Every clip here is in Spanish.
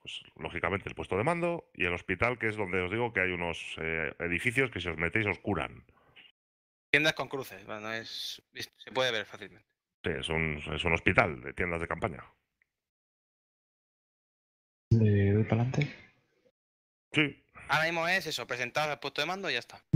pues, lógicamente el puesto de mando y el hospital, que es donde os digo que hay unos edificios que si os metéis os curan. Tiendas con cruces, bueno, se puede ver fácilmente. Sí, es un hospital de tiendas de campaña. ¿Le doy para adelante? Sí. Ahora mismo es eso, presentados al puesto de mando y ya está.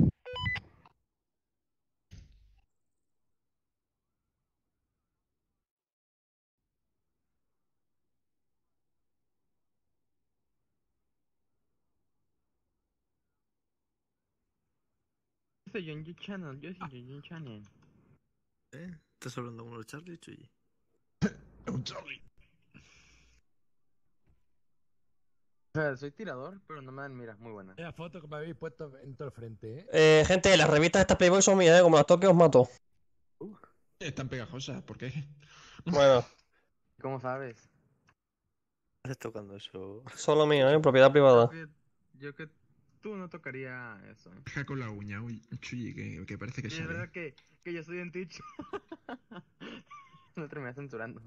Yo soy John G. Channel, yo soy John G. Channel. ¿Estás hablando con los Charlie, Chuyi? Un Charlie. O sea, soy tirador, pero no me dan mira, muy buena. La foto que me habéis puesto en todo el frente, Gente, las revistas estas Playboy son mías, como las toque os mato. Están pegajosas, ¿por qué? Bueno, ¿Cómo sabes? ¿Estás tocando eso? solo mío, propiedad privada. Yo que tú no tocaría eso. Deja con la uña, uy, Chuyi, que parece que Y es sale. verdad que yo estoy en Twitch. No terminé censurando.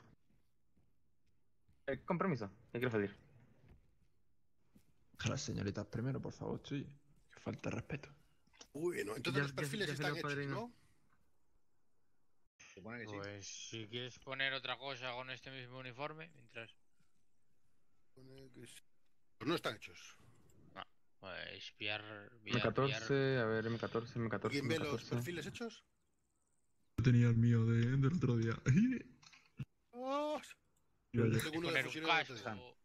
Con permiso, me quiero salir. Deja a las señoritas primero, por favor, Chuyi. Que falta de respeto. Bueno, entonces los perfiles están hechos, padrino. ¿no? Supone que sí. Pues si quieres poner otra cosa con este mismo uniforme, mientras. Pues no están hechos. Pues pillar. M14, a ver, M14, M14, ¿Quién ve los M14. perfiles hechos? Yo tenía el mío del otro día. ¡Oh! Yo Yo ya. tengo uno de Poner un fusiles de casco.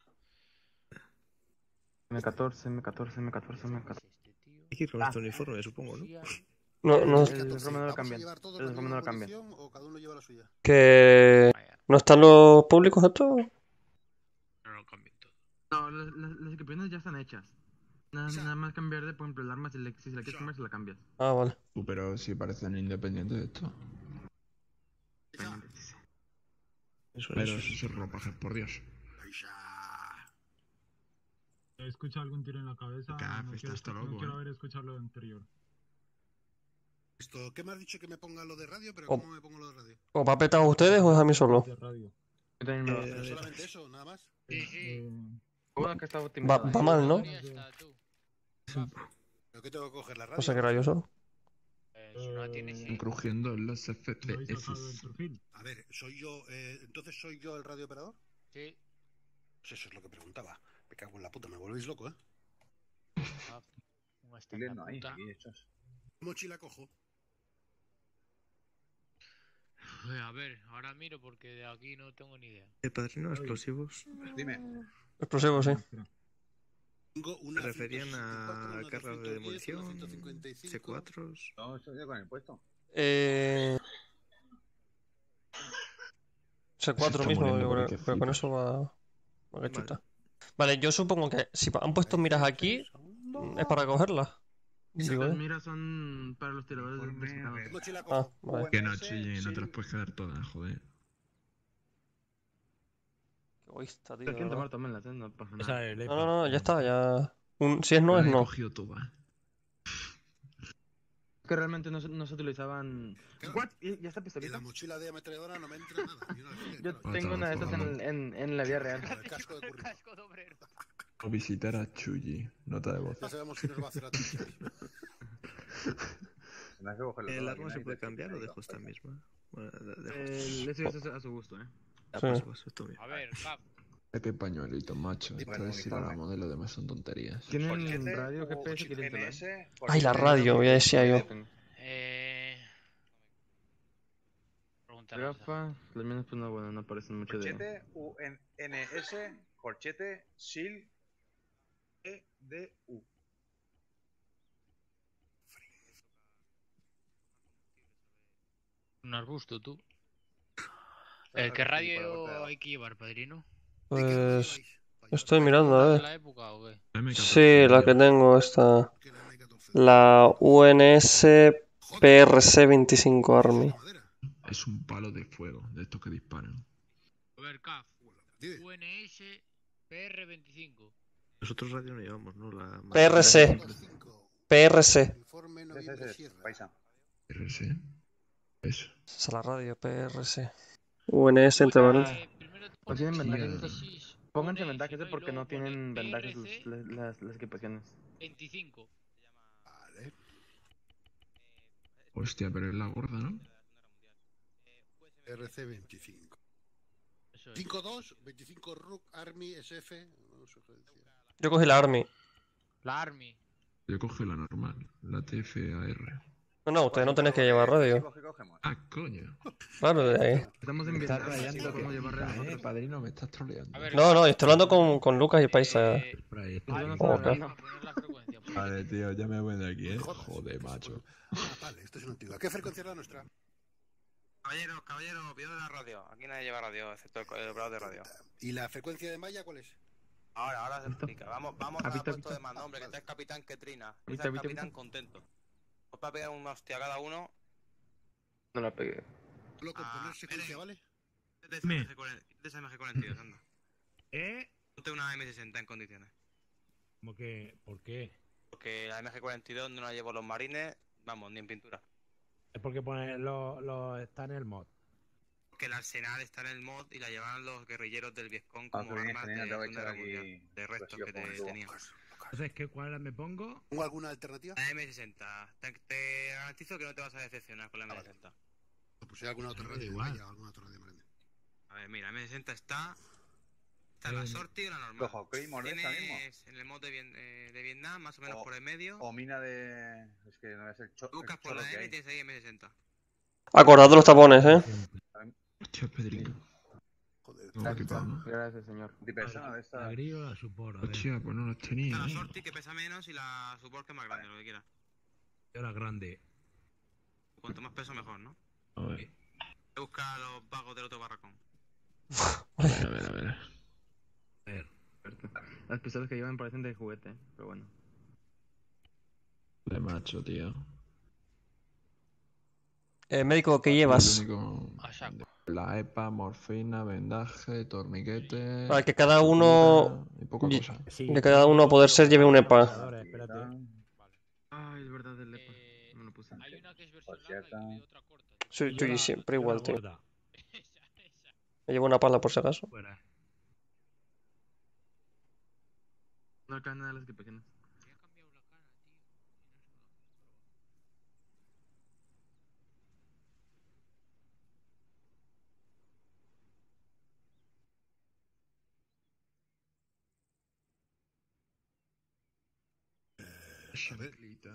M14, M14, M14, M14. Hay que ir con este uniforme, supongo, ¿no? No, El uniforme no lo ¿Vamos a cambian. llevar todos El la uniforme no misma lo cambian. munición o cada uno lleva la suya? que... ¿No están los públicos estos? No lo cambien todo. No, las equipaciones ya están hechas. Nada más cambiar de, por ejemplo, el arma, si se la quieres cambiar, se la cambias. Ah, vale. Pero si parecen independientes de esto. Pero eso es ropaje, por Dios. He escuchado algún tiro en la cabeza. Caf, estás todo loco, no quiero haber escuchado lo anterior. Esto, ¿qué me has dicho que me ponga lo de radio? ¿Pero Oh. cómo me pongo lo de radio? ¿O va petado ustedes o es a mí solo? De radio. Yo también me lo ¿Pero hago. solamente eso, nada más? Sí. Uno que está Va, optimizado. va mal, ¿no? Ya está, tú. ¿Pero qué tengo que coger? ¿La radio? No sé qué era yo solo. Si no la tienes, sí. Crujiendo los ¿No habéis sacado el FPS. perfil? A ver, ¿soy yo, entonces soy yo el radio operador? Sí. Pues eso es lo que preguntaba. Me cago en la puta, me volvéis loco, ¿eh? ¿Cómo está la puta? ¿Qué mochila cojo? A ver, ahora miro porque de aquí no tengo ni idea. El padrino, explosivos. Dime. Explosivos, sí. Tengo ¿Se una referían 164, a una cargas de 210, demolición? una 155. ¿C4s? No, estoy con el puesto. C4 está mismo, muriendo yo por ahí, creo, que pero con flipas. eso va que chuta. Vale, yo supongo que si han puesto miras aquí, es para cogerlas. Digo, Las miras son para los tiradores de ¿Qué mochila Ah, cojo? vale. Que no, Chuyi, no te las puedes quedar todas, joder. Qué egoísta, tío. Si quieren de tomar, verdad. tómenlas, no pasa Esa nada. es el No, ya está, ya. Si es no, Las es he no. cogido todas. Es que realmente no se utilizaban. ¿What? ¿Ya está Y pistolita? la mochila de ametralladora no me entra nada. Ni una alfiler, Yo claro. tengo una de estas en la vida real. Con el casco de currículum. Casco de obrero. O visitar a Chuyi. Nota de voz. Ya sabemos si nos va a hacer a todos. Me hace cogerlo ¿El todo, arma aquí se no puede hay cambiar o texto, dejo esta misma? Bueno, dejo. Eso es a su gusto, Ah, Sí. pues esto bien. A ver, Cap. Qué pañuelito, macho. Esta Bueno, vez si la uniforme. modelo demás son tonterías. ¿Tienen radio GPS? ¿Quieren tener? Ay, la radio, ya decía yo. Preguntar. Gafas, las mías pues no, bueno, no aparecen mucho de... Corchete, UNS, corchete, SIL, EDU. Un arbusto, tú. ¿Qué radio hay que llevar, padrino? Pues. Estoy mirando, a ¿De ver. la época o qué? Sí, la que tengo, esta. La UNS PRC 25 Army. Es un palo de fuego, de estos que disparan. A ver, CAF. UNS PR25. Nosotros radio no llevamos, ¿no? La PRC. PRC. Informe Ese noviembre es sierra. paisa. RC. Eso. Esa es la radio, PRC. UNS entre paréntesis. ¿O tienen vendajes estos? Pónganse Pone vendajes si no, y porque luego no tienen pone vendajes PRC las equipaciones. 25. Vale. Hostia, pero es la gorda, ¿no? RC 25. Eso es. 5-2, 25 Rook, Army, SF. No, sugerencia. Yo cogí la Army. La Army. Yo coge la normal, la TFAR. No, ustedes no tenéis que llevar radio. ¿Qué cogemos? Ah, coño. Claro, de ahí. Estamos en Me estás Vietnam, rayando no podemos que llevar flipas, nosotros. padrino, me estás troleando. A ver, No, no, estoy hablando con Lucas y Paisa. Por ahí. Nosotros no Joder. estamos hablando. Poner la frecuencia. pues. Vale, tío, ya me voy de aquí, Jodas, Joder, que se macho. puede. Ah, vale, esto es una antigua. ¿Qué frecuencia es la nuestra? Caballero, pido la radio. Aquí nadie lleva radio, excepto el operador de radio. ¿Y la frecuencia de malla cuál es? Ahora se explica. Vamos ¿Ha al visto, puesto visto? de mando, hombre, que está el capitán que trina. ¿Visto, Está el visto, capitán visto? contento. Os va a pegar una hostia a cada uno. No la pegué. Solo con poner secuencia, ¿vale? De esa MG42, anda. Ponte una M60 en condiciones. ¿Cómo que? ¿Por qué? Porque la MG42 no la llevo los marines, vamos, ni en pintura. Es porque está en el mod. Porque el arsenal está en el mod y la llevaban los guerrilleros del Vietcong como qué bien, armas de genial, te voy a echar Segunda Guerra aquí Mundial, de restos cosillas que como tú. tenían. Entonces, ¿cuál me pongo? ¿Tengo alguna alternativa? La M60. Te garantizo que no te vas a decepcionar con la M60. Pues hay alguna otra radio de igual. malla, alguna otra radio más grande. A ver, mira, M60 está la sortie o la normal. ¿Cojo Claymore de esta mismo? Tienes en el mod de Vietnam, más o menos O- por el medio. O mina de... Es que no es el Buscas por chorro la que M y hay. tienes ahí M60. Acordad de los tapones, Hostia, Pedrito. Joder, No, ¿qué tal, no? Gracias, señor. Antipersona de esta... La grillo o la supor, a ver. Hostia, pues no las tenía, Está la ¿eh? sortie que pesa menos y la support que es más grande, lo que quieras. Yo la grande. Cuanto más peso, mejor, ¿no? A ver, Busca los vagos del otro barracón. a ver, a ver, a ver. A ver. Las pistolas que llevan parecen de juguete, pero bueno. De macho, tío. Médico, ¿qué El llevas? único- A saco. La EPA, morfina, vendaje, torniquete. Para que cada uno. Y poca y- cosa. De cada uno a poder ser lleve un EPA. Espérate. Ay, es verdad, el EPA. Eh, No lo puse. Hay una que es versión Por larga cierto. y otra corta. Sí, Yo sí, la- siempre yo la igual, tío. gorda. Esa. Me llevo una pala por si acaso. Fuera. No acá nada de las equipaciones. Me ha cambiado la cara, tío. Chanclita.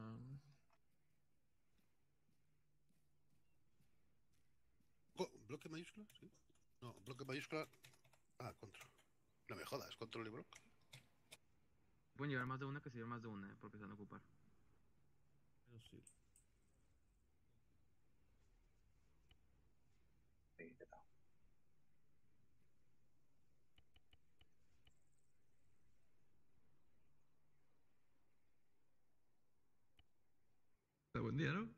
¿Bloque mayúscula? Sí. No, bloque mayúscula. Ah, control. No me jodas, control y bloque. Pueden llevar más de una que se llevar más de una, porque se van a ocupar. Buen día, ¿no?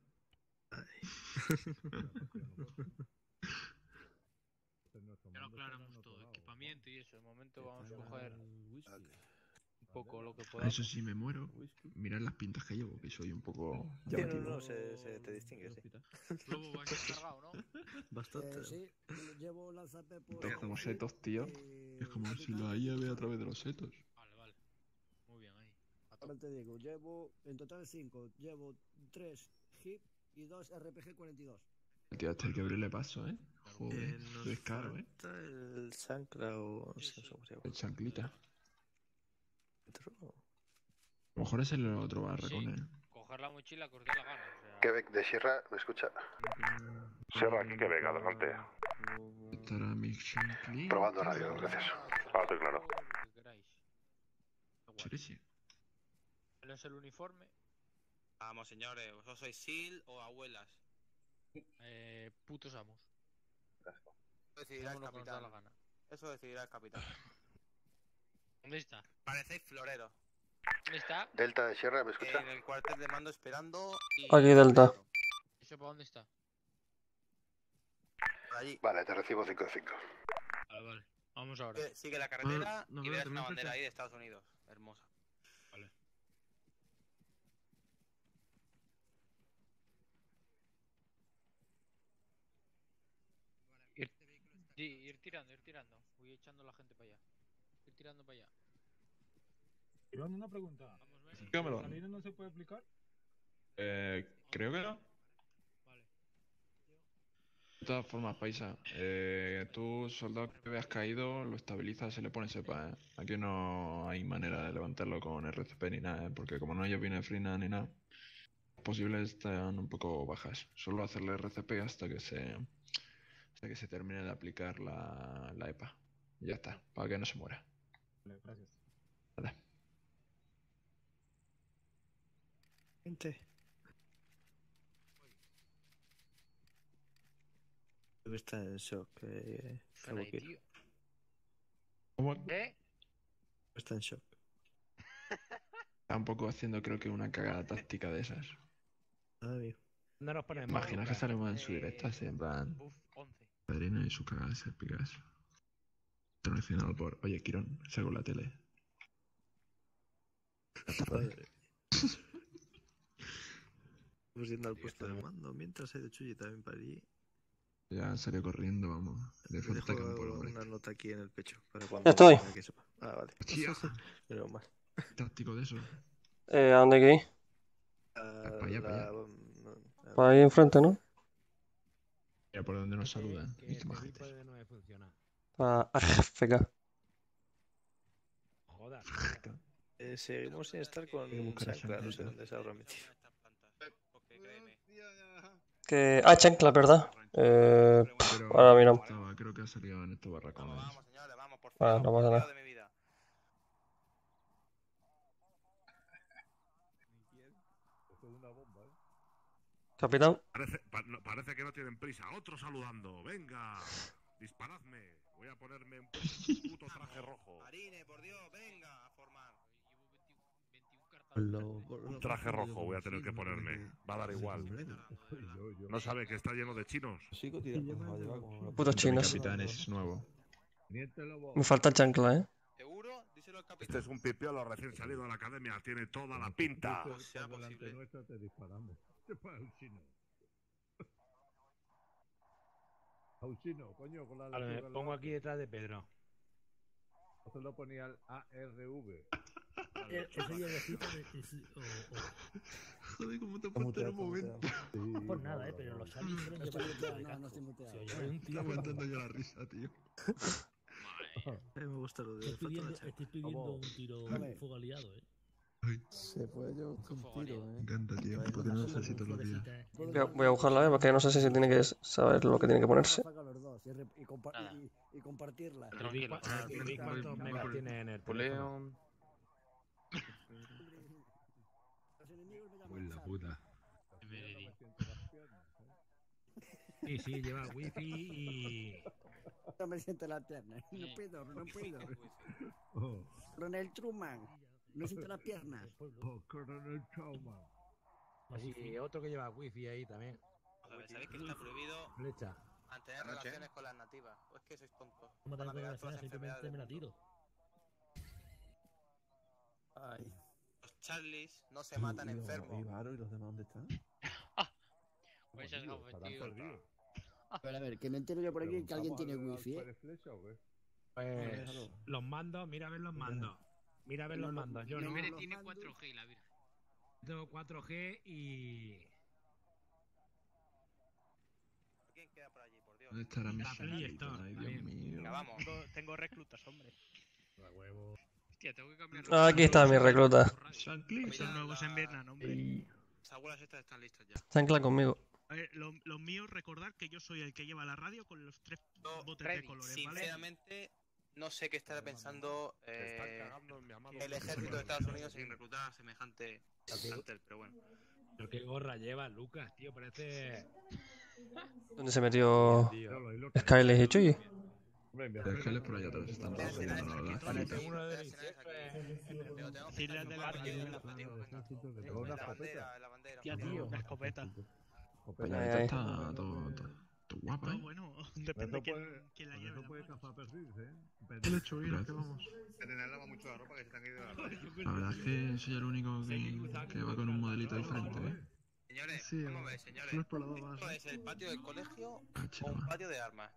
Ya lo aclaramos todo. Equipamiento y eso. De momento vamos a coger un poco lo que podamos. Eso sí, me muero. Mirad las pintas que llevo, que soy un poco Sí, llamativo. no, se te distingue, sí. Lobo va a estar cargado, ¿no? Bastante. Sí, llevo lanzarte por... Entonces, como setos, tío. Es como si la IA ve a través de los setos. Vale. Muy bien, ahí. A Ahora tope. te digo, llevo en total 5, llevo 3 HIP y 2 RPG-42. Tío, este hay que abrirle paso, ¿eh? Joder, Nos es caro, ¿eh? falta el chancla o no sé cómo se llama. El chanclita. Dentro. A lo mejor es el otro barracón, ¿eh? Coger la mochila que os dé la gana. O sea, Quebec de Sierra, ¿me escucha? Sierra, aquí que venga, adelante. Estará mi chanclita. Probando radio, gracias. Ah, estoy claro. lo que queráis. Da igual. Sí, sí. ¿Ponéis el uniforme? Vamos, señores, vosotros sois SEAL o abuelas. Putos amos. Eso decidirá el Hacemos lo que nos da la capitán. gana. Eso decidirá el capitán. ¿Dónde está? Parecéis floreros. ¿Dónde está? Delta de Sierra, ¿me escucha? En el cuartel de mando esperando y... Aquí, Delta. ¿Eso para dónde está? Por allí. Vale, te recibo 5 de 5. Vale. Vamos ahora. Sigue la carretera No, y no, verás también una bandera falta. ahí de Estados Unidos. Hermosa. Ir tirando. Voy echando a la gente para allá. tirando para allá. Iván, una pregunta. Dígamelo. ¿Salida no se puede aplicar? Creo que no. De todas formas, paisa, tú, soldado que veas caído, lo estabilizas, se le pone sepa, ¿eh? Aquí no hay manera de levantarlo con RCP ni nada, ¿eh? Porque como no hay epinefrina ni nada, las posibles están un poco bajas. Solo hacerle RCP hasta que se termine de aplicar la EPA. Y ya está, para que no se muera. Vale, gracias. Vale. Gente. Está en shock. Suena ahí, tío. ¿Cómo? Está en shock. Está un poco haciendo, creo que una cagada táctica de esas. ¿Dónde nos ponemos? Imagina que salimos en su directo así, en plan. Buff 11. Pedrina y sus cagadas épicas. Internacional por. Oye, Quirón, salgo en la tele. Vamos yendo al puesto de mando. Mientras hay de Chuyi también para allí. Ya salió corriendo, vamos. Le Dejo falta campo al hombre. una nota aquí en el pecho. Para Ya estoy. para que sepa. Ah, vale. Hostia. Menos mal. Táctico de eso. ¿A dónde hay que ir? Para allá, para allá. Para ahí enfrente, ¿no? Mira por donde nos saludan. Que Viste este más bill gente. puede no funcionar. Para AFK. Joder. Seguimos sin estar con Voy a buscar a Chancla. No sé Chanclita. dónde se habrá metido. Porque créeme. Que... Ah, chancla, ¿verdad? Pero Ahora miramos. creo que ha salido en estos barracones. Vamos, señores, vamos, por Ah, fin. no pasa nada. de mi vida. Capitán. Parece que no tienen prisa. Otro saludando. Venga, disparadme. Voy a ponerme un puto traje rojo. Marine, por Dios, venga a formar. Un traje rojo voy a tener que ponerme. Va a dar igual. No sabe que está lleno de chinos. Putos Mi chinos. capitán es nuevo. Me falta chancla, ¿eh? ¿Seguro? Díselo al capitán. Este es un pipiolo recién salido de la academia. Tiene toda la pinta. Sea posible. te disparamos. ¿Qué pasa, chino? Chino, coño, con la Vale, me pongo aquí detrás de Pedro. Se lo ponía al ARV. Ese llavecito Joder, ¿cómo te aguantas en un momento? por nada, pero los aliens suelen llevar no estoy muteado. Estoy aguantando yo la risa, tío. Me gusta lo de. Estoy pidiendo un tiro fuego aliado, Se puede llevar un tiro, Me encanta, tío. Porque no lo sé si todos los días. Voy a buscarla, ¿eh? Porque no sé si se tiene que saber lo que tiene que ponerse. Y compartirla. El Vic, ¿cuántos megas tiene en el teléfono? Uy, la puta. Sí, lleva wifi y... No me siento la pierna. No puedo. Oh, Coronel Truman. No siento la pierna. Coronel Trauma. Sí, otro que lleva wifi ahí también. A ver, ¿sabéis que está prohibido Flecha. mantener relaciones con las nativas? ¿O es que sois tontos? ¿Cómo Van a te pegar voy a todas las hacer? enfermedades del Me la mundo. tiro. Los Charlies no se matan enfermos. ¿Y los demás dónde están? Pues ya se ha metido. A ver, que me entero yo por aquí que alguien tiene wifi, Pues los mandos, mira a ver los mandos. Mira a ver los mandos. Yo no. Jiménez tiene 4G, la virgen. Tengo 4G y... ¿Quién queda por allí, por Dios? ¿Dónde estará mi Está Play Chanclita? Store, Ay, Dios también. mío. Venga, vamos. Tengo reclutas, hombre. La huevo. Hostia, tengo que cambiar. Aquí está mi recluta. Son nuevos en Vietnam, hombre. Las abuelas estas están listas ya. Chancla conmigo. A ver, los míos, recordad que yo soy el que lleva la radio con los 3 botes de colores, ¿vale? Sinceramente, no sé qué estará pensando el ejército de Estados Unidos en reclutar a semejante cartel, pero bueno. Pero qué gorra lleva Lucas, tío. Parece... ¿Dónde se metió Skyler y Chuyi? Es que él es por allá atrás, están todos haciendo la Parece cita. uno del infierno Islas de la La bandera. Tía, tío, una escopeta. Peñadita está todo guapa, No, ¿eh? bueno, depende quién la lleve. puede cazar perdiz, ¿eh? El hecho, que vamos. A tener lava mucho la ropa que se te han ido de la La verdad es que soy el único que va con un modelito diferente, ¿eh? Señores, Sí, vamos a ver, señores. no es por la baba, ¿Esto es el patio del colegio o un patio de armas?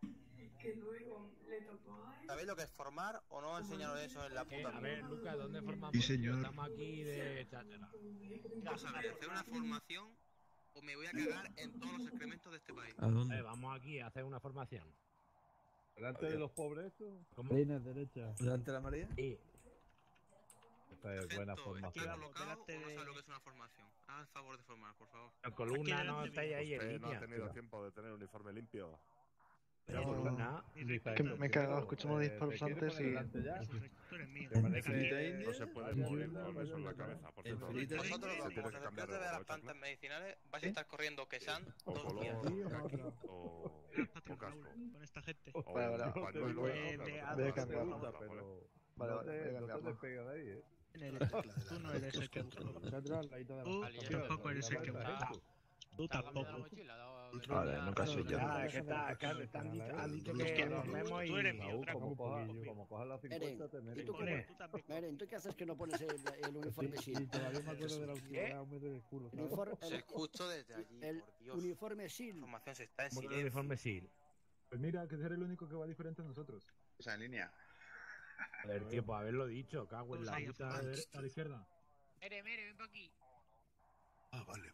¿Sabéis lo que es formar o no enseñaron eso en la puta A ver, mierda? Lucas, ¿dónde formamos? Sí, señor. Estamos aquí de cháchara. Vamos a ver, hacer una formación o me voy a cagar en todos los excrementos de este país. ¿A dónde? Vamos aquí a hacer una formación. Delante de los pobres, ¿Cómo? Reina derecha. ¿Delante de la María? Sí. Esta es buena ¿Está formación. colocado o no sabe lo que es una formación? Haz el favor de formar, por favor. La columna no estáis ahí en Usted no ha línea. tenido tiempo de tener uniforme limpio. La columna. Que me he cagado, escuchamos disparos antes y... Tú eres mío. No se puede morir con eso en la cabeza. Por cierto, Vosotros se dos, tiene cuando que después cambiar de ver las o plantas medicinales, vais a estar corriendo quesán o 2 color días. caqui o casco. Con esta gente. O un pañuelo. Voy a cambiar otra, pero... Vale, no te cambiarlo. despegues de ahí, Tú no eres el que busca. Tú tampoco eres el que busca. Tú tampoco. Vale, no caso yo. Nada, es que han dicho que nos vemos y... Tú eres mío, Draco. Como cojas las 50 te ¿Y metes. tú Meren, ¿tú qué haces que no pones el uniforme SEAL? Todavía me acuerdo de la última vez del culo, ¿sabes? Se escucho desde allí, El por Dios. uniforme SEAL. La información se está en Como el silencio. uniforme SEAL. Pues mira, que será el único que va diferente a nosotros. O sea, en línea. A ver, tío, pues haberlo dicho, cago en la puta. A la izquierda. Mere, ven pa' aquí. Ah, vale.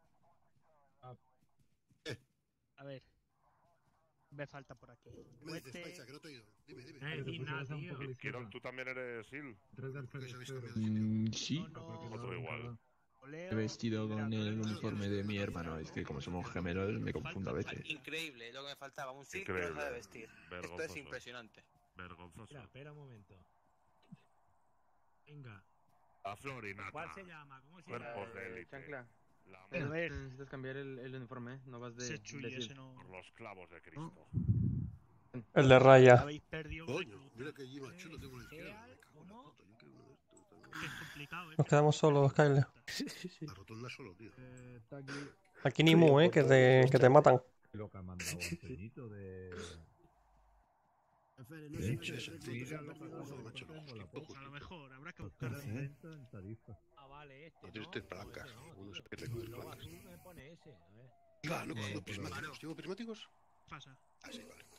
A ver. Me falta por aquí. Me dices, Paisa, que no te he oído. Dime. Di nada, tío. Kirol, tú también eres SEAL. Sí. Otro igual. He vestido con el uniforme de mi hermano. Es que como somos gemelos me confundo a veces. Increíble, lo que me faltaba. Un SEAL que no sabe vestir. Esto es Vergonzoso. impresionante. Vergonzoso. Espera un momento. Venga. La florinata. ¿Cuál se llama? ¿Cómo se Cuerpos llama? de élite. Chancla. La A ver. Necesitas cambiar el uniforme, no vas de... Ese chulli, de ese no. por los clavos de Cristo. El de raya. Habéis perdido un Coño, recluta. mira que allí más chulo tengo en la izquierda. Me cago en la puta, yo quiero uno de estos. Que es complicado, Nos quedamos solos, Skyler. La rotonda solo, tío. Está aquí. Aquí ni mu, que te matan. Lo que han mandado un ceñito de... De hecho, esa actividad macho, A lo mejor habrá que buscarlo. en tarifa. Ah, vale, este. no tienes tres palancas. Uno se pierde con las palancas. Me pone ese, a ver. Va, no cojo los prismáticos. ¿Llevo prismáticos? Pasa. Ah, sí, vale.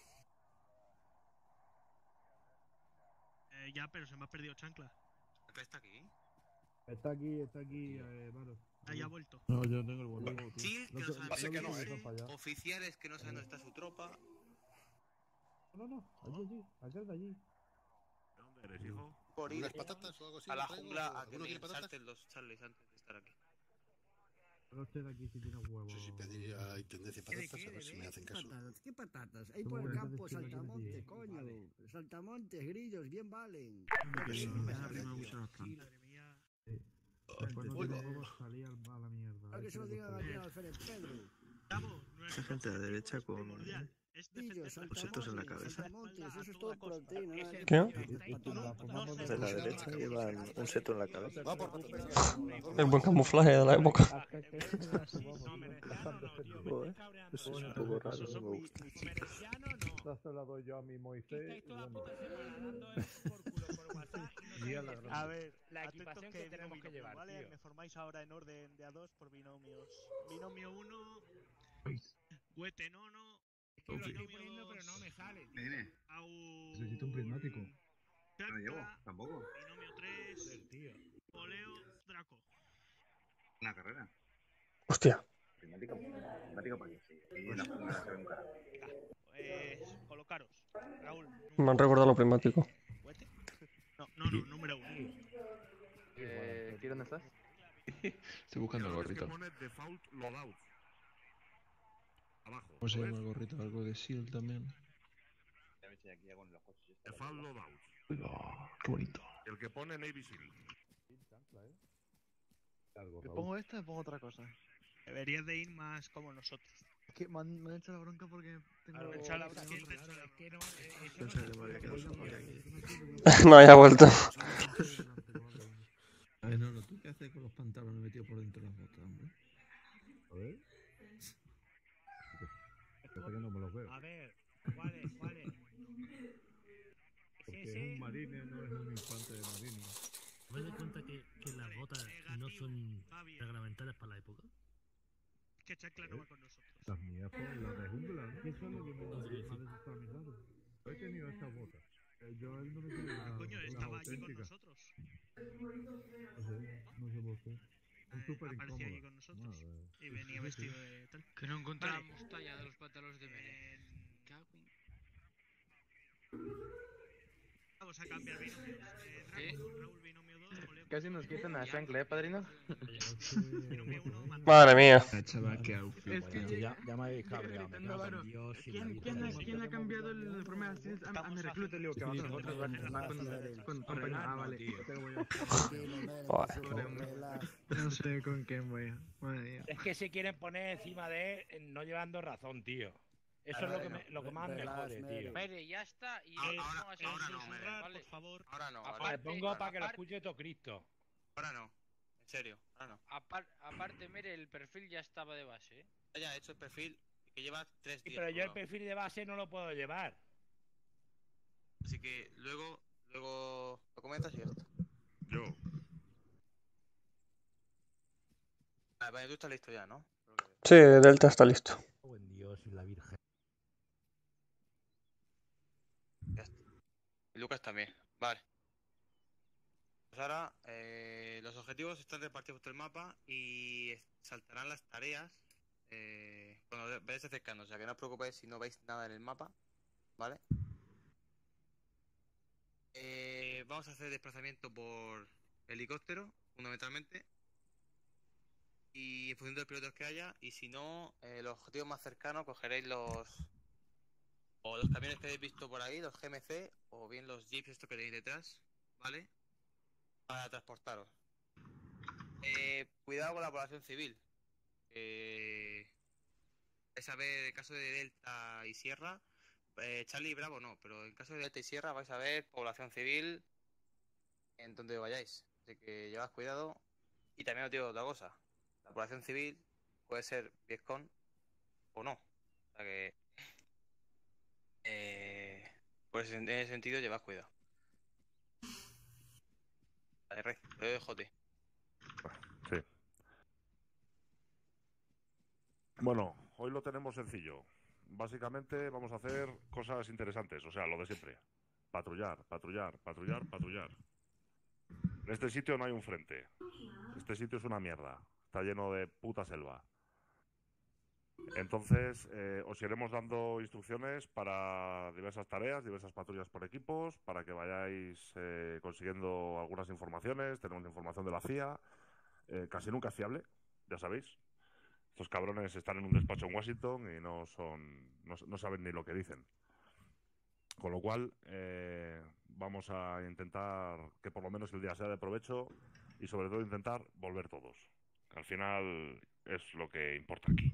Ya, pero se me ha perdido chancla. ¿Qué está aquí? Está aquí, Maro. Ah, ya ha vuelto. No, yo tengo el botón. SEAL que no saben Pasa que no, vestir. Oficiales que no saben dónde está su tropa. No, allí, aquel de allí. ¿De dónde eres, hijo? Por ir ¿Unas patatas o algo así? a la ¿Traigo? jungla a que ¿Alguno me quiere patatas? salten los Charlies antes de estar aquí. No esté de aquí si tiene huevos. Yo sí pediría a Intendencia patatas, a ver si me hacen caso. ¿Qué patatas? Ahí por el campo, saltamontes, coño. Saltamontes, grillos, bien valen. Madre mía. Después no tiene huevos, salía a la mierda. Ahora que se lo digan aquí al Alfred Pedro. Vamos, Esa gente de la derecha con Grillos, bocetos en la cabeza. saltamontes, eso es todo proteína. ¿Qué? De la derecha llevan un seto en la cabeza. El buen camuflaje de la época. Joder, eso es un poco raro, no me gusta. Esta se la doy yo a mi Moisés. Y bueno, A ver, La atentos equipación que digo tenemos que binomio, llevar, ¿vale? tío. Me formáis ahora en orden de A2 por binomios. Binomio 1, Huete Nono. Es que lo estoy poniendo, pero no me sale. tío. Viene. necesito un prismático. No lo llevo, Chancla, tampoco. binomio 3, Poleo, Draco. Una carrera. Hostia. Prismático para que sí. Y la jungla se ve un cara. Pues colocaros. Raúl. Me han recordado lo prismático. ¿Huete? No, número 1. ¿Dónde estás? Estoy buscando el gorrito. Pone default loadout. Abajo. ¿Cómo se ¿lo llama el ves? gorrito? Algo de SEAL también. Default loadout. Qué bonito. El que pone Navy SEAL. ¿Me pongo esta o me pongo otra cosa? Deberías de ir más como nosotros. Es que me han hecho la bronca porque tengo... Echar la bronca. ¿Quién te echa la bronca? Pensaba que me había quedado solo aquí. No haya vuelto. A ver, no, ¿tú qué haces con los pantalones metidos por dentro de las botas, hombre? A ver. Parece que no me los veo. A ver, ¿cuál es? Porque es un marine, no es un infante de marine. ¿Te das cuenta que las botas no son reglamentarias para la época? que Chancla no va con nosotros. Las mías, pues, las de jungla, ¿no? Eso es lo que me ha desestabilizado. He tenido estas botas. Yo él no me quiere dar. Coño, estaba allí con nosotros. No sé por qué. Es súper Apareció allí incómoda. con nosotros. Y venía vestido de tal. Que no encontramos talla de los pantalones de Mere. Vamos a cambiar binomios. Raúl, binomio 2, Moleo. Casi nos quitan a Shankle, padrino. Binomio 1, Mando. Madre mía. Chaval, qué outfit. Es que Ya me habéis cabreado. me cago en Dios y la Virgen. ¿Quién ha cambiado el forma de así a mi recluta? Le digo que vamos nosotros con Renan. Ah, vale. No sé con quién voy. Madre mía. Es que se quieren poner encima de él no llevando razón, tío. Eso es lo que más me jode, tío. Mere, ya está. Y Ahora no, ¿vale? Por favor. Ahora no, Le pongo para que lo escuche todo Cristo. Ahora no. En serio, ahora no. Aparte, Mere, el perfil ya estaba de base, ¿eh? Ya he hecho el perfil que lleva 3 Sí, días. pero yo el perfil de base no lo puedo llevar. Así que luego lo comentas y ya está. Yo. Vale, tú estás listo ya, ¿no? Sí, Delta está listo. Buen Dios y la Virgen. Ya está. Y Lucas también. Vale. Pues ahora los objetivos están repartidos por el mapa y saltarán las tareas cuando veáis acercando. O sea que no os preocupéis si no veis nada en el mapa. ¿Vale? Vamos a hacer desplazamiento por helicóptero, fundamentalmente. Y en función de los pilotos que haya. Y si no, los objetivos más cercanos cogeréis los camiones que habéis visto por ahí, los GMC, o bien los jeeps estos que tenéis detrás, ¿vale? Para transportaros. Cuidado con la población civil. Es a ver, el caso de Delta y Sierra, Charlie y Bravo no, pero en caso de Delta y Sierra vais a ver población civil en donde vayáis. Así que llevad cuidado. Y también os digo otra cosa. La población civil puede ser Vietcong o no. O sea que pues en ese sentido llevad cuidado. Vale, Rey, lo dejo a ti. Sí. Bueno, hoy lo tenemos sencillo. Básicamente vamos a hacer cosas interesantes, o sea, lo de siempre. Patrullar, patrullar, patrullar, patrullar. En este sitio no hay un frente. Este sitio es una mierda. Está lleno de puta selva. Entonces, os iremos dando instrucciones para diversas tareas, diversas patrullas por equipos, para que vayáis consiguiendo algunas informaciones. Tenemos información de la CIA, casi nunca fiable, ya sabéis. Estos cabrones están en un despacho en Washington y no saben ni lo que dicen. Con lo cual, vamos a intentar que por lo menos el día sea de provecho y sobre todo intentar volver todos. Al final es lo que importa aquí.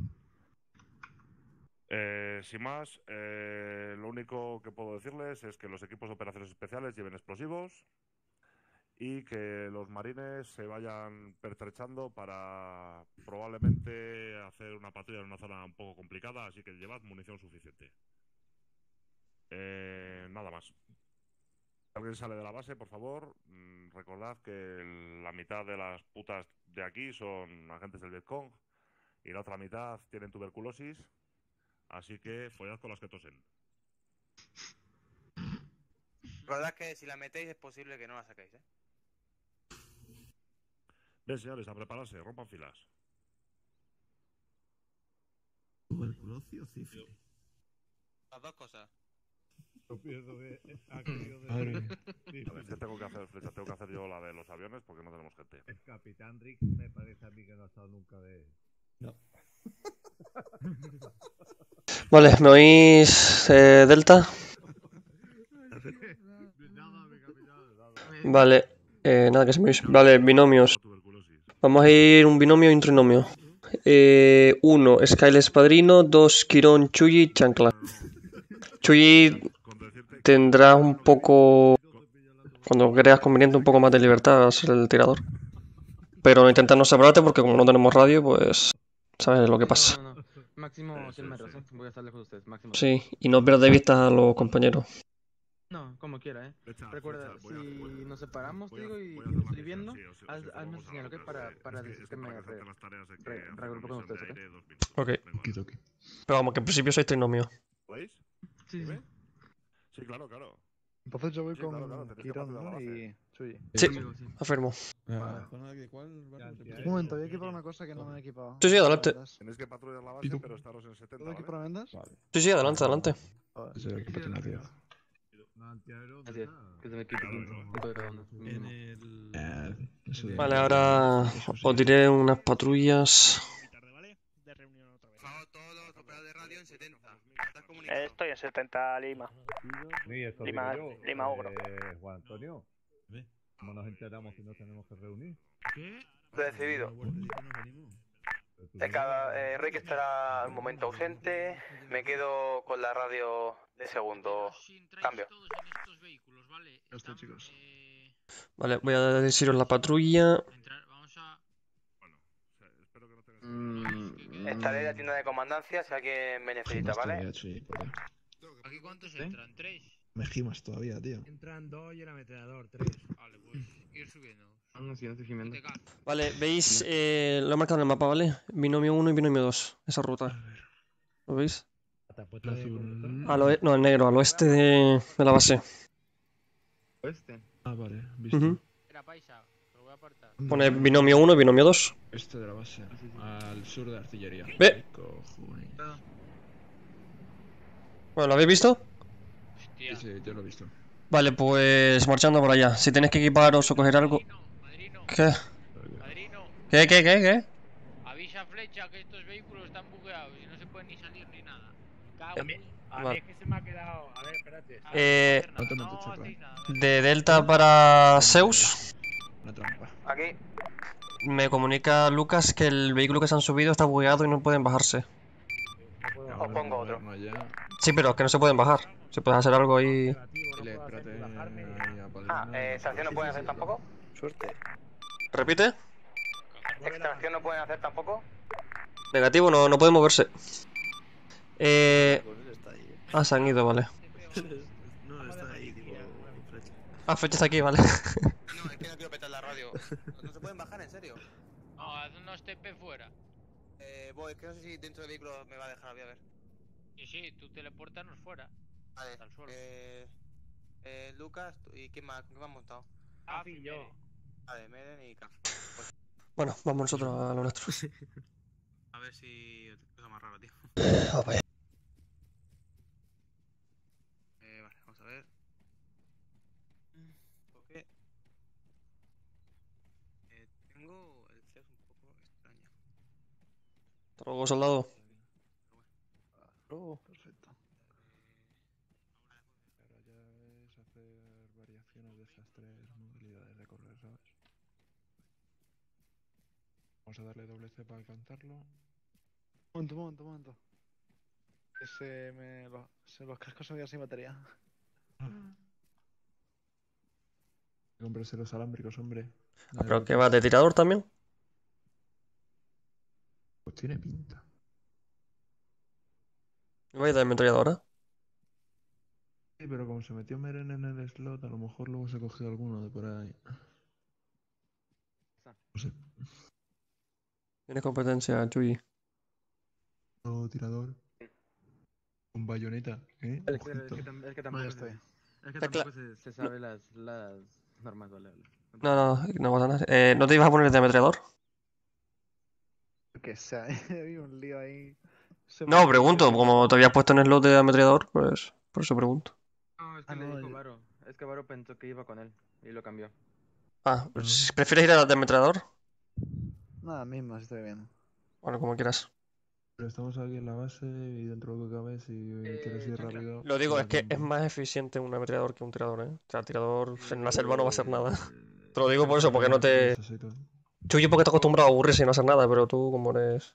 Sin más, lo único que puedo decirles es que los equipos de operaciones especiales lleven explosivos y que los marines se vayan pertrechando para probablemente hacer una patrulla en una zona un poco complicada, así que llevad munición suficiente. Nada más. Si alguien sale de la base, por favor, recordad que la mitad de las putas de aquí son agentes del Vietcong y la otra mitad tienen tuberculosis. Así que follad con las que tosen. Recordad que si la metéis es posible que no la saquéis, ¿eh? Bien, señores, a prepararse, rompan filas. Tuberculosis o sífilis. Las dos cosas. Yo pierdo aquello de... Vale, es que tengo que hacer flecha, tengo que hacer yo la de los aviones porque no tenemos gente. El Capitán Rick me parece a mí que no ha estado nunca de... No. Vale, ¿me oís, Delta? Vale, nada que se me oís. Vale, binomios. Vamos a ir un binomio y un trinomio. 1, Skyles Padrino. 2, Quirón, Chuyi, Chancla. Chuyi tendrá un poco, cuando creas conveniente, un poco más de libertad a ser el tirador. Pero intenta no separarte porque como no tenemos radio, pues sabes lo que pasa. No. Máximo 100 metros, voy a estar lejos de ustedes, máximo. Sí, y no pierdas de vista a los compañeros. No, como quiera, Recuerda, si nos separamos, voy a- digo, y voy a hacer la estoy misión, viendo, sí, os hazme informamos a señal, la ¿ok? hora, Para es decir que que me para que acepten las tareas hay que hacer una regrupo con misión ustedes, de ¿ok? aire 2 minutos. Ok. Okidoki. Pero vamos, que en principio sois trinomio. ¿Veis? Sí, ¿Dime? Sí, claro, claro. Entonces yo voy Sí, con claro, tenéis que Kiron, partir de la ¿no? base. Y Chuyi. Sí, Conmigo, sí. afirmo. ¿Cuál? Un momento, voy a equipar una cosa que no me he equipado. Sí, adelante. Tenéis que patrullar la base, pero estaros en 70, ¿Puedo ¿vale? equipar vendas? Sí, adelante, adelante. Ese era el que patinacía. Así es, que se me quite un poco de cada uno. Eso de- Vale, ahora os diré unas patrullas. Por favor, todos los operadores de radio en 70. ¿Estás comunicado? Estoy en 70 Lima. Lima Ogro. Juan Antonio, ¿cómo nos enteramos si no tenemos que reunir? Recibido. Rick estará al momento ausente. Me quedo con la radio de segundo. Cambio. Ya está, chicos. Vale, voy a deciros la patrulla. Estaré en la tienda de comandancia si alguien me necesita, Gimas ¿vale? todavía, Chuyi, joder. ¿Aquí cuántos entran? ¿3? Me gimas todavía, tío. Entran 2 y el ametrallador, 3. Vale, pues ir subiendo. No, sí, no estoy gimiendo. Vale, veis, lo he marcado en el mapa, ¿vale? Binomio 1 y binomio 2, esa ruta. ¿Lo veis? El azul. No, el negro, al oeste de la base. ¿Oeste? Ah, vale, visto. Ujú. Era paisa, lo voy a apartar. Pone binomio 1 y binomio 2. Este de la base. Al sur de artillería. Ve. Ay, cojones. Bueno, ¿lo habéis visto? Sí, sí, yo lo he visto. Vale, pues marchando por allá. Si tenéis que equiparos o coger algo... ¿Qué? Padrino, ¿Qué? avisa a Flecha que estos vehículos están bugueados y no se pueden ni salir ni nada. A mí Vale. es que se me ha quedado. A ver, espérate. No te metes, chacla. De Delta para Zeus, Una trampa. Aquí. me comunica Lucas que el vehículo que se han subido está bugueado y no pueden bajarse. Os pongo otro. Sí, pero es que no se pueden bajar. Si puedes hacer algo ahí... Dile, espérate, ahí a Padrino. ¿Extracción no pueden hacer tampoco? Suerte. ¿Repite? ¿Extracción no pueden hacer tampoco? Negativo, no puede moverse. Con él está ahí. Se han ido, vale. No, está ahí, digo, Flecha. Fecha está aquí, vale. No, es que no quiero petar la radio. ¿No se pueden bajar, en serio? No, haz unos TP fuera. Voy, es que no sé si dentro del vehículo me va a dejar, voy a ver. Sí, tú teleportanos fuera. Vale, Al suelo. Lucas, ¿y quién más? ¿Qué me han montado? y yo. Vale, Meren y Caf. Bueno, vamos nosotros a lo nuestro. A ver si cosa más rara, tío. Vaya. Vale, vamos a ver. Ok. Tengo el CES un poco extraño. Hasta luego, soldado. Perfecto. Ahora ya es hacer variaciones de esas tres modalidades de correr, ¿sabes? Vamos a darle doble C para alcanzarlo. Momento. Los cascos se me quedan sin batería. Cómprese los alámbricos, hombre. ¿Pero qué va, de tirador también? Pues tiene pinta. ¿No vais de ametralladora? Sí, pero como se metió Meren en el slot, a lo mejor luego se cogió alguno de por ahí. No sé. Tienes competencia, Chuyi. No, tirador. Con bayoneta, ¿eh? Es que Ojito. tampoco, estoy. es que Está tampoco se sabe las normas, vale. No pasa nada. ¿No te ibas a poner de ametrallador? Que sea, hay un lío ahí. No, pregunto. Como te habías puesto en el slot de ametrallador, pues por eso pregunto. No, es que le dijo Varo. Es que Varo pensó que iba con él y lo cambió. Pues, ¿prefieres ir a de ametrallador? Nada, mismo, estoy bien. Bueno, como quieras. Pero estamos aquí en la base y dentro de lo que cabe, si quieres ir rápido. Lo digo, te es da que es tiempo. más eficiente un ametrallador que un tirador, ¿eh? O sea, el tirador en la selva no va a hacer nada. Te lo digo por eso, porque no te... Chuyi porque está acostumbrado a aburrirse y no hacer nada, pero tú como eres...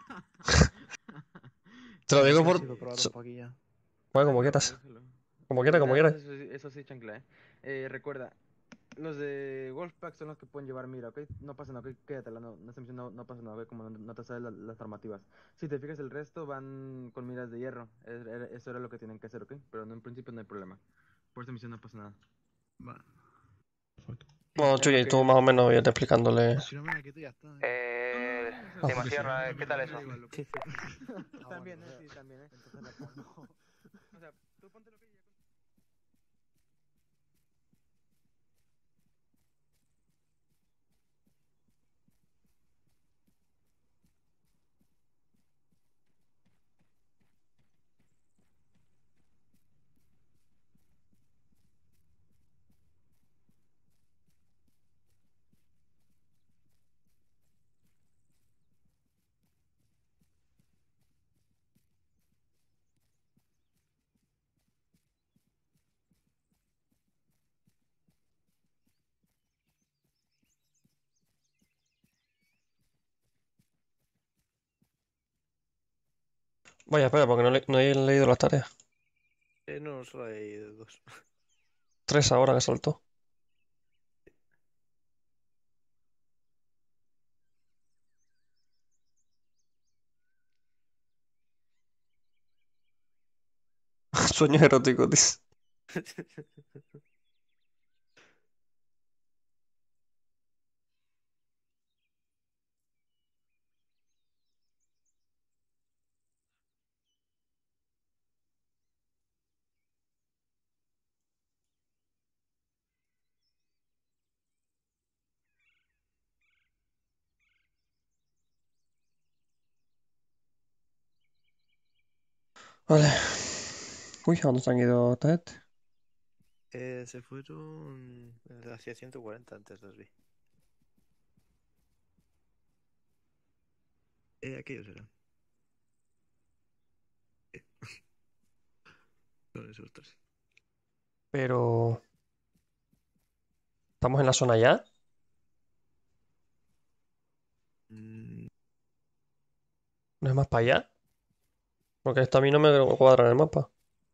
Te lo digo por... Bueno, como quieras. Como quieras. Eso sí, chancla, recuerda, los de Wolfpack son los que pueden llevar mira, ¿ok? No pasa nada, ¿ok? Quédatela, no pasa nada, ¿ok? Como no te sabes las normativas. Si te fijas, el resto van con miras de hierro. Eso era lo que tienen que hacer, ¿ok? Pero en principio no hay problema. Por esta misión no pasa nada. Va. Bueno, Chuy, tú más o menos vete explicándole. Si no me la quito ya está. Lima Sierra, ¿qué tal eso? También, sí, también, Entonces la pongo. O sea, tú ponte lo que yo. Vaya, espera, porque no he leído las tareas. No, solo hay 2. 3 ahora que saltó. Sueños eróticos, dice. Vale. Uy, ¿a dónde se han ido esta gente? Se fueron hacia 140 antes los vi. Aquellos eran. Son esos 3. Pero... ¿Estamos en la zona ya? ¿No es más para allá? Porque esto a mí no me cuadra en el mapa.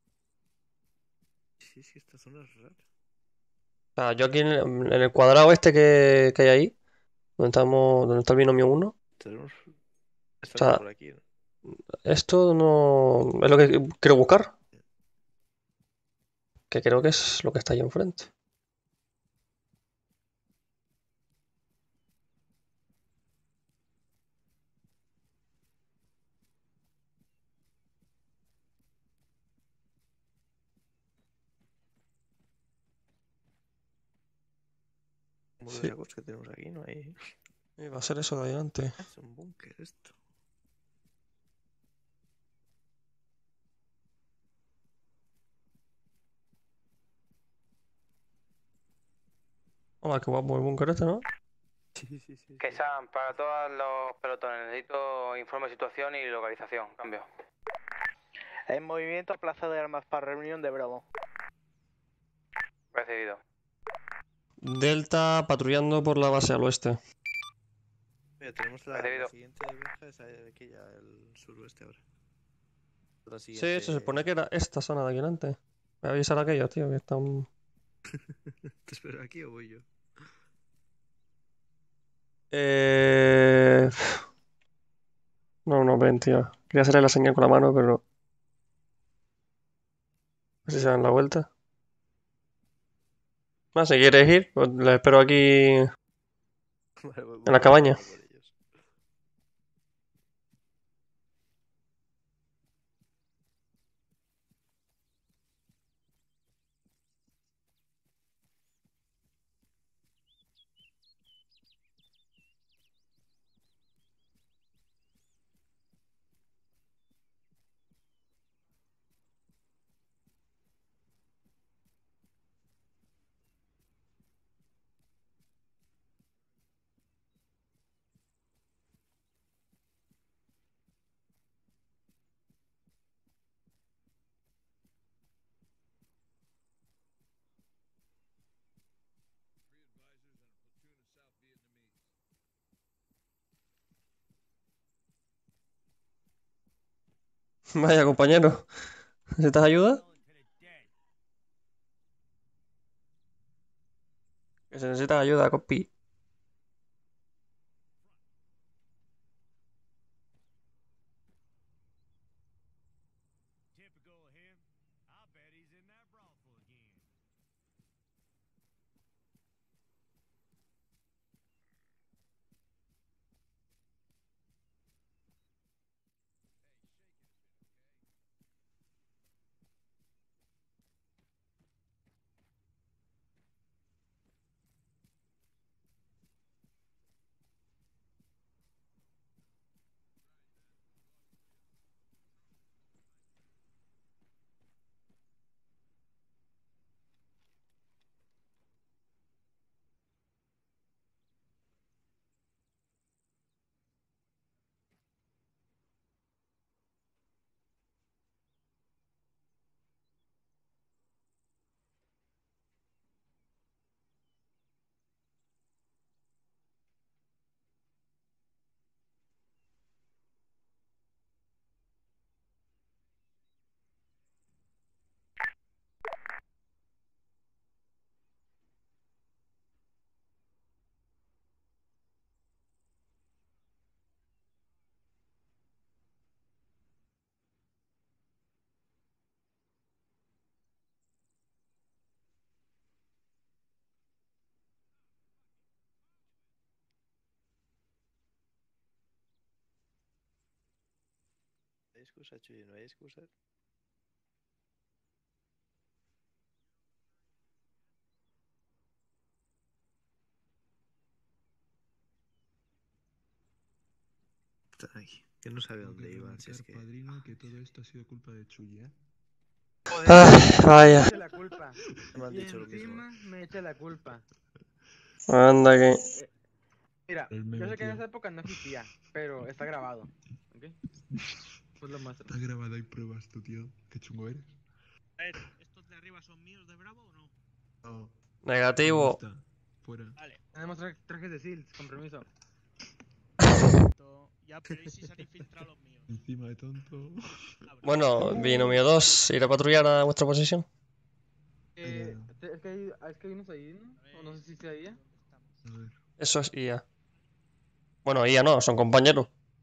Sí, esta zona es rara. O sea, yo aquí en el cuadrado este que hay ahí, donde está el binomio 1. Estaremos O sea, por aquí, ¿no? esto no es lo que quiero buscar. Que creo que es lo que está ahí enfrente. Como los Sí. sacos que tenemos aquí, no hay. Va a ser eso de adelante. Es un búnker esto. Hola, qué guapo el búnker este, ¿no? Sí. Que sean para todos los pelotones. Necesito informe de situación y localización. Cambio. En movimiento, plaza de armas para reunión de Bravo. Recibido. Delta patrullando por la base al oeste. Mira, tenemos la siguiente vieja, esa de aquí ya, el suroeste ahora. La Sí, siguiente... se supone que era esta zona de aquí delante. Voy a avisar a aquellos, tío, que están... ¿Te espero aquí o voy yo? No, ven, tío. Quería hacerle la señal con la mano, pero... A ver si se dan la vuelta. Si quieres ir, pues les espero aquí... Vale, voy en la cabaña. por ellos. Vaya, compañero. ¿Necesitas ayuda? Que se necesita ayuda, compi. excusa, Chuy, no hay excusa. Está ahí, que no sabe dónde iban, si es que... Padrino, que todo esto ha sido culpa de Chuy, ¿eh? Vaya. Me echa la culpa. Me han Y dicho lo mismo. encima me echa la culpa. Anda que... Mira, El yo meme, sé que en tío. esa época no existía, pero está grabado. ¿Ok? Pues lo muestro. Está grabado y pruebas tú, tío. Qué chungo eres. A ver, ¿estos de arriba son míos de Bravo o no? No. Negativo. Fuera. Vale. Tenemos trajes de SEALs, con permiso. Ya, pero ¿y si se han infiltrado los míos? Encima de tonto. Bueno, binomio 2, ¿ir a patrullar a vuestra posición? Es que hay unos ahí, ¿no? O no sé si sea IA. A ver. Eso es IA. Bueno, IA no, son compañeros.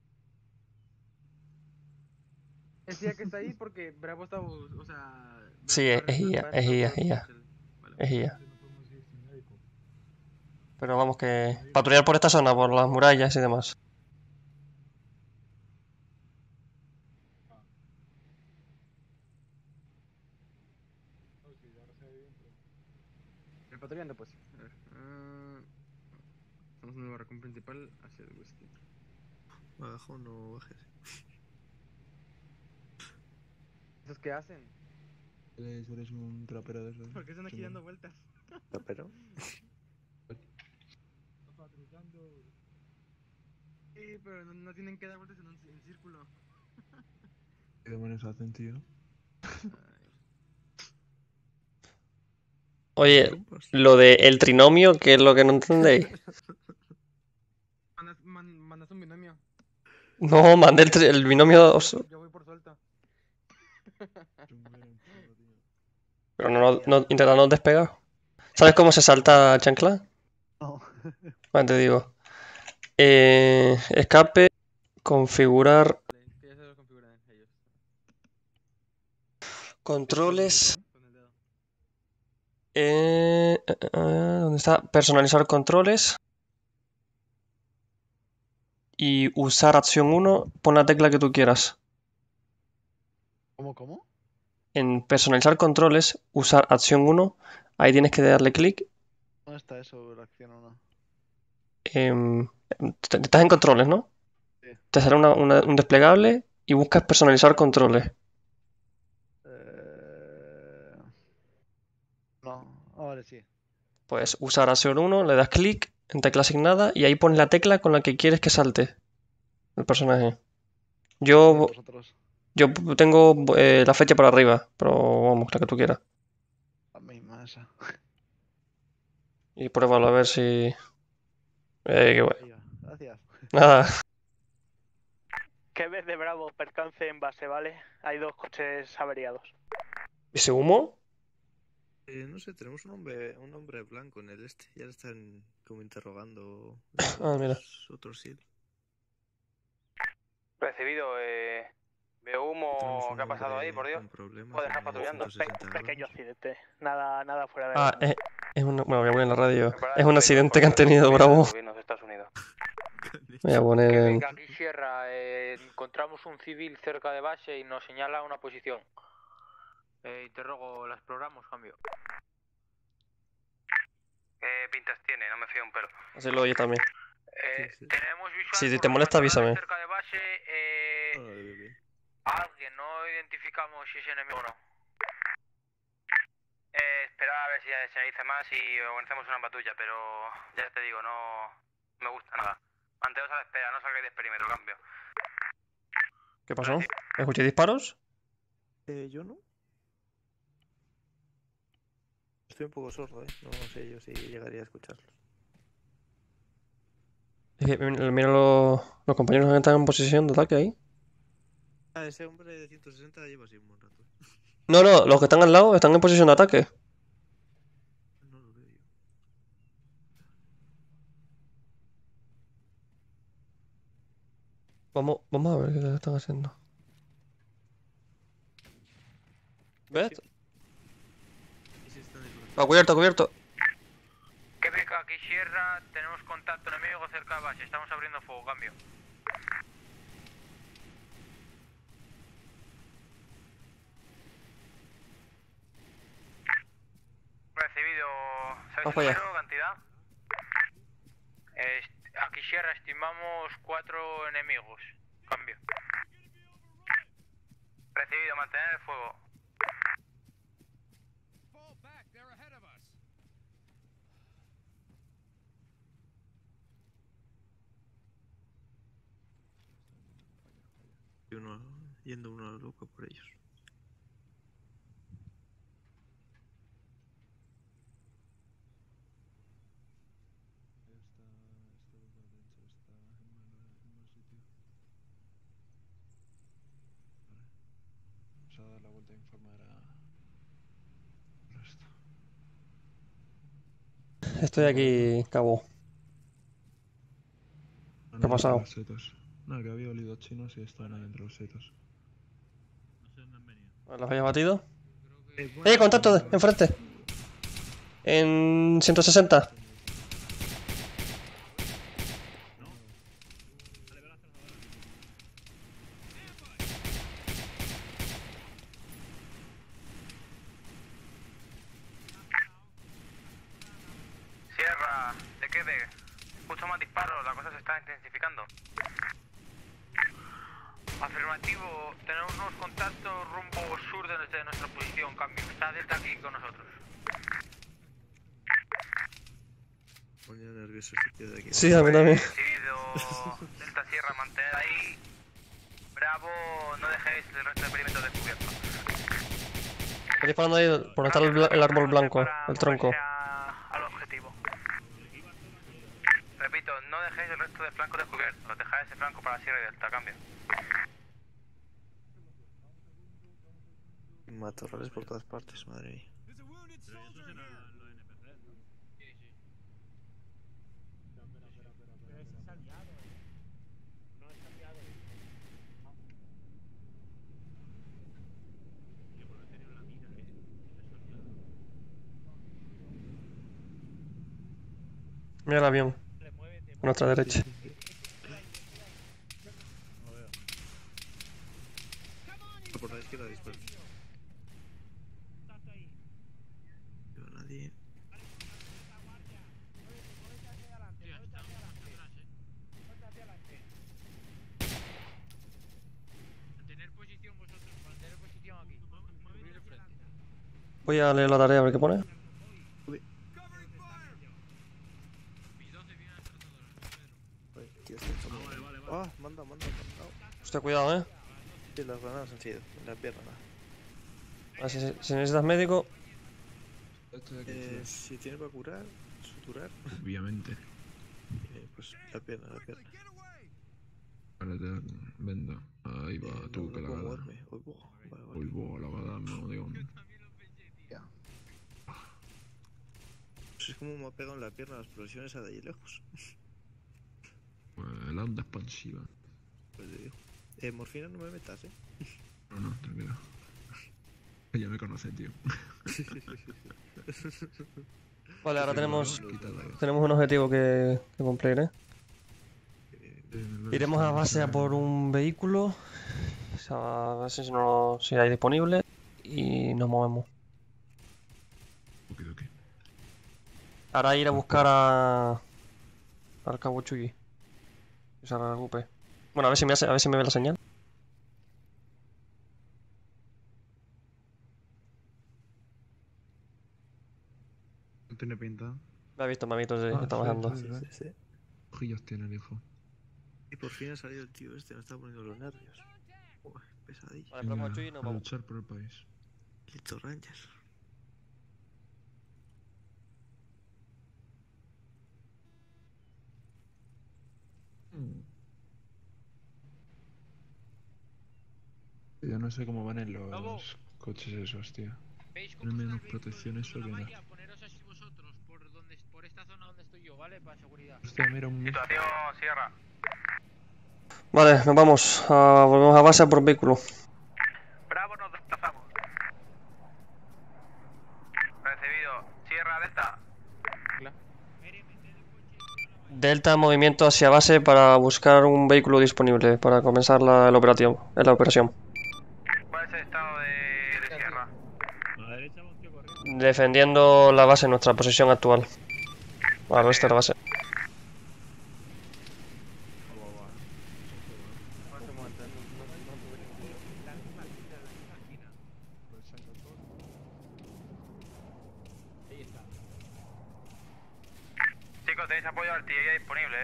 Es IA que está ahí porque Bravo está, o sea... Sí, es IA, es IA, es IA. Es IA. Pero vamos que... patrullar por esta zona, por las murallas y demás. El patrullando, pues. A ver. Estamos en el barracón principal hacia el whisky. Abajo no bajes. ¿Esos qué hacen? Eres un rapero de esos. ¿Por qué están aquí dando vueltas? ¿Rapero? Sí, pero no tienen que dar vueltas en círculo. ¿Qué demonios hacen, tío? Oye, lo de el trinomio, ¿qué es lo que no entendéis? Mandas un binomio. No, mandé el binomio... Yo voy por suelto. Pero no intentando despegar. ¿Sabes cómo se salta chancla? No. Vale, te digo. Escape, configurar... Que ya se lo configuran ellos. Controles... ¿dónde está? Personalizar controles. Y usar acción 1, pon la tecla que tú quieras. ¿Cómo? En personalizar controles, usar acción 1, ahí tienes que darle clic. ¿Dónde está eso, la acción o no? Estás en controles, ¿no? Sí. Te sale un desplegable y buscas personalizar controles. No, vale, sí. Pues usar acción 1, le das clic en tecla asignada y ahí pones la tecla con la que quieres que salte el personaje. Yo tengo la flecha para arriba, pero vamos, la que tú quieras. La misma esa. Y pruébalo a ver si... qué bueno. Gracias. Nada. ¿Qué ves de Bravo? Percance en base, ¿vale? Hay 2 coches averiados. ¿Ese humo? No sé, tenemos un hombre blanco en el este. Ya le están como interrogando. Mira. Otros SEAL. Recibido, veo humo. ¿Qué ha pasado ahí, por Dios? Puedes dejar patrullando. Pequeño accidente. Nada fuera de... Es una... Bueno, voy a poner en la radio. Es un accidente que han tenido, Bravo. Voy a poner... Aquí Sierra, encontramos un civil cerca de base y nos señala una posición. Interrogo, ¿la exploramos? Cambio. ¿Qué pintas tiene? No me fío un pelo. Así lo oye también. Tenemos visual. Si te molesta, avísame. Cerca de base, alguien, no identificamos si es enemigo o no. Espera a ver si se dice más y organizamos una patrulla, pero ya te digo, no me gusta nada. Manteneos a la espera, no salgáis de perímetro, cambio. ¿Qué pasó? ¿Escuché disparos? Yo no. Estoy un poco sordo, No sé yo si llegaría a escucharlos. Mira los compañeros que están en posición de ataque ahí. Ese hombre de 160 lleva así un buen rato. No, los que están al lado están en posición de ataque. No lo veo yo. Vamos a ver qué están haciendo. ¿Ves? Cubierto. Quebec, aquí Sierra, tenemos contacto enemigo cerca de base, estamos abriendo fuego, cambio. Recibido. ¿Sabéis Vamos el para allá. número, cantidad? Aquí Sierra, estimamos 4 enemigos. Cambio. Recibido, mantener el fuego. Y uno, yendo uno loco por ellos. Vamos a dar la vuelta a informar a... resto. Estoy aquí, cabo. ¿Qué ha pasado? Los setos. No, que había olido chinos y estaban ahí entre los setos. ¿Los habéis batido? Contacto enfrente. En 160. Sierra, ¿de qué ve? Escucho más disparos, la cosa se está intensificando. Afirmativo, tenemos unos contactos rumbo sur desde nuestra posición. Cambio. Está Delta aquí con nosotros. Ponía nervioso si queda aquí. Sí, a mí también. Recibido, Delta Sierra, mantener ahí. Bravo, no dejéis el resto del perímetro descubierto. Estoy disparando ahí por donde está el árbol blanco, el tronco. Al objetivo. Repito, no dejéis el resto del flanco descubierto. Dejad ese flanco para Sierra y Delta, cambio. Matorrales por todas partes, madre mía. Mira el avión. A nuestra derecha. Por la izquierda disparo. No veo a nadie. Mantener posición vosotros, mantener posición aquí. Cubrir el frente. Voy a leer la tarea a ver qué pone. Ah, manda. Hostia, cuidado, Sí, las granadas han sido en la pierna. A ver, si necesitas médico. Si tiene para curar, suturar. Obviamente. Pues la pierna. Vale, te vendo. Ahí va, tú, que la puedo gana. moverme. Hoy voy, la gana, no digo. Pues es como me ha pegado en la pierna las explosiones a de ahí lejos. Pues la onda expansiva. Pues te digo. Morfina no me metas, No, tranquilo. Ya me conoces, tío. Vale, ahora tenemos un objetivo que cumplir, Iremos a base a por un vehículo. O sea, a ver si hay disponible. Y nos movemos. Ahora ir a buscar al cabo Chuyi. Que se recupere. Bueno, a ver si me ve la señal. No tiene pinta. Me ha visto, sí, está bajando. Sí. Ojillos tiene el hijo. Y por fin ha salido el tío este, me está poniendo los nervios. Pesadilla. Vale, pero Chuyi nos A vamos. luchar por el país. Listo, Rangers. Yo no sé cómo van en los coches esos, tío. Tienen menos protección eso que nada. Poneros así vosotros por esta zona donde estoy yo, ¿vale? Para seguridad. Hostia, mira un... Situación Sierra. Vale, nos vamos. Volvemos a base a por vehículo. Bravo, nos desplazamos. Recibido. Sierra, Delta. Delta en movimiento hacia base para buscar un vehículo disponible para comenzar la operación. ¿Cuál es el estado de Sierra? Defendiendo la base, nuestra posición actual. Al oeste de la base. Chicos, tenéis apoyo de artillería disponible,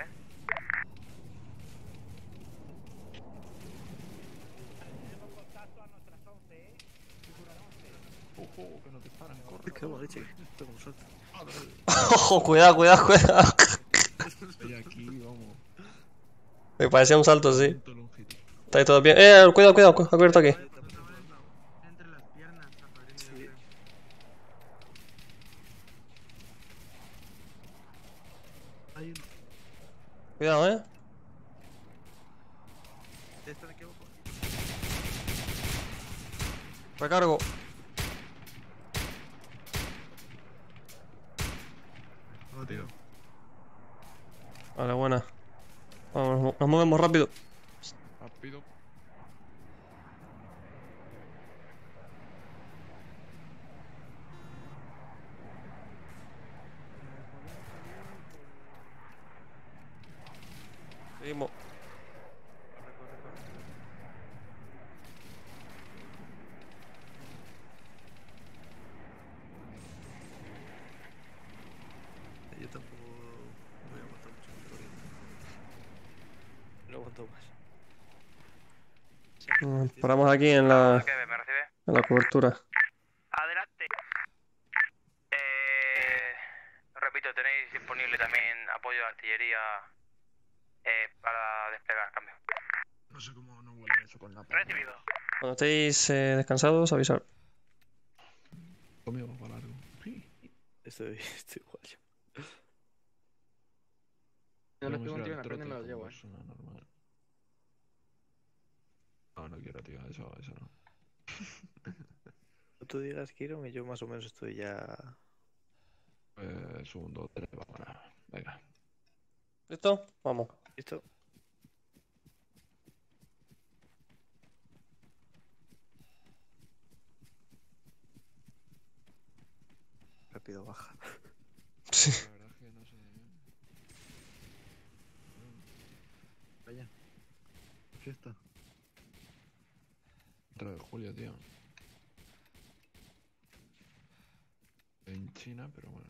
Ojo, que no te paran, corre. Qué buena leche. Tengo un salto. Ojo, cuidado, cuidado, cuidado. Estoy aquí, vamos. Me parecía un salto, sí. Está ahí todo bien. Cuidado, cuidado, cubierto aquí. Sí. Cuidado, Están aquí abajo. Recargo. No, tío. Vale, buena. Vamos, nos movemos rápido. Rápido. Seguimos. Yo tampoco voy a aguantar mucho victoria. No aguanto más. Paramos aquí en la cobertura. Adelante. Repito, tenéis disponible también apoyo de artillería para desplegar, cambio. No sé cómo no huele eso con la Recibido. Cuando estéis descansados, avisar. Conmigo para largo. Estoy igual yo. No los tengo Vamos a ir contigo en al la prenda y me trote los llevo, como persona normal. No, no quiero, tío. Eso no. Tú digas, Kieron, y yo más o menos estoy ya... Segundo, 3, vamos a... Venga. ¿Listo? Vamos. ¿Listo? Rápido, baja. Sí. La verdad es que no sé. Vaya. Fiesta. 3 de julio, tío. En China, pero bueno.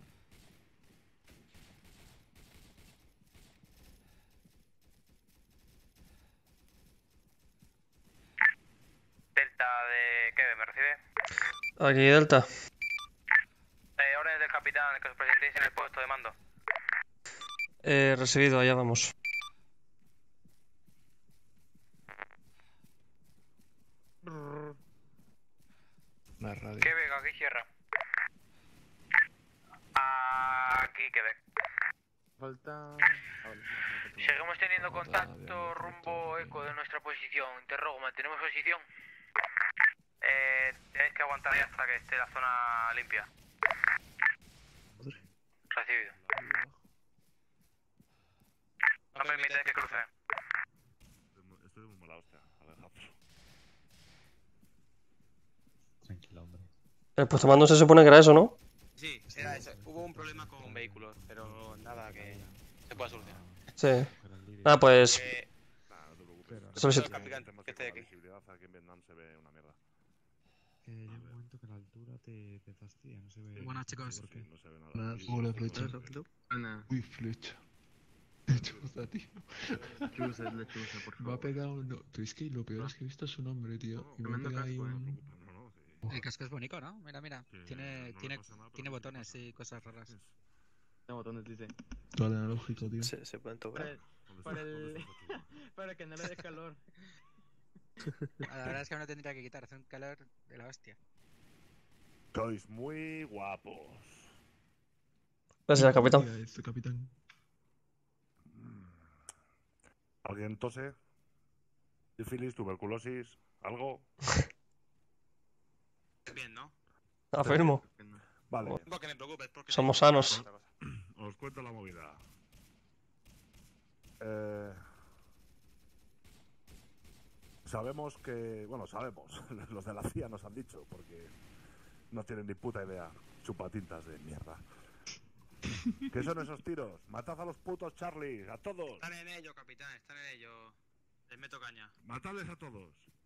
Delta de... ¿Qué? ¿Me recibe? Aquí, Delta. Órdenes del capitán, que os presentéis en el puesto de mando. Recibido, allá vamos. La radio. Quebec, aquí cierra. Aquí Quebec. Falta... Seguimos teniendo contacto rumbo eco de nuestra posición. Interrogo, ¿mantenemos posición? Tenéis que aguantar ahí hasta que esté la zona limpia. Recibido. No permitáis que cruce. Estoy muy mala hostia, Alejandro. Tranquilo, hombre. El puesto mando se supone que era eso, ¿no? Sí, era eso. Hubo un problema con vehículos, pero nada que se pueda solucionar. Sí. Ah, pues... No te preocupes. Solicito. Temas que con la visibilidad aquí en Vietnam se ve una mierda. Que llega un momento que la altura te fastidia, no se ve. Buenas, chicos. Sí, no se ve nada. Nada, Y- hola, flecha. Ana. Uy, flecha. Lechuza, tío. Lechuza, lechuza, por Me favor. ha pegado un... Pero es que lo peor es que he visto su nombre, tío. Y me ha tremendo pegado ahí casco, un... No, no, sí. El casco es bonito, ¿no? Mira, mira. Que Tiene, no le tiene, pasa nada, pero tiene sí. botones y cosas raras. No, botones, dice. Todo analógico, tío. Se pueden tocar. Para el... para que no le dé calor. La verdad es que no tendría que quitar, hace un calor de la hostia. Sois muy guapos. Gracias, capitán. Mira este capitán. ¿Alguien tose? ¿Sífilis, tuberculosis? ¿Algo? Bien, ¿no? Afirmo. Vale. No que me preocupes, porque... Somos sanos. Os cuento la movida. Sabemos que... Bueno, sabemos. Los de la CIA nos han dicho, porque no tienen ni puta idea. Chupatintas de mierda. ¿Qué son esos tiros? Matad a los putos Charlie, a todos. Están en ello, capitán, están en ello. Les meto caña. Matadles a todos.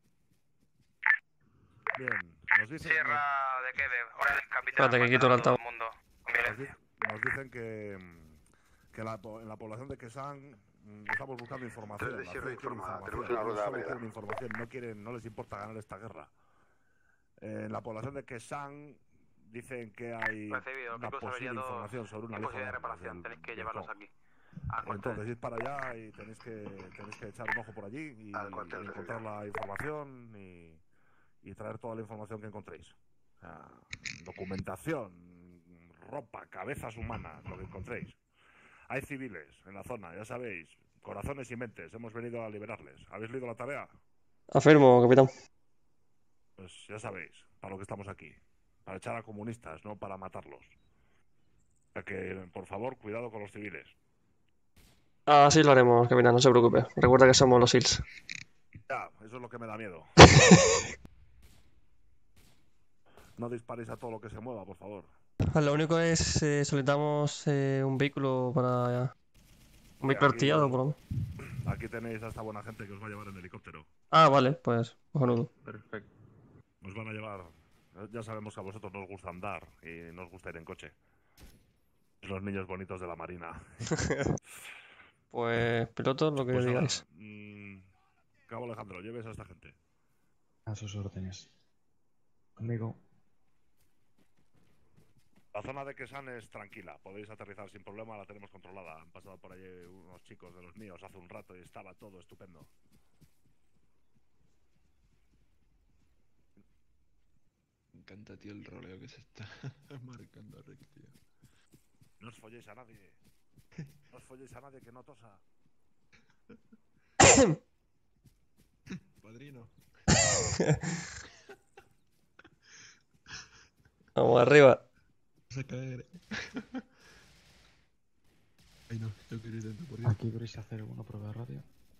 Bien, nos dicen... Sierra de qué, de orden, capitán. Espérate, que quito el altavoz. Mundo, con Nos, violencia. nos dicen que en la población de Quesang estamos buscando información. Tres de La Sierra gente quiere informada, información. tenemos una rueda Solo avenida. quieren información, no les importa ganar esta guerra. En la población de Quesang dicen que hay Recibido, una Picos posible Averiado, información sobre una hay lista posibilidad de de armas reparación, del tenéis que Vietcong. llevarlos aquí. Al cuartel. Entonces id para allá y tenéis que echar un ojo por allí y encontrar la información y traer toda la información que encontréis. O sea, documentación, ropa, cabezas humanas, lo que encontréis. Hay civiles en la zona, ya sabéis, corazones y mentes, hemos venido a liberarles. ¿Habéis leído la tarea? Afirmo, capitán. Pues ya sabéis, para lo que estamos aquí. Para echar a comunistas, no para matarlos. O sea que, por favor, cuidado con los civiles. Así lo haremos, capitán, no se preocupe. Recuerda que somos los SEALs. Ya, eso es lo que me da miedo. No disparéis a todo lo que se mueva, por favor. Lo único es, solicitamos un vehículo para... Un vehículo artillado, por lo menos. Aquí tenéis a esta buena gente que os va a llevar en helicóptero. Ah, vale, pues, cojonudo. Perfecto. Os van a llevar... Ya sabemos que a vosotros no os gusta andar y no os gusta ir en coche. Los niños bonitos de la marina. Pues, pilotos, lo que Pues nada, digáis. Cabo Alejandro, lleves a esta gente. A sus órdenes. Conmigo. La zona de Quesan es tranquila, podéis aterrizar sin problema, la tenemos controlada. Han pasado por allí unos chicos de los míos hace un rato y estaba todo estupendo. Me encanta, tío, el roleo que se está marcando Rick, tío. No os folléis a nadie. No os folléis a nadie que no tosa. Padrino. Vamos arriba. Vas a caer. Ay, no, yo quiero ir dentro por Aquí queréis hacer una prueba de radio.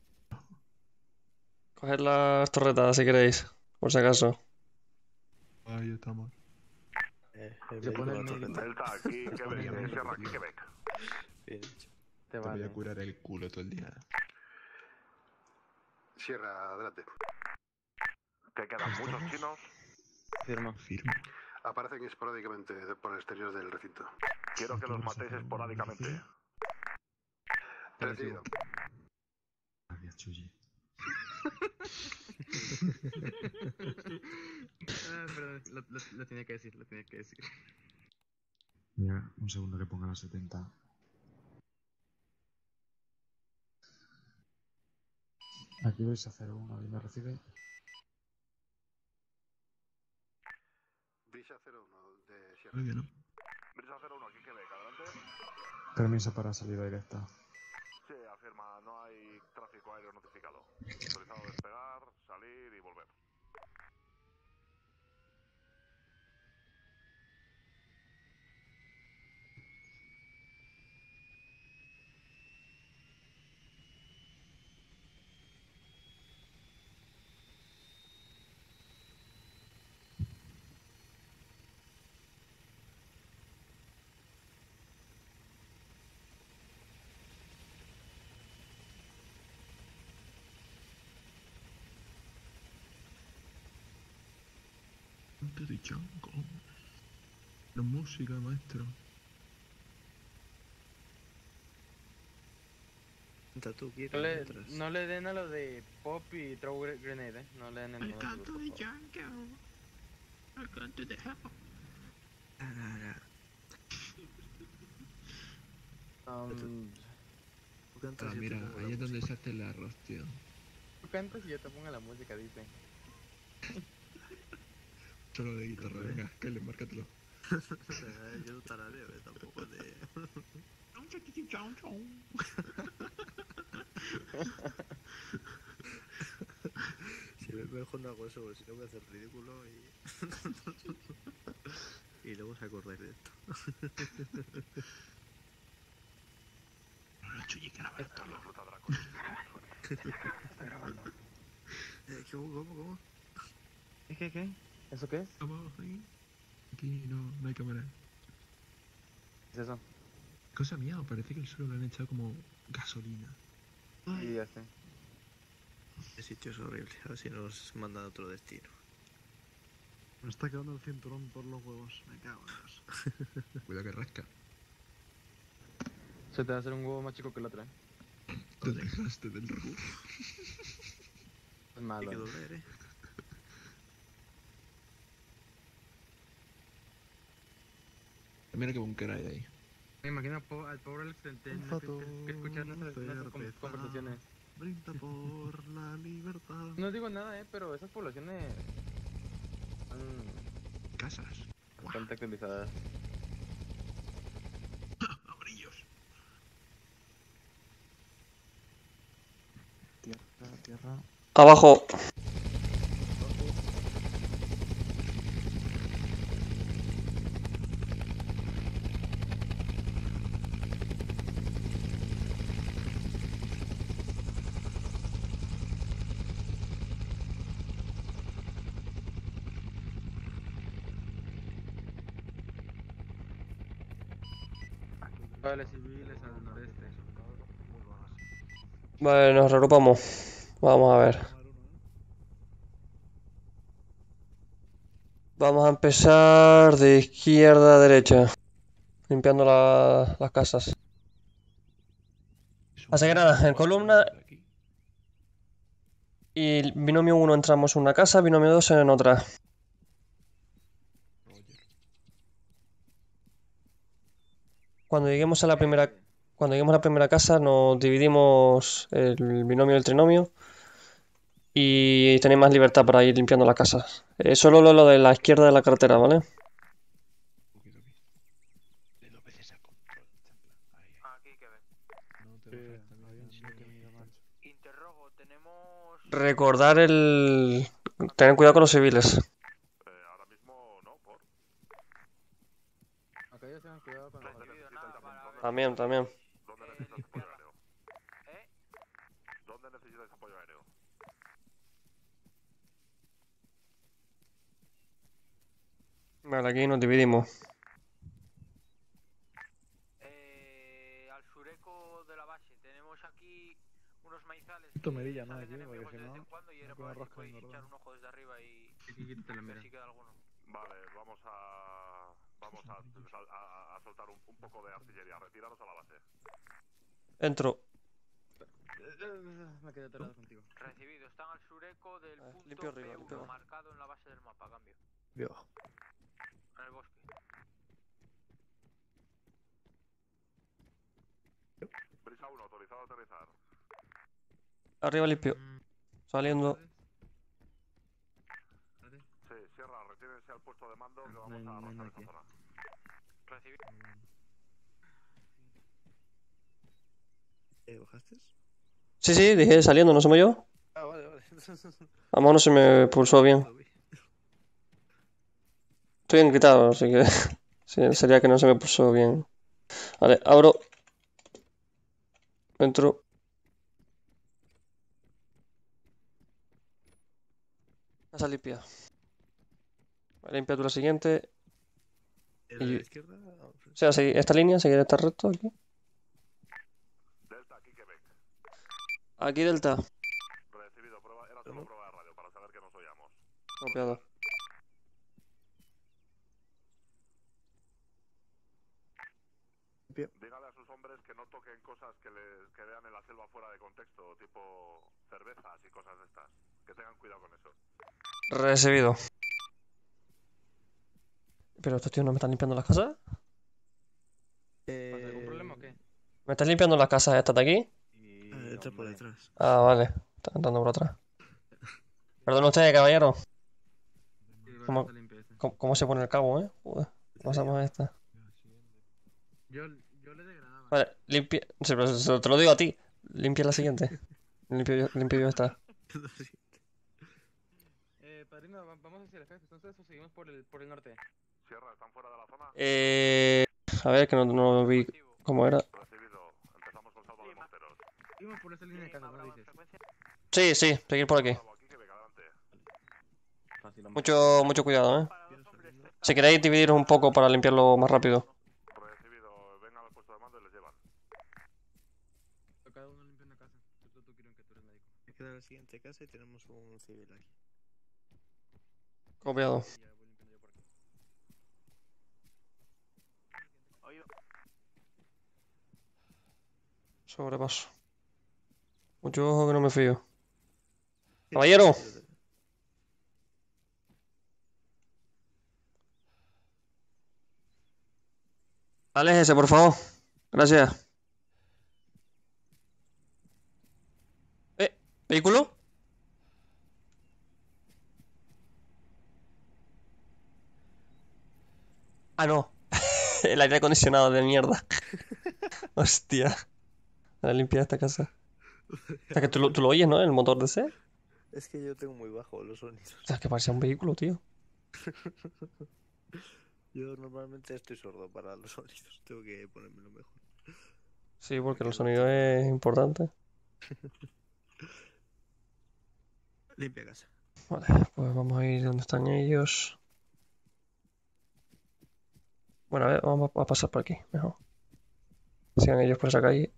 Coged las torretas si queréis, por si acaso. Ahí estamos. Se pone el médico. Delta, aquí Quebec, Sierra, aquí Quebec. Bien hecho. Te voy a curar el culo todo el día. Sierra, adelante. ¿Que quedan muchos chinos? Firma. Firma. Aparecen esporádicamente por el exterior del recinto. Quiero que los matéis esporádicamente. Recibido. Gracias, Chuyi. Perdón, lo tenía que decir, lo tenía que decir. Mira, un segundo que ponga la 70. Aquí vais a hacer una, ¿me recibe? Brisa 01 de Sierra. Muy bien, ¿no? Brisa 01, aquí Quebec, adelante. Permiso para salida directa. Sí, afirma, no hay tráfico aéreo notificado. Autorizado despegar, salir y volver. Antes de Chango. La música, maestro. Tú quieres No le, otras. no le den a lo de Pop y Throw Grenade, No le den el modo canto seguro, de por favor. Django. I canto de hell. Tú cantas y yo te Mira, pongo la ahí es donde música. se hace el arroz, tío. Tú cantas y yo te pongo la música, dice. Solo de guitarra, venga, Kyle, márcatelo. Yo no tarareo, tampoco de... Si me mejor no hago eso, porque si no voy a hacer ridículo y... y luego se acordáis de esto. ¿Qué? ¿Eso qué es? Vamos, ahí. Aquí no hay cámara. ¿Qué es eso? Cosa mía, parece que el suelo le han echado como gasolina. Sí, ya sé. Este sitio es horrible. A ver si nos mandan a otro destino. Me está quedando el cinturón por los huevos. Me cago en Dios. Cuidado que rasca. Se te va a hacer un huevo más chico que el otro, ¿eh? Te dejaste del roof. Es malo. Hay que doler, Mira qué búnker hay ahí. Me imagino al pobre Alex que escuchar nuestras conversaciones. Brinda por la libertad. No digo nada, pero esas poblaciones son casas bastante actualizadas. Amarillos. Tierra. Abajo. Vale, civiles al noreste. Vale, nos reagrupamos. Vamos a ver. Vamos a empezar de izquierda a derecha. Limpiando las casas. Así que nada, en columna. Y binomio 1 entramos en una casa, binomio 2 en otra. Cuando lleguemos a la primera casa nos dividimos el binomio y el trinomio y tenéis más libertad para ir limpiando las casas. Solo lo de la izquierda de la carretera, ¿vale? Recordar el... Tener cuidado con los civiles. Ahora mismo no, por. Acá ya se han cuidado con los También. ¿Dónde necesitas apoyo aéreo? ¿Dónde necesitas apoyo aéreo? Vale, aquí nos dividimos. Al sureco de la base tenemos aquí unos maizales. Tomerilla, ¿no? Salen Aquí, enemigos porque de si vez no, en cuando y era no por puedo ahí, rosca podéis engordar. echar un ojo desde arriba y ver si queda alguno. Vale, vamos a soltar un poco de artillería. Retiraros a la base. Entro. Me quedé atorado contigo. Recibido, están al sureco del punto limpio arriba, P1 limpio abajo. marcado en la base del mapa, cambio. Yo. En el bosque. Brisa 1, autorizado a aterrizar. Arriba limpio. Saliendo. Sí, Sierra, retírense al puesto de mando que vamos a arrasar esta zona. Recibido. ¿Bajaste? Sí, dije saliendo, ¿no se me oyó? Ah, vale. A mano no se me pulsó bien. Estoy encriptado, así que sí, sería que no se me pulsó bien. Vale, abro. Entro. Casa limpia. Vale, limpia tú la siguiente. ¿En la izquierda? O sea, esta línea, seguir esta recto aquí. Delta, aquí Quebec. Aquí Delta. Recibido, prueba, era solo prueba de radio para saber que nos oíamos. Copiado. Dígale a sus hombres que no toquen cosas que vean en la selva fuera de contexto, tipo cervezas y cosas de estas. Que tengan cuidado con eso. Recibido. ¿Pero estos tíos no me están limpiando las casas? ¿Algún problema o qué? ¿Me están limpiando las casas estas de aquí? Entra por detrás. Ah, vale. Están entrando por atrás. Perdón usted, caballero. ¿Cómo se pone el cabo, eh? Joder, pasamos a esta. Yo le degradaba. Vale, limpia. Sí, pero te lo digo a ti. Limpia la siguiente. Limpio yo esta. Padrino, vamos hacia el jefe, entonces o seguimos por el norte. Sierra, ¿están fuera de la zona? A ver, que no vi cómo era. Recibido. Empezamos con salvo de monteros. Seguimos por esa línea de casa, ¿no dices? Sí, seguir por aquí. Mucho cuidado, Si queréis dividiros un poco para limpiarlo más rápido. Recibido. uno limpiando casa. Tú, Kiron, que tú eres médico. Me queda la siguiente casa y tenemos un civil aquí. Copiado. Ya voy limpiando yo por aquí. Oído. Sobrepaso. Mucho ojo que no me fío. Caballero. Aléjese, por favor. Gracias. ¿Vehículo? Ah, no. El aire acondicionado de mierda. Hostia. Para limpiar esta casa. O sea, que tú lo oyes, ¿no? El motor de ese. Es que yo tengo muy bajo los sonidos. O sea, que parecía un vehículo, tío. Yo normalmente estoy sordo para los sonidos. Tengo que ponérmelo mejor. Sí, porque el sonido es importante. Limpia casa. Vale, pues vamos a ir donde están ellos. Bueno, a ver, vamos a pasar por aquí, mejor. Sigan ellos por esa calle.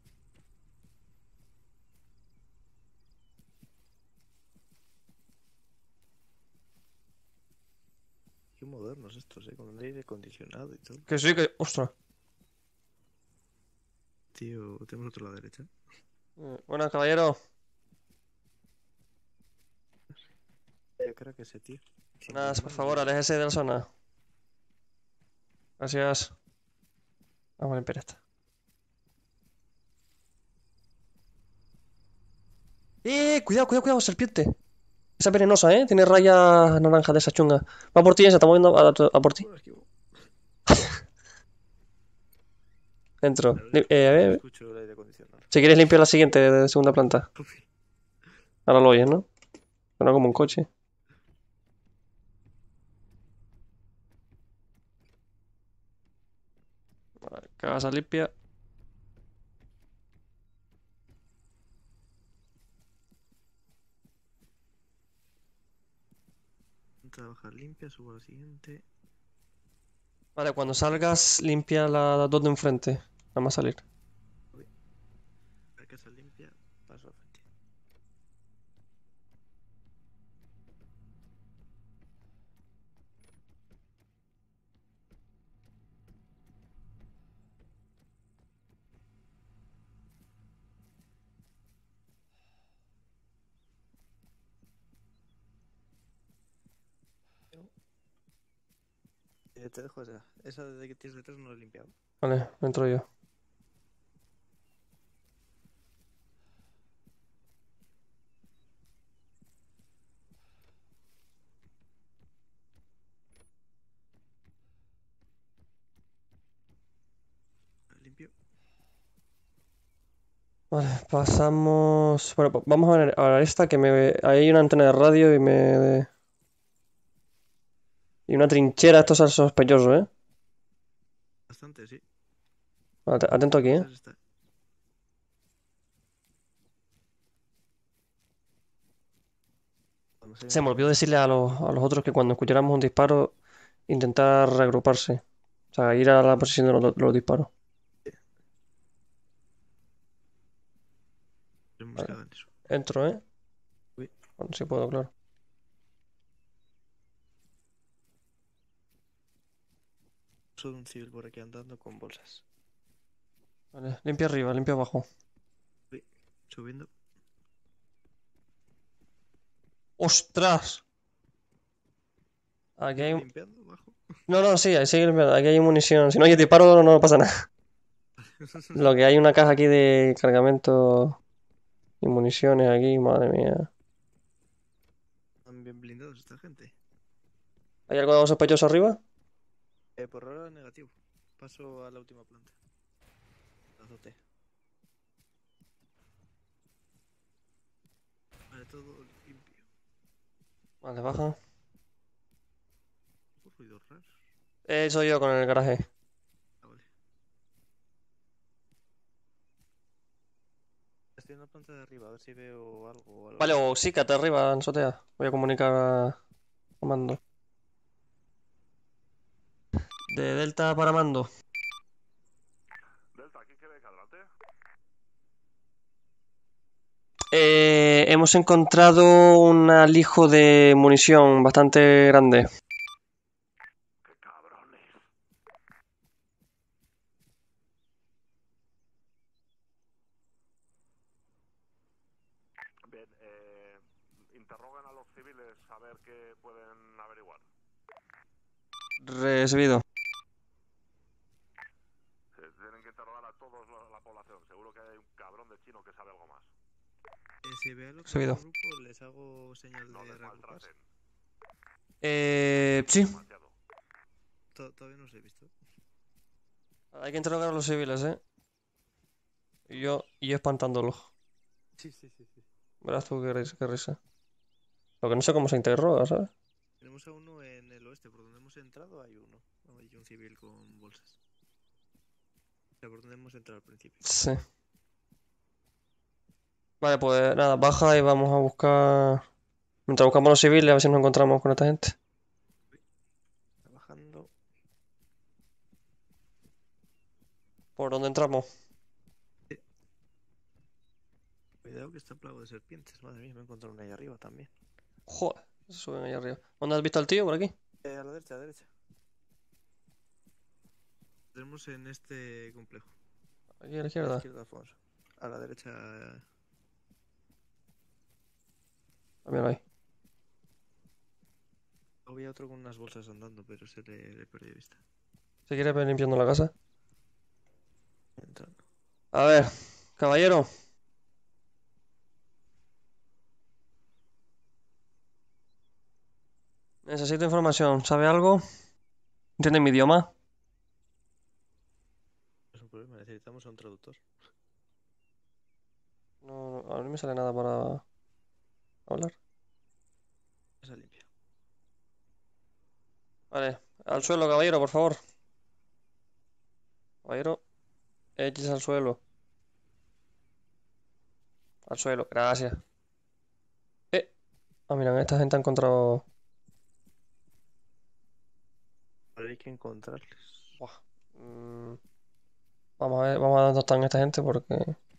Qué modernos estos, con el aire acondicionado y todo. Que sí, que... ¡Ostras! Tío, tenemos otro a la derecha. Buenas, caballero. Yo creo que ese tío. Nada, por favor, aléjese de la zona. Gracias. Vamos a limpiar esta. Cuidado, serpiente. Esa es venenosa, Tiene rayas naranjas de esa chunga. Va por ti, se está moviendo a por ti. Dentro. A ver. Si quieres limpiar la siguiente de segunda planta. Ahora lo oyes, ¿no? Suena como un coche. Vale, casa limpia. Trabajar limpia, subo a la siguiente. Vale, cuando salgas, limpia las dos de enfrente. Nada más salir. La casa limpia, paso al frente. Te dejo esa. Esa de que tienes detrás no la he limpiado. Vale, entro yo. Limpio. Vale, pasamos... Bueno, pues vamos a ver ahora esta que me... Ahí hay una antena de radio y me... Y una trinchera, esto es sospechoso, Bastante, sí. Vale, atento aquí, Se me olvidó decirle a los otros que cuando escucháramos un disparo, intentar reagruparse. O sea, ir a la posición de los disparos. Vale. Entro, Bueno, si puedo, claro. Soy un civil por aquí andando con bolsas. Vale, limpia arriba, limpia abajo. Uy, subiendo. ¡Ostras! Aquí hay... ¿Limpiando abajo? No, sí, ahí sigue limpiando. Aquí hay munición. Si no hay disparo, no pasa nada. Lo que hay una caja aquí de cargamento y municiones aquí, madre mía. Están bien blindados esta gente. ¿Hay algo sospechoso arriba? Por ahora negativo. Paso a la última planta. Azote. Vale, todo limpio. Vale, baja. Ruidos raros. Soy yo con el garaje. Vale. Estoy en la planta de arriba, a ver si veo algo. Vale, o sícate arriba, en azotea. Voy a comunicar a mando. De Delta para mando. Delta, ¿quién quiere que adelante? Hemos encontrado un alijo de munición bastante grande. Bien, interroguen a los civiles a ver qué pueden averiguar. Recibido. Tienen que interrogar a toda la población. Seguro que hay un cabrón de chino que sabe algo más. Si veo al Subido. otro grupo, les hago señal de reagruparse. Sí. Todavía no los he visto. Hay que interrogar a los civiles, Y yo espantándolos. Sí. Verás tú qué risa. Lo que no sé cómo se interroga, ¿sabes? Tenemos a uno en el oeste, por donde hemos entrado hay uno. Hay un civil con bolsas. O sea, por donde hemos entrado al principio. Sí. Vale, pues nada, baja y vamos a buscar... Mientras buscamos a los civiles, a ver si nos encontramos con esta gente. Bajando. ¿Por dónde entramos? Cuidado que está plago de serpientes. Madre mía, me he encontrado una ahí arriba también. Joder, se suben ahí arriba. ¿Dónde has visto al tío? ¿Por aquí? A la derecha, a la derecha. Tenemos en este complejo. Aquí a la izquierda. A la izquierda, Alfonso. A la derecha. Míralo ahí. Había otro con unas bolsas andando, pero se le perdió de vista. ¿Se quiere ver limpiando la casa? Entrando. A ver, caballero. Necesito información. ¿Sabe algo? ¿Entiende mi idioma? Es un problema, necesitamos a un traductor. No, a mí no me sale nada para hablar. Casa limpia. Vale, al suelo, caballero, por favor. Caballero, échese al suelo. Al suelo, gracias. Ah, mira, esta gente ha encontrado... Ahora hay que encontrarles. Vamos a ver dónde están esta gente porque...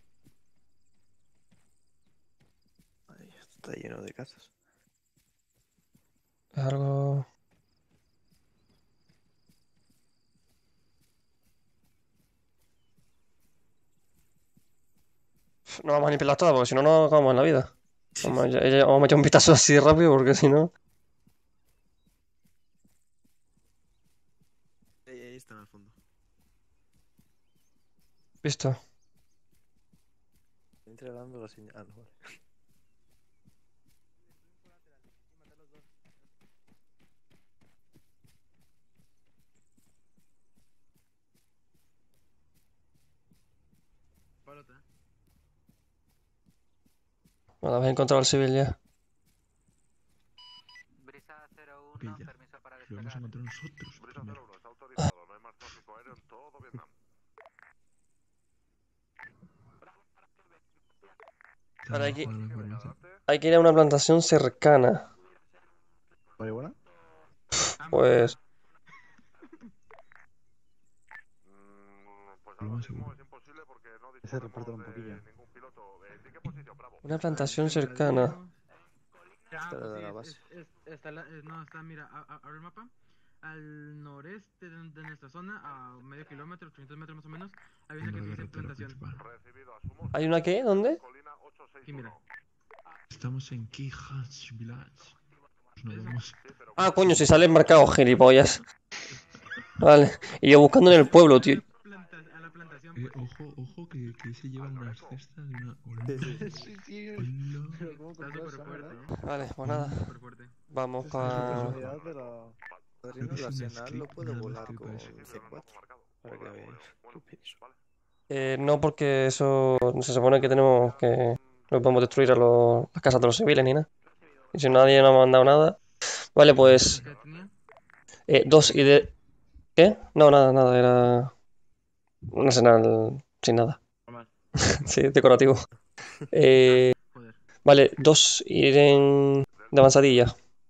Ahí está lleno de casas. Es algo... No vamos a limpiarlas todas porque si no, no acabamos en la vida. Vamos a echar un vistazo así rápido porque si no... Ahí están al fondo. Visto. Entra dando la señal. Ah, no, vale. Bueno, habéis encontrado al civil ya. Brisa 01, permiso para despegar. Lo hemos encontrado nosotros. Brisa 01, está autorizado. No hay más tráfico aéreo en todo Vietnam. Vale, hay que ir a una plantación cercana. ¿Marihuana? Pues... Pues ahora mismo es imposible porque no disponemos de ningún piloto. ¿De qué posición, Bravo? Una plantación cercana. No, está, mira, abre el mapa. Al noreste de nuestra zona, a medio kilómetro, 800 metros más o menos, hay una que dice plantación. ¿Hay una qué? ¿Dónde? Aquí, mira. Estamos en Kihach Village. Nos vamos. Ah, coño, si sale marcado, gilipollas. Vale, y yo buscando en el pueblo, tío. Ojo, que se llevan unas cestas de una... Vale, pues nada. Vamos para... El Arsenal lo puedo volar con C4 para que veáis. No, porque eso se supone que tenemos que... No podemos destruir a las casas de los civiles ni nada. Y si nadie nos ha mandado nada... Vale, pues... 2 y de... ¿Qué? No, nada, era... Un arsenal sin nada. Sí, decorativo. Vale, 2 ir de avanzadilla.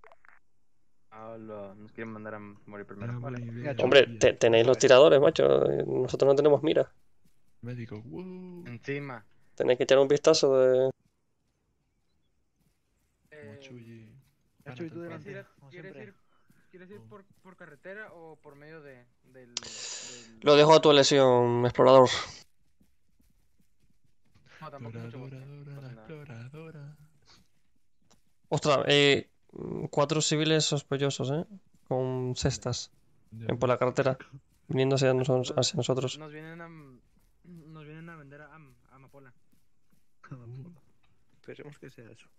Nos quieren mandar a morir primero. Vale. Hombre, tenéis los tiradores, macho. Nosotros no tenemos mira. Médico, Encima. Tenéis que echar un vistazo de... Nacho, ¿y tú delante? ¿Quieres ir por carretera o por medio del... Lo dejo a tu elección, explorador. No, tampoco mucho bosque. La exploradora. Ostras, 4 civiles sospechosos, con cestas. Por la carretera. Viniendo hacia nosotros. Nos vienen a vender a amapola. Esperemos que sea eso.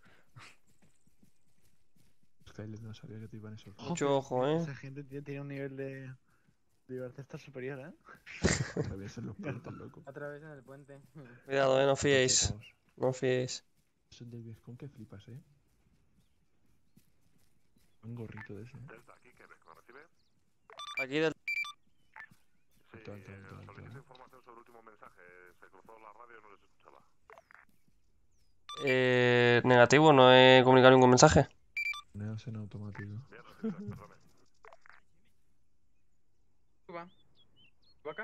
Skyler no sabía que te iban a soltar. Mucho ojo, Esa gente tiene un nivel de libertad superior, Atraviesan los puentes, loco. Atravesan el puente. Cuidado, no fiéis. No fiéis. Eso es del Viescon que flipas, Un gorrito de ese, Aquí, ¿qué ves? ¿Me recibe? Aquí del... Sí, solicito información sobre el último mensaje. Se cruzó la radio y no les escuchaba. Negativo, no he comunicado ningún mensaje. Neos en automático. ¿Va acá?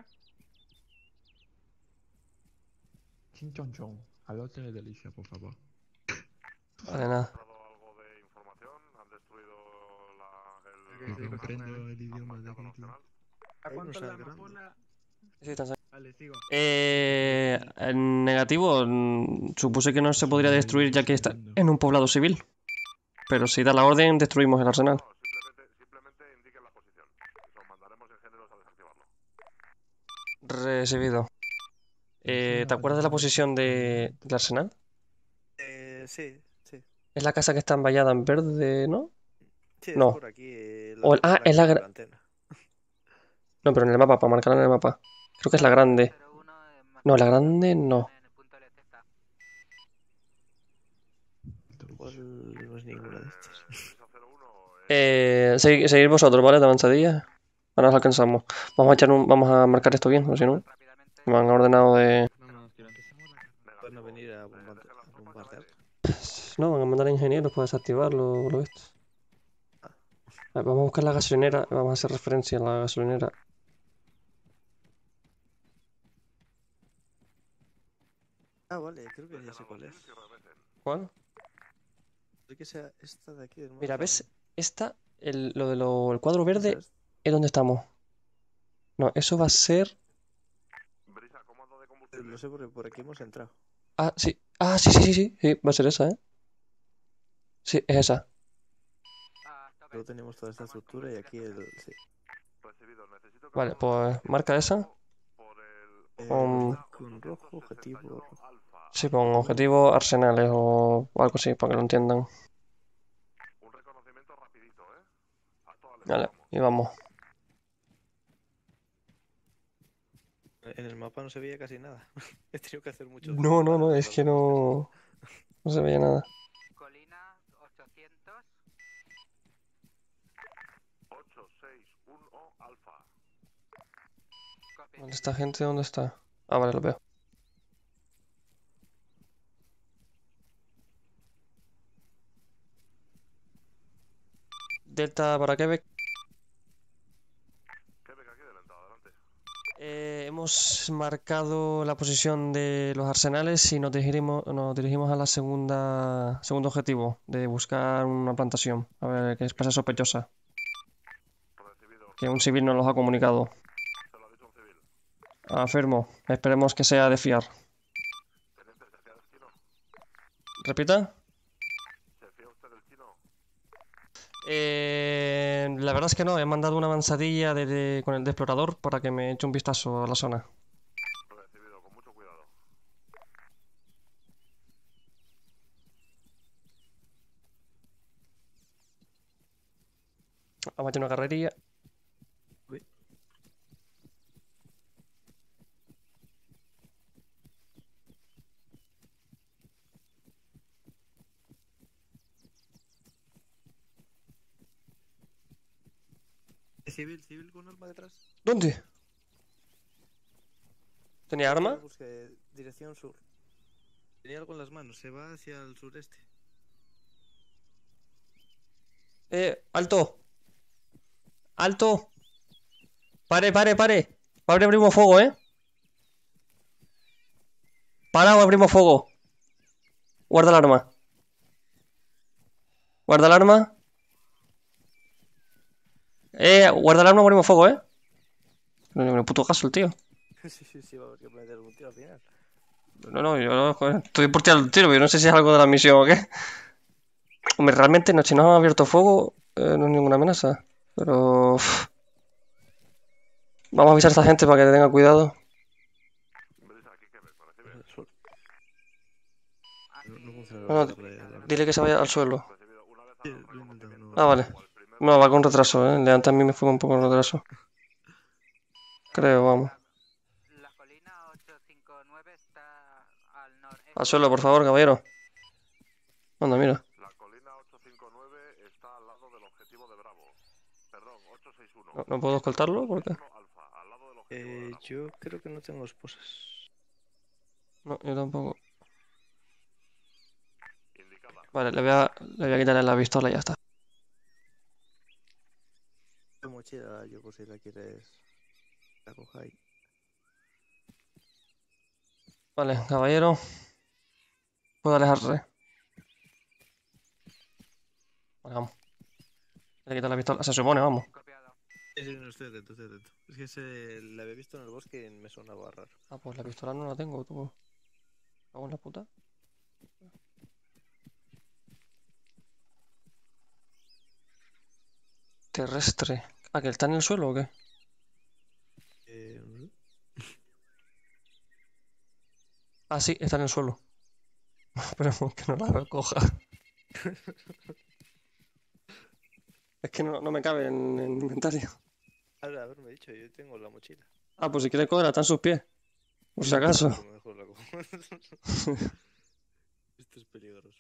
Chinchonchon. Al hotel de Alicia, por favor. Vale, nada. ¿Algo de información? ¿Han destruido No comprendo el idioma de aquí, tío. ¿A cuánto la amapola? Sí, está bien. Vale, sigo. En negativo, supuse que no se podría destruir ya que está en un poblado civil. Pero si da la orden, destruimos el arsenal. Simplemente indiquen la posición. Os mandaremos ingenieros a desactivarlo. Recibido. ¿Te acuerdas de la posición del arsenal? Sí. Es la casa que está envallada en verde, ¿no? Sí, no. Es por aquí. Es la antena. No, pero en el mapa, para marcarla en el mapa. Creo que es la grande. No, la grande no. Igual no es ninguna de estas. Seguid vosotros, ¿vale? De avanzadilla. Ahora nos alcanzamos. Vamos a marcar esto bien, o si no, me han ordenado de... Van a venir a bombardear. No, van a mandar a ingenieros para desactivarlo, lo visto. Vamos a buscar la gasolinera, vamos a hacer referencia a la gasolinera. Vale, creo que ya sé cuál es. ¿Cuál? Creo que sea esta de aquí. Mira, ¿ves? Esta, el cuadro verde es donde estamos. No, eso va a ser... Lo sé porque por aquí hemos entrado. Ah, sí. Ah, sí, va a ser esa, Sí, es esa. Luego tenemos toda esta estructura y aquí el... Sí. Vale, pues marca esa. Con rojo, objetivo rojo. Sí, con objetivos arsenales o algo así, para que lo entiendan. Vale, y vamos. En el mapa no se veía casi nada. He tenido que hacer mucho. No, es que no se veía nada. Colina 800. 861 alfa. ¿Dónde está gente? ¿Dónde está? Ah, vale, lo veo. Delta para Quebec. Hemos marcado la posición de los arsenales y nos dirigimos a la segundo objetivo, de buscar una plantación. A ver, que es pasa sospechosa. Que un civil nos los ha comunicado. Afirmo, esperemos que sea de fiar. ¿Repita? La verdad es que no, he mandado una avanzadilla con el explorador para que me eche un vistazo a la zona. Recibido, con mucho cuidado. Vamos a echar una carrerilla. Civil con arma detrás. ¿Dónde? ¿Tenía arma? Dirección sur. Tenía algo en las manos, se va hacia el sureste. ¡Alto! ¡Alto! ¡Pare! Ahora abrimos fuego, Para o abrimos fuego. Guarda el arma. Guarda el arma, morimos fuego, No me puto caso el tío. Sí, va a haber que meter algún tiro al final. No, yo no, joder, estoy por tirar el tiro, pero yo no sé si es algo de la misión o qué. Hombre, realmente no, si no han abierto fuego, no es ninguna amenaza. Pero... Vamos a avisar a esta gente para que tenga cuidado. No, dile que se vaya al suelo. Ah, vale. No, va con retraso, De antes a mí me fue un poco con retraso. Creo, vamos. Al suelo, por favor, caballero. Anda, mira. La colina 859 está al lado del objetivo de Bravo. Perdón, 861. ¿No puedo escoltarlo? ¿Por qué? Yo creo que no tengo esposas. No, yo tampoco. Vale, le voy a quitarle la pistola y ya está. La mochila, yo por si la quieres, la cojáis. Vale, caballero. Puedo alejarse. Vale, vamos. Le quitar la pistola. Se supone, vamos. Sí, no, estoy atento. Es que la había visto en el bosque y me sonaba raro. Ah, pues la pistola no la tengo, tú. ¿Hago en la puta? Terrestre. ¿Ah, que está en el suelo o qué? Ah, sí, está en el suelo. Esperemos que no la coja. Es que no me cabe en el inventario. Ahora, haberme dicho, yo tengo la mochila. Ah, pues si quieres cogerla, está en sus pies. Por si acaso. Mejor la cojo. Esto es peligroso.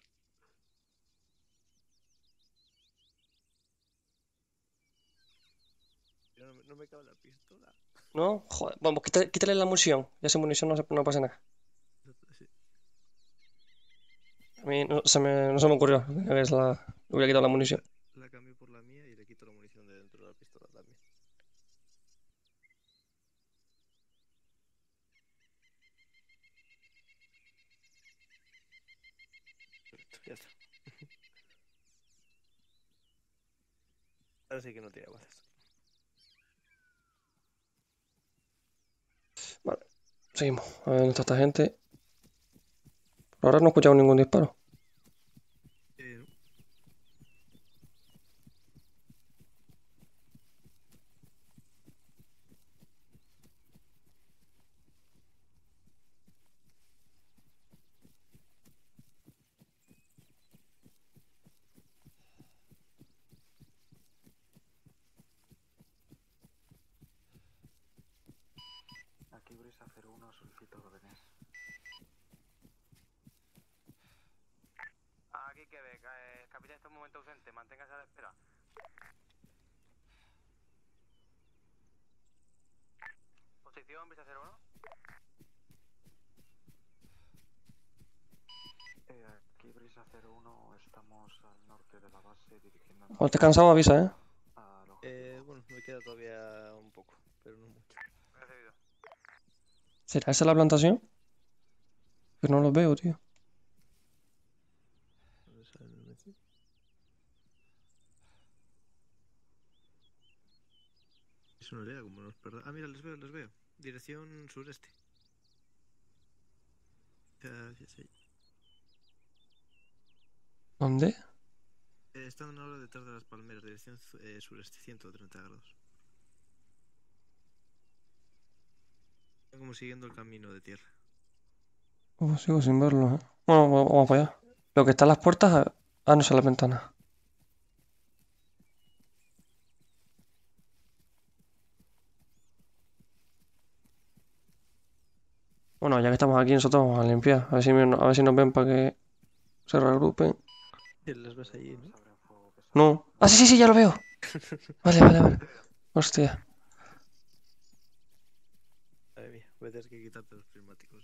No me cabe la pistola. ¿No? Joder, vamos, quítale la munición. Ya sin munición no pasa nada. A mí no se me ocurrió. Le voy a quitar la munición. La cambio por la mía y le quito la munición de dentro de la pistola también. Perfecto, ya está. Ahora sí que no tiene balas. Vale, seguimos. A ver dónde está esta gente. Por ahora no he escuchado ningún disparo. Aquí Brisa 01 solicito órdenes. Aquí Quebec, el capitán está un momento ausente, manténgase a la espera. Posición, Brisa 01. Aquí Brisa 01, estamos al norte de la base dirigiéndonos... Cuando estés cansado avisa, Bueno, me queda todavía un poco, pero no mucho. Recibido. ¿Será esa la plantación? Pero no los veo, tío. Es una idea, como nos perdamos. Ah, mira, les veo. Dirección sureste. Sí. ¿Dónde? Están ahora detrás de las palmeras, dirección sureste, 130 grados. Están como siguiendo el camino de tierra. Oh, sigo sin verlo, Bueno, vamos para allá. Lo que está en las puertas... Ah, no, son las ventanas. Bueno, ya que estamos aquí nosotros vamos a limpiar. A ver si nos ven para que se regrupen. ¿Les ves allí, no? No. Ah, sí, ya lo veo. Vale. Hostia. Madre mía, voy a tener que quitarte los prismáticos,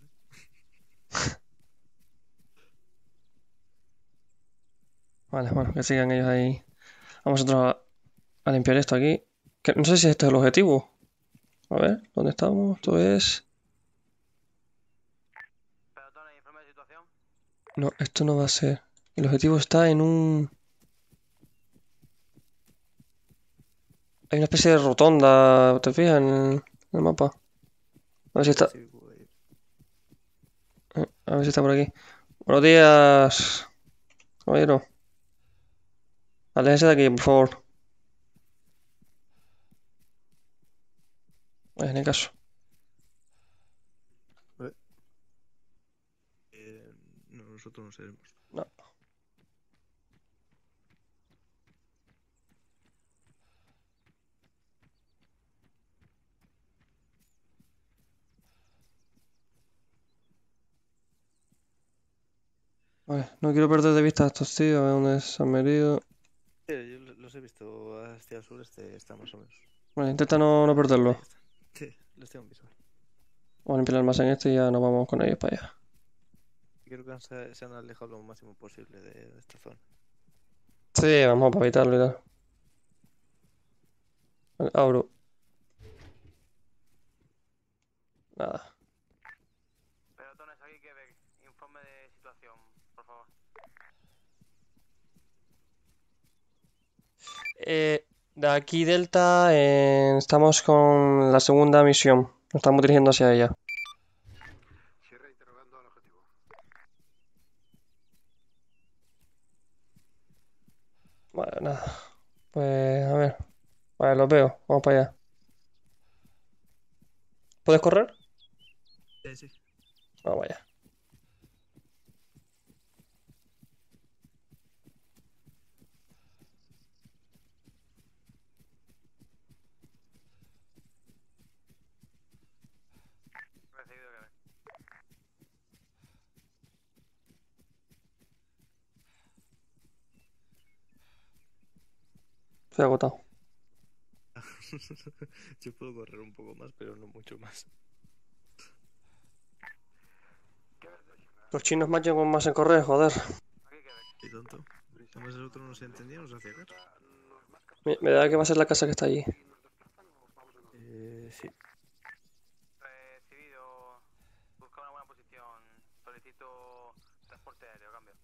Vale, bueno, que sigan ellos ahí. Vamos nosotros a limpiar esto aquí. Que no sé si este es el objetivo. A ver, ¿dónde estamos? Esto es... No, esto no va a ser. El objetivo está en un... Hay una especie de rotonda, ¿te fijas en el mapa? A ver si está. A ver si está por aquí. Buenos días, caballero. Aléjese de aquí, por favor. En el caso. No, nosotros no seremos. No. Vale, no quiero perder de vista a estos tíos, a ver dónde se han metido. Sí, yo los he visto hacia el sureste, está más o menos. Vale, intenta no perderlo. Sí, los tengo en visual. Vamos a limpiar el almacén este y ya nos vamos con ellos para allá. Creo que se han alejado lo máximo posible de esta zona. Sí, vamos para evitarlo y tal. Vale, abro. Nada. Pelotones aquí, Quebec. Informe de situación, por favor. De aquí Delta, estamos con la segunda misión. Nos estamos dirigiendo hacia ella. Sierra interrogando al objetivo. Vale, nada. Pues a ver. Vale, los veo. Vamos para allá. ¿Puedes correr? Sí. Vamos allá. Recibido, Quebec. Estoy agotado. Yo puedo correr un poco más, pero no mucho más. Los chinos llevan más en correr, joder. Y tonto. Además el otro no se entendía, nos hacía caso. Me da que va a ser la casa que está allí. Sí. Recibido. Busca una buena posición. Solicito transporte aéreo, cambio.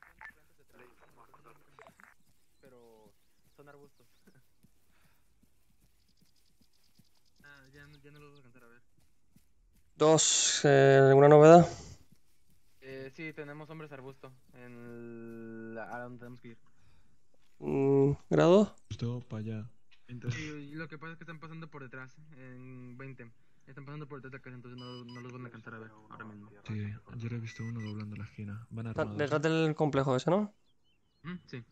Pero son arbustos. Ya no los voy a alcanzar a ver. Dos, ¿alguna novedad? Sí, tenemos hombres arbusto a donde tenemos que ir. ¿Grado? Justo para allá. Sí, lo que pasa es que están pasando por detrás, en 20. Están pasando por detrás de la casa, entonces no los van a alcanzar a ver ahora mismo. Sí, ayer he visto uno doblando la esquina. Van Está armados. detrás del complejo ese, ¿no? Sí.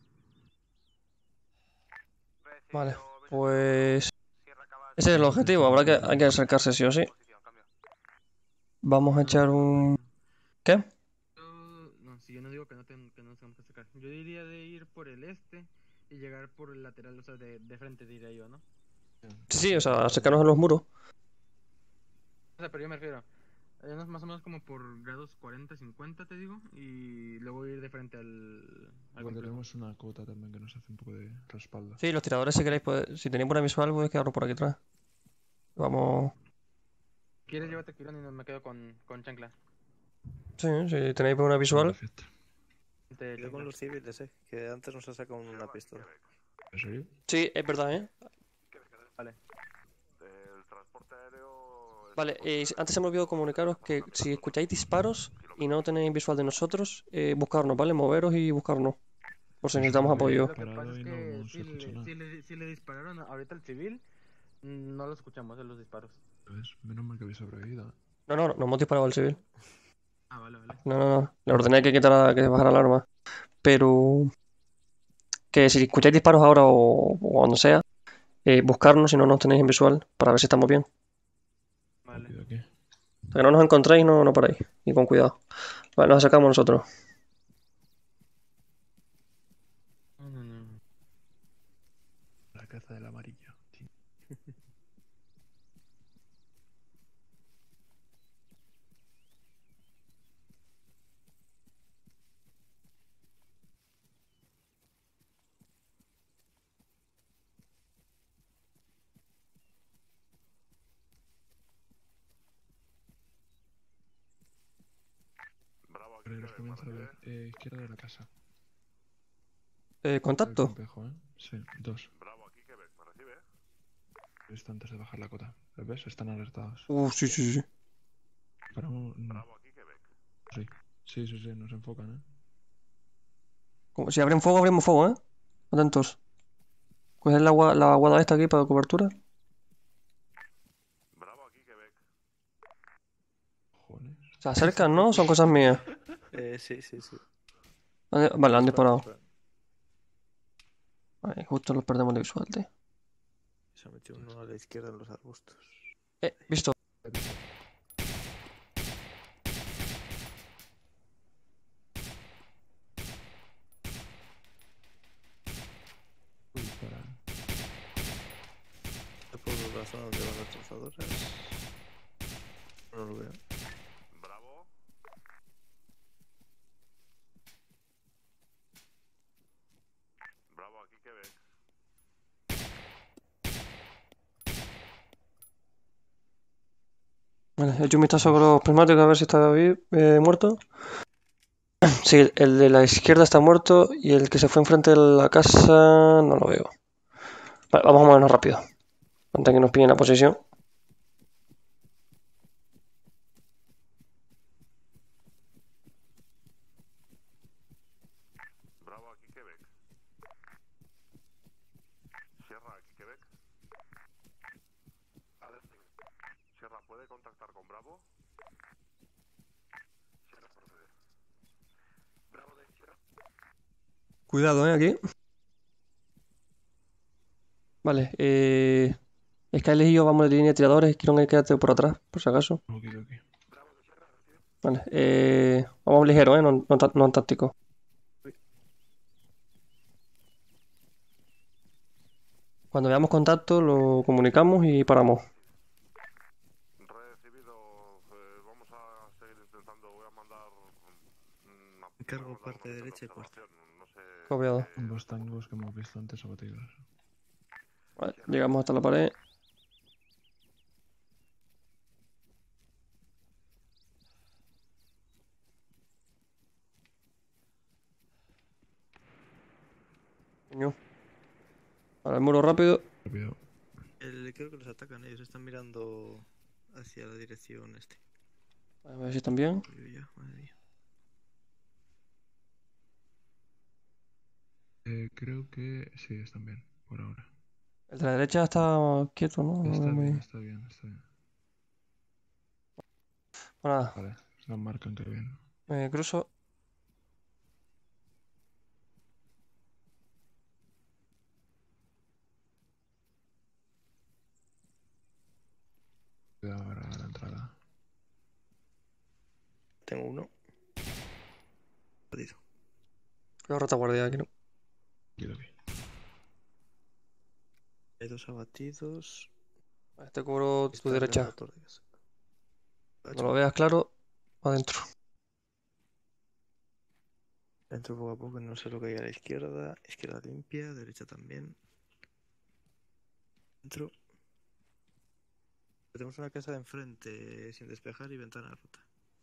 Vale, pues... Ese es el objetivo, hay que acercarse sí o sí. Vamos a echar un... ¿Qué? No, si yo no digo que no nos tenemos que acercar. Yo diría de ir por el este y llegar por el lateral, o sea, de frente diría yo, ¿no? Sí, o sea, acercarnos a los muros. O sea, pero yo me refiero, más o menos como por grados 40, 50 te digo, y luego ir de frente al Porque complejo. tenemos una cota también que nos hace un poco de respaldo. Sí, los tiradores si queréis, si tenéis buena visual, podéis quedaros por aquí atrás. Vamos... ¿Quieres llevarte Quirón y me quedo con chancla? Sí, si tenéis buena visual. Yo con los civiles, que antes nos ha sacado una pistola. ¿En serio? Sí, es verdad, ¿eh? Vale. El transporte aéreo... Vale, antes se me olvidó comunicaros que si escucháis disparos y no tenéis visual de nosotros, buscarnos, ¿vale? Moveros y buscarnos. Por si necesitamos apoyo. Lo que pasa es que si le dispararon ahorita al civil, no lo escuchamos en los disparos. ¿Ves? Menos mal que habéis sobrevivido. No hemos disparado al civil. Ah, vale. No. Le ordené que bajara la arma. Pero... Que si escucháis disparos ahora o cuando sea, buscarnos si no nos tenéis en visual para ver si estamos bien. Vale. Hasta que no nos encontréis, no paráis. Y con cuidado. Vale, nos acercamos nosotros. La caza del amarillo. Los comienzo a ver. Izquierda de la casa. ¿Contacto? Complejo, ¿eh? Sí, 2. Bravo, aquí Quebec, ¿me recibe? Visto antes de bajar la cota. ¿Los ves? Están alertados. Sí, sí, sí. Paramos. Sí. Sí, sí, sí, nos enfocan, ¿eh? Como si abren fuego, abrimos fuego, ¿eh? Atentos. Coger la aguada esta aquí para cobertura. Se acercan, ¿no? Son cosas mías. Sí, sí, sí. Vale, han disparado. Vale, justo los perdemos de visual, tío. Se ha metido uno a la izquierda en los arbustos. Visto. Por la zona donde van las trozadoras. No lo veo. Bravo, aquí Quebec. Vale, he hecho un vistazo con los prismáticos a ver si está muerto. Sí, el de la izquierda está muerto y el que se fue enfrente de la casa no lo veo. Vale, vamos a movernos rápido. Antes que nos pillen la posición. Bravo, aquí Quebec. Sierra, aquí Quebec. Sierra, ¿puede contactar con Bravo? Sierra, procede. Bravo de Sierra. Cuidado, aquí. Vale, Skyler y yo vamos de línea de tiradores. Quiero que quédate por atrás, por si acaso. Vale, vamos ligero, no táctico. Cuando veamos contacto lo comunicamos y paramos. Recibido, vamos a seguir intentando, voy a mandar Cargo parte derecha y cuarta. Copiado. Los tangos que hemos visto antes abatidos. Vale, llegamos hasta la pared. Coño. Para el muro rápido. Rápido. Creo que los atacan ellos, están mirando hacia la dirección este. A ver si están bien. Creo que sí, están bien, por ahora. El de la derecha está quieto, ¿no? Está bien, está bien, está bien. Bueno, vale, nos marcan que bien. Cruzo. Cuidado ahora a la entrada. Tengo uno. Perdido. Cuidado retaguardia aquí, ¿no? Hay dos abatidos. Te cubro tu derecha. No No lo veas claro, adentro. Entro poco a poco, no sé lo que hay a la izquierda. Izquierda limpia, derecha también. Entro. Tenemos una casa de enfrente sin despejar y ventana rota.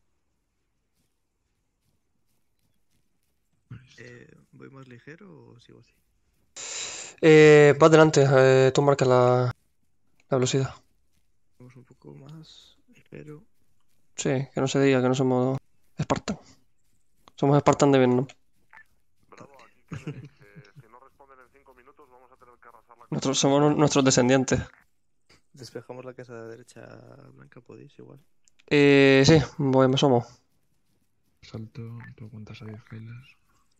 ¿Voy más ligero o sigo así? Va adelante, tú marcas la velocidad. Vamos un poco más ligero. Sí, que no se diga que no somos Spartan. Somos Spartan de Vietnam. Bravo, aquí Quebec. Si no responden en 5 minutos vamos a tener que arrasar la Nosotros somos nuestros descendientes. Despejamos la casa de la derecha blanca, podéis igual. Sí, me somos. Salto, tú cuentas a 10 Skyler.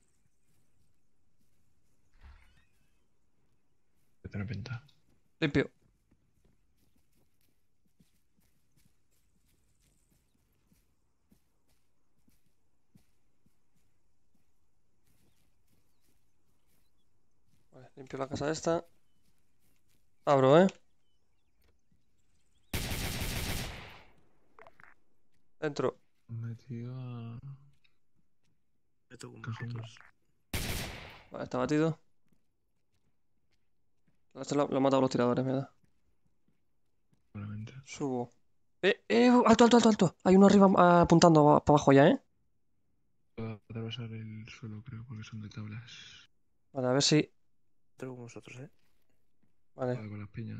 Que tiene pinta. Limpio. Vale, limpio la casa esta. Abro, Dentro. Metido a... Meto con vosotros. Vale, está batido. Este lo han matado los tiradores, me da. Probablemente. Subo. Alto. Hay uno arriba apuntando para abajo ya, Va a atravesar el suelo, creo, porque son de tablas. Vale, a ver si... Tengo con vosotros, Vale. Con las piñas.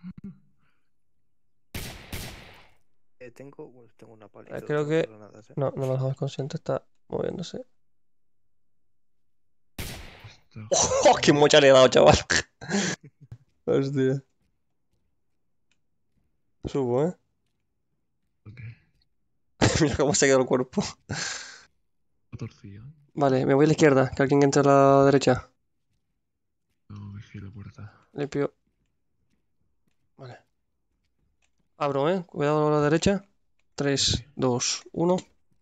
Tengo una palita. Creo que... No, no lo dejamos consciente, está moviéndose. ¡Oh, qué mocha le he dado, chaval! Hostia. Subo, ¿eh? Mira cómo se ha quedado el cuerpo. Torcido. Vale, me voy a la izquierda, que alguien entre a la derecha. No, vigilo la puerta. Limpio. Vale. Abro, ¿eh? Cuidado a la derecha. 3, 2, 1.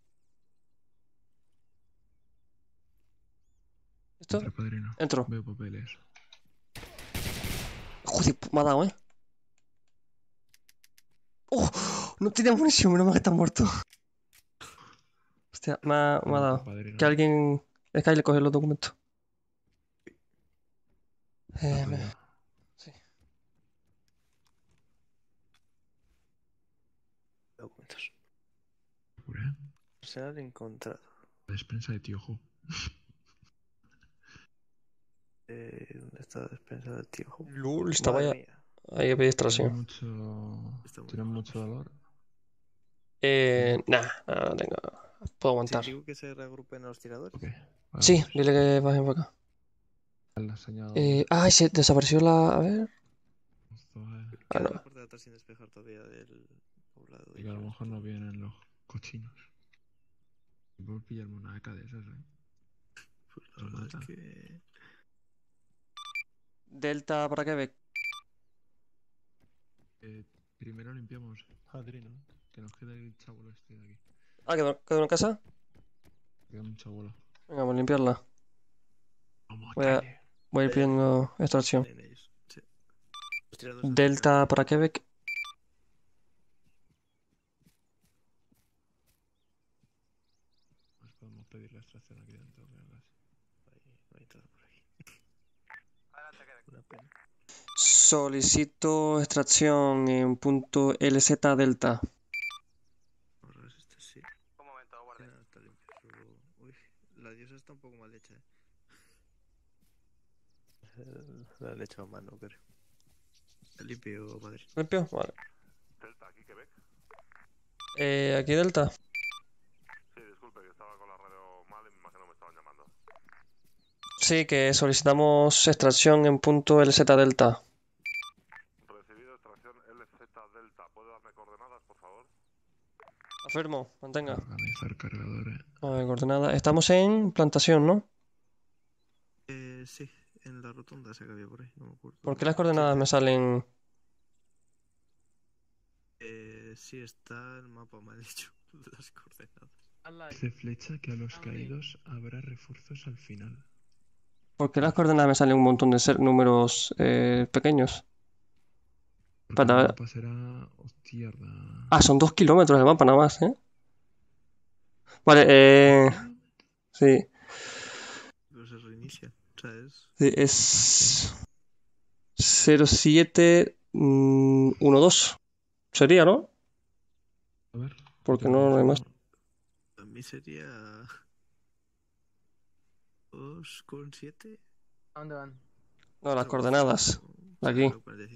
¿Esto? Entro. Veo papeles. Joder, me ha dado, ¿eh? ¡Oh! No tiene munición, menos mal que está muerto. Hostia, me ha dado. Que alguien... Es que ahí le coge los documentos. Sí. Documentos. Se han encontrado. La despensa de Tiojo. ¿Dónde está la despensa del Tiojo? Lul, estaba ya... Ahí pedí extracción. ¿Tienes mucho dolor? Nah, no tengo. Puedo aguantar. ¿Digo que se reagrupen los tiradores? Okay. Vale, sí, dile que bajen para acá. Ay, se desapareció la... A ver... Ah, no. La parte de atrás sin despejar todavía del poblado. Y que a lo mejor no vienen los cochinos. Puedo pillarme una AK de esas, Pues la verdad es que... Delta para Quebec. Primero limpiamos Adrino, que nos queda el chabuelo este de aquí. Ah, ¿quedó en casa? Queda un chabuelo. Venga, vamos a limpiarla. Voy a ir pidiendo extracción. Delta para Quebec. Pues podemos pedir la extracción aquí dentro. Solicito extracción en punto LZ Delta. Sí. Un momento, aguarde. Uy, la diosa está un poco mal hecha, La han hecho a mano, creo. Limpio, madre. ¿Limpio? Vale. Delta, aquí Quebec. ¿Aquí Delta? Sí, disculpe, que estaba con la radio mal y me imagino que me estaban llamando. Sí, que solicitamos extracción en punto LZ Delta. Recibido extracción LZ Delta. ¿Puede darme coordenadas, por favor? Afirmo, mantenga. Organizar cargadores. A ver, coordenadas. Estamos en plantación, ¿no? Sí, en la rotonda esa que había por ahí, no me acuerdo. ¿Por qué las coordenadas me salen...? Sí, está el mapa mal hecho, las coordenadas. Dice flecha que a los caídos habrá refuerzos al final. ¿Por qué las coordenadas me salen un montón de números pequeños? Porque el mapa será izquierda. Ah, son 2 kilómetros el mapa nada más, ¿eh? Vale, sí. Pero se reinicia, ¿sabes? Sí, es... 0712. Sería, ¿no? A ver. Porque no hay más. A mí sería... 2,7. ¿A dónde van? No, las coordenadas. Aquí.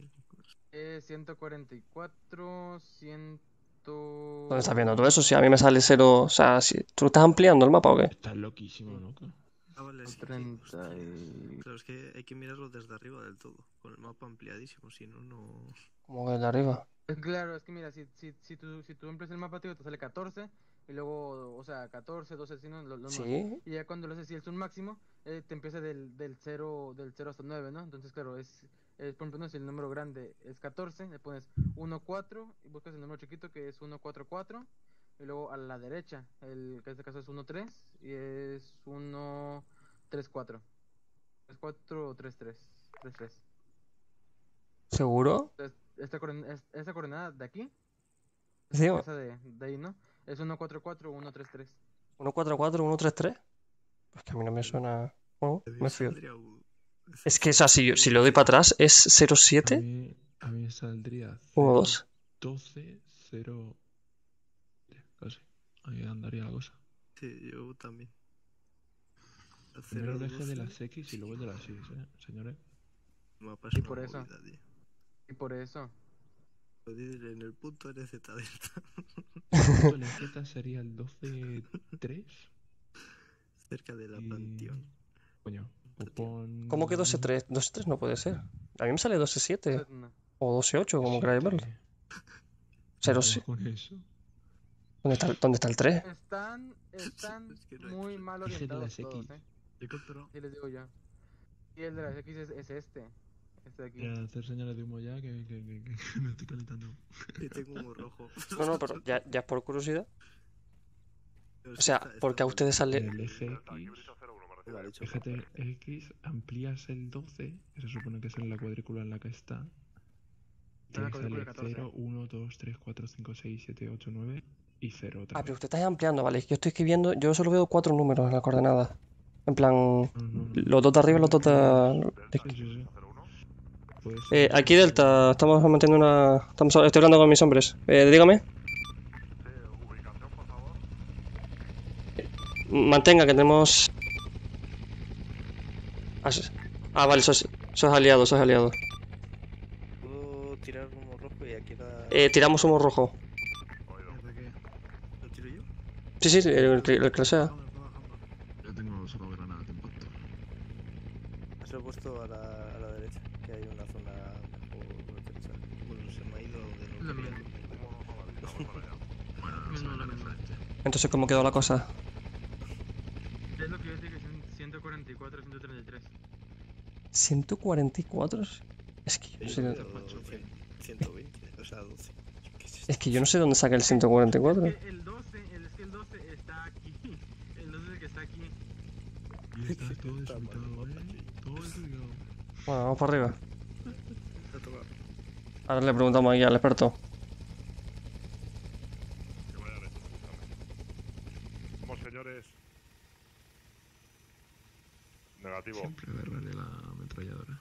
144, 100... ¿Dónde estás viendo todo eso? Si a mí me sale 0... O sea, si... ¿tú estás ampliando el mapa o qué? Estás loquísimo, ¿no? Vale, sí, 30 y... Pero es que hay que mirarlo desde arriba del todo. Con el mapa ampliadísimo, si no, no... ¿Cómo que desde arriba? Claro, es que mira, si tú amplias el mapa, tío, te sale 14. Y luego, o sea, 14, 12, así, ¿no? Sí. Y ya cuando lo haces, si es un máximo, te empieza del 0 hasta 9, ¿no? Entonces, claro, por ejemplo, ¿no? Si el número grande es 14, le pones 1, 4 y buscas el número chiquito que es 1, 4, 4. Y luego a la derecha, que en este caso es 1, 3 y es 1, 3, 4. 3, 4 o 3, 3. 3, 3. ¿Seguro? Entonces, esta coordenada de aquí, Sí, esa de ahí, ¿no? Es 144 133. 144 133. Pues que a mí no me suena. Bueno, me fío. Es que esa, si lo doy para atrás, es 07. A mí me saldría 12. 12, 0. Casi. Ahí andaría la cosa. Sí, yo también. Primero el eje de las X y luego el de las Y, señores. Mapa es Y una por eso. movida, tío. Y por eso. Lo dices en el punto LZ Delta. El LZ sería el 12-3. Cerca de la plantión. Coño, pues pon... ¿Cómo que 12-3? 12-3 no puede ser. A mí me sale 12-7. No. O 12-8, como queráis verlo. ¿Cómo 0-7. con eso? ¿Dónde está el 3? Están muy mal Es el de orientados las todos, X. Sí, les digo yo. Y el de las X es este. Este de aquí. Mira, hacer señales de humo ya que me estoy calentando. Y tengo humo rojo. No, pero ya es por curiosidad. O sea, porque a ustedes sale... El eje X amplías el 12, que se supone que es en la cuadrícula en la que está. Y La ahí sale cuadrícula 14. 0, 1, 2, 3, 4, 5, 6, 7, 8, 9 y 0 otra Ah, vez. pero usted está ampliando, ¿vale? Yo estoy escribiendo, yo solo veo 4 números en la coordenada. En plan, los dos de arriba y los dos de... Sí, sí, sí. Pues, aquí Delta, estamos manteniendo una... Estoy hablando con mis hombres. Dígame. Mantenga, que tenemos... Ah, vale, sos aliado, sos aliado. Puedo tirar humo rojo y aquí da... Tiramos humo rojo. ¿Lo tiro yo? Sí, el que sea. Yo tengo solo granadas de impacto. Se lo he puesto a la derecha, que hay una zona mejor derecha. Bueno, se me ha ido de lo que quería. Entonces, ¿cómo quedó la cosa? Es lo que yo dije, son 144, 133. 144. Es que yo no sé... 120, o sea, 12. Es que yo no sé dónde saca el 144. Es que el 12 está aquí. El 12 es el que está aquí. Y está todo desubicado, todo desubicado. Bueno, vamos para arriba. Ahora le preguntamos aquí al experto. Vamos, señores. Negativo. Siempre agarrarle la ametralladora.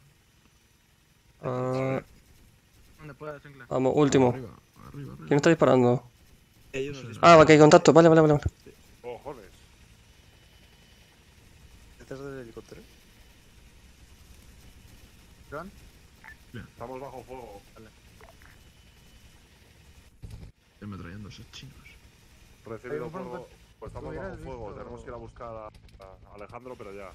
¿Dónde pueda, chancla? Vamos, último. Arriba. ¿Quién está disparando? Ellos nos Ah, aquí hay contacto, vale. Cojones. ¿Detrás del helicóptero? ¿Ron? Estamos bajo fuego. Estoy ametrallando a esos chinos. Recibido fuego. Pues estamos bajo fuego. visto- Tenemos que ir a buscar a Alejandro, pero ya.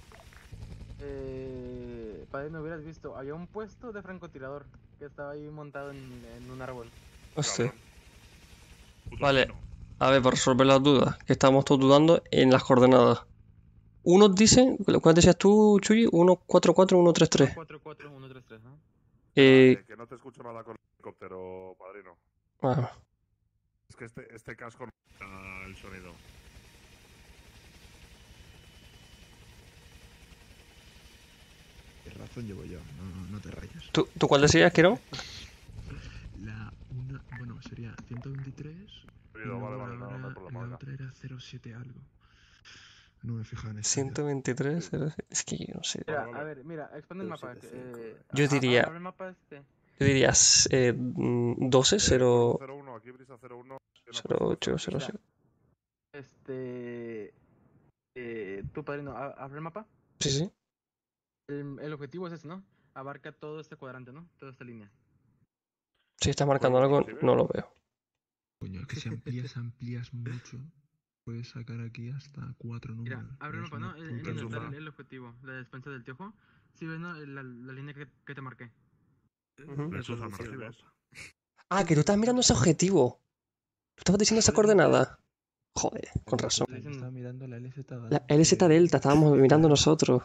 Padre, no hubieras visto. Había un puesto de francotirador que estaba ahí montado en un árbol. Hostia. Vale, a ver, para resolver las dudas, que estamos todos dudando en las coordenadas. Unos dicen, ¿cuál decías tú, Chuyi? 144, 133. 144, 133, ¿no? Que no te escucho nada con el helicóptero, padrino. Bueno. Es que este casco no da el sonido. ¿Qué razón llevo yo? No te rayes. ¿Tú cuál decías, Kiro? Bueno, sería 123. Vale, no hay problema. La otra era 07 algo. No me fijaba en eso. 123, es que yo no sé. Mira, a ver, mira, expande el mapa. Yo diría... abre el mapa este. Yo diría 12, 0... 01, aquí brisa 01. 08, 07. Tu padrino, ¿abre el mapa? Sí. El objetivo es ese, ¿no? Abarca todo este cuadrante, ¿no? Toda esta línea. Si está marcando algo, no lo veo. Coño, es que si amplías mucho, puedes sacar aquí hasta 4 números. Mira, abre el mapa, ¿no? El objetivo, la despensa del tiojo. Sí, ves, ¿no? La línea que te marqué. Ah, que tú estás mirando ese objetivo. Tú estabas diciendo esa coordenada. Joder, con razón. Estaba mirando la LZ Delta. La LZ Delta, estábamos mirando nosotros.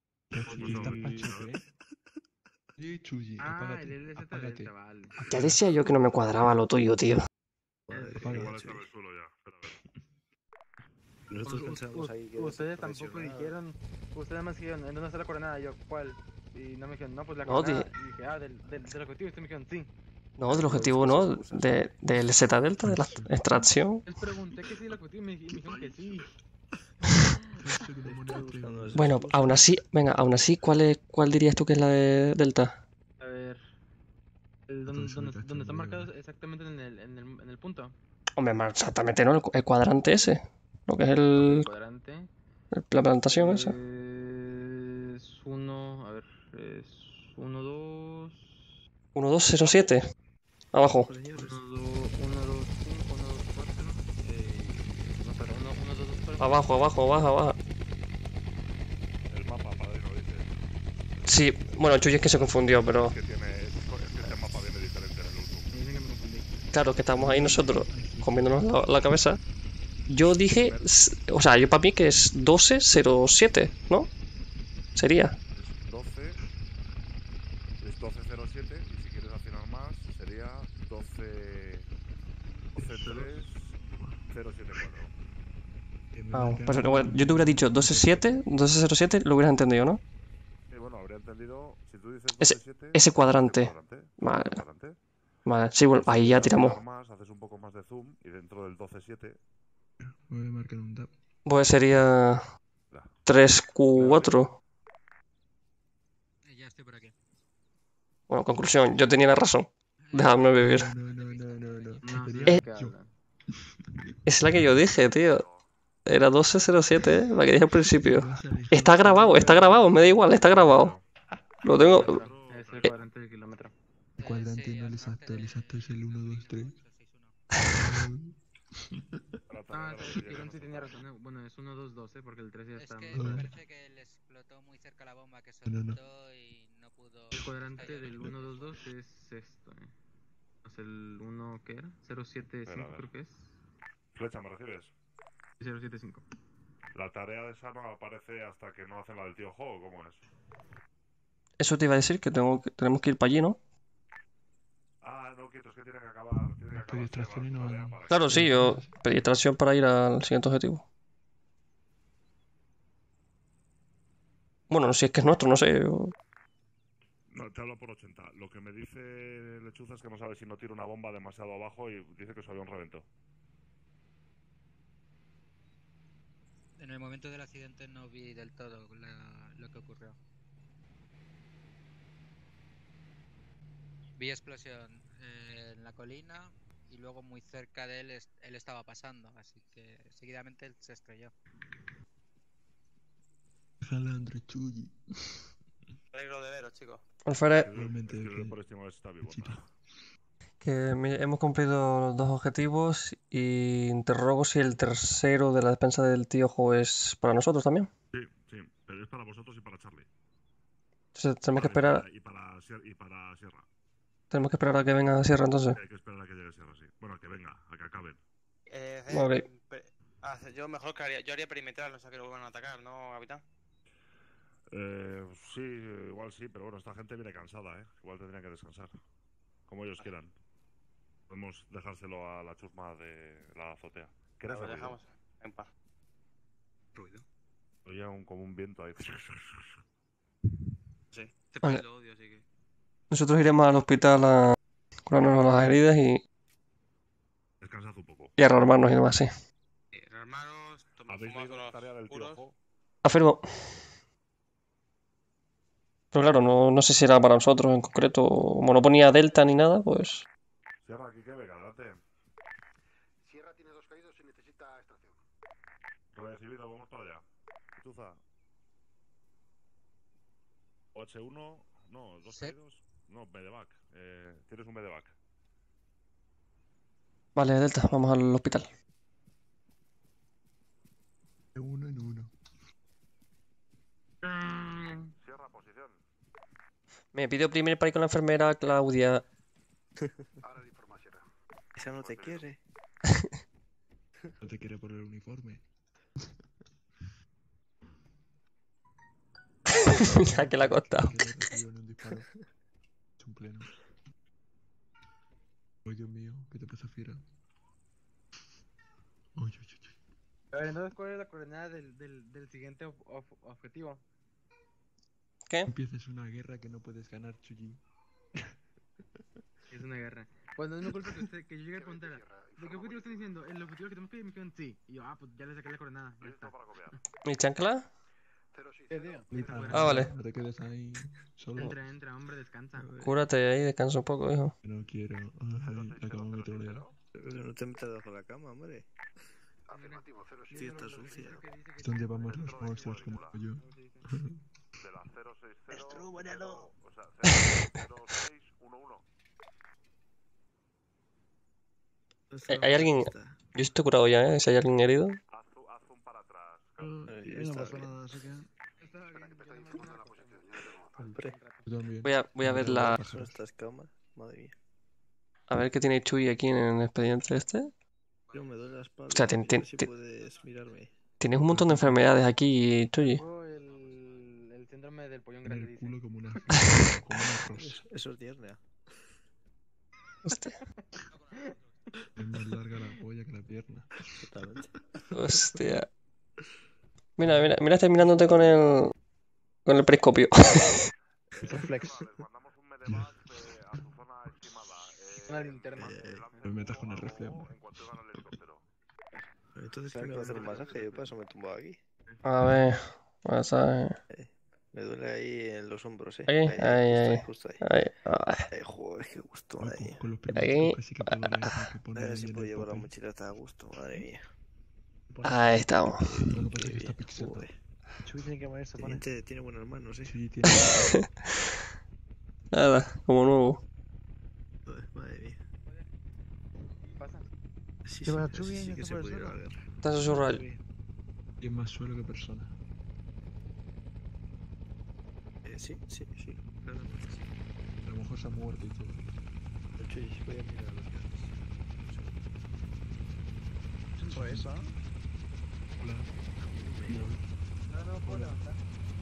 Chuyi, apágate, el LZ apágate. Delta, vale. Ya decía yo que no me cuadraba lo tuyo, tío. Igual está en el suelo ya. Nosotros pensábamos ahí que Ustedes tampoco dijeron. Ustedes además dijeron, ¿en dónde está la coordenada? Yo, ¿cuál? Y no me dijeron, no, pues la No, coordenada. Y dije, del objetivo. Y ustedes me dijeron, sí. No, del objetivo no, del Z Delta, de la extracción. Les pregunté que sí, el objetivo y me dijeron que sí. Bueno, aún así, ¿cuál dirías tú que es la de Delta? A ver. ¿Dónde están marcados exactamente en el punto? Hombre, más exactamente, ¿no? El cuadrante ese. Lo que es el... cuadrante. La plantación esa. Es uno, a ver, es 1, 2. 1207. Abajo. 1, 2, 5, 1, 2, 4. No, pero 1, 2, 4. Abajo, baja. El mapa, padrino, dice. Sí, bueno, Chuy es que se confundió, pero... Es que este mapa viene diferente en el último. Dicen que me confundí. Claro, que estamos ahí nosotros comiéndonos la cabeza. Yo dije... O sea, yo para mí que es 1207, ¿no? Sería. Es 12. Es 1207 y si quieres afinar más sería 123074. Ah, pues bueno, yo te hubiera dicho 1207, lo hubieras entendido, ¿no? Sí, bueno, habría entendido, si tú dices Ese 12-7, ese cuadrante. Vale. Vale, sí, bueno, ahí ya tiramos. Más, haces un poco más de zoom y dentro del 12-7... Voy a marcar un tab. Pues sería 3-4. Ya estoy por aquí. Bueno, conclusión, yo tenía la razón. Dejadme vivir. Es la que yo dije, tío. Era 1207, la que dije al principio. Está grabado, me da igual, está grabado. Lo tengo... Es el cuadrante del kilómetro. El cuadrante no, el exacto es el 1, 2, 3. Ah, Kiron sí tenía razón. Bueno, es 1, 2, 12 porque el 3 ya está. Es que me parece que le explotó muy cerca la bomba que soltó y no pudo... El cuadrante del 1, 2, 2 es esto, Es el 1, ¿qué era? 075 creo que es. Flecha, ¿me recibes? 075. La tarea de esa no aparece hasta que no hacen la del tío Jo, ¿cómo es? Eso te iba a decir, que tenemos que ir para allí, ¿no? Ah, no, quieto, es que tiene que acabar. Claro, sí, yo pedí extracción para ir al siguiente objetivo. Bueno, si es que es nuestro, no sé. No, te hablo por 80. Lo que me dice Lechuza es que no sabe si no tira una bomba demasiado abajo y dice que su avión reventó. En el momento del accidente no vi del todo lo que ocurrió. Vi explosión en la colina y luego muy cerca de él él estaba pasando, así que seguidamente él se estrelló. Jalandre Chuyi. Me alegro de veros, chicos. Alfred, Por estimar está vivo. que hemos cumplido los 2 objetivos y interrogo si el tercero de la despensa del tío Jo es para nosotros también. Sí, pero es para vosotros y para Charlie. Entonces tenemos que esperar. Y para Sierra. Tenemos que esperar a que venga Sierra entonces. Hay que esperar a que llegue Sierra, sí. Bueno, a que venga, a que acaben. Yo mejor que haría, yo haría perimetral, no sé que lo vuelvan a atacar, ¿no, capitán? Sí, igual sí, pero bueno, esta gente viene cansada, Igual tendrían que descansar. Como ellos quieran. Podemos dejárselo a la chusma de la azotea. ¿Qué Lo dejamos en paz. ¿Ruido? Oye, como un viento ahí. Sí, este Vale. país lo odio, así que... Nosotros iremos al hospital a curarnos las heridas y Descansad un poco. a rearmarnos y demás, sí. Hermanos, ¿Habéis leído la tarea del tío Jo? Afirmo. Pero claro, no sé si era para nosotros en concreto. Como no ponía Delta ni nada, pues... Sierra, aquí que venga, adelante. Sierra tiene 2 caídos y necesita extracción. Recibido, vamos para allá. Tuza. 8-1, no, 2 caídos. No, medevac. Tienes un medevac. Vale, Delta, vamos al hospital. De 1 en 1. Sierra, posición. Me pidió primero para ir con la enfermera Claudia. Ahora le informa Sierra. Esa no te quiere. No te quiere por el uniforme. Ya que la ha costado. Que le recibió en un disparo. Es un pleno. Ay, Dios mío, ¿qué te pasa, fiera? Uy. A ver, entonces, ¿cuál es la coordenada del siguiente objetivo? ¿Qué? Empieces una guerra que no puedes ganar, Chuyi. Es una guerra. Bueno, es mi culpa que yo llegue a preguntar. ¿De qué objetivo están diciendo? El objetivo que tenemos que ir, me dijeron sí. Y yo, pues ya le saqué la coordenada. Ya está. ¿Mi chancla? 0-6. Ah, vale. No te quedes ahí solo. Entra, hombre, descansa. Cúrate ahí, descansa un poco, hijo. No quiero. Ay, la cama me trolea. Pero no te metas debajo de la cama, hombre. Afirmativo, 0-6. Fiesta sucia. ¿Dónde vamos los monstruos como yo? De la 060. O sea, 0611. ¿Hay alguien? Yo estoy curado ya, ¿eh? Si hay alguien herido. Haz un para atrás. Yo no pasó nada, así que. Hombre. Voy a ver la... Estas cámaras, madre mía. A ver qué tiene Chuy aquí en el expediente este. Yo me duele la espalda. O sea, a ver si puedes mirarme. tienes un montón de enfermedades aquí, Chuy. El síndrome del pollón grande, dice. Como una Eso es diarrea. Hostia. Es más larga la polla que la pierna. Totalmente. Hostia. Mira, estoy mirándote con el periscopio. Flex. Mandamos un medevac a su zona estimada. Una linterna. Me metas con el rifle, hombre. En cuanto llegan al helicóptero. Entonces, ¿qué me va a hacer un masaje? Yo para eso me tumbo aquí. A ver, masaje. Me duele ahí en los hombros, Ahí. Justo ahí. Ay. Joder, qué gusto, madre mía. Con los Ahí. casi que puedo leer que pone A ver ahí si en puedo el llevar la papel. mochila hasta a gusto, madre mía. Ahí estamos. Lo que pasa es que está pixelado. Chuy tiene que ponerse, tiene buenas manos, Sí, tiene. Nada, como nuevo. Madre mía. ¿Pasa? Sí, ¿Qué va, sí, Chuy? sí ¿Ya que te se puedes puede ir a la verlo? guerra. Está susurrado. Y es más suelo que persona. Sí, claramente sí. A lo mejor se ha muerto y todo. Chuy, voy a mirar los casos. ¿Fue eso? Hola. No puedo levantar.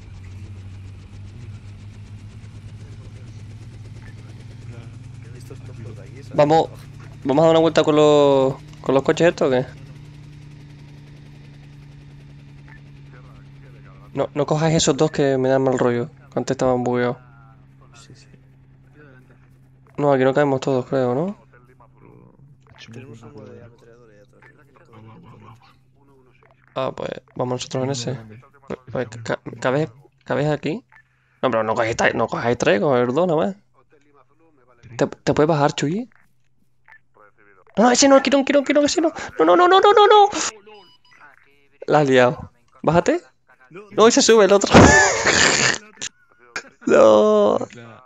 Estos tontos de aquí, ¿sabes? Vamos a dar una vuelta con los coches estos, ¿o qué? No cojas esos dos que me dan mal rollo. Antes estaban bugueados. Sí. No, aquí no caemos todos, creo, ¿no? Tenemos uno de ametralladora ahí atrás. Ah, pues vamos nosotros en ese. Pues, ¿cabes aquí? No, pero no cojáis tres, coger dos nada más. ¿Te puedes bajar, Chuy? No, ese no, quiero que ese no. No. La has liado. Bájate. No, y se sube el otro. No.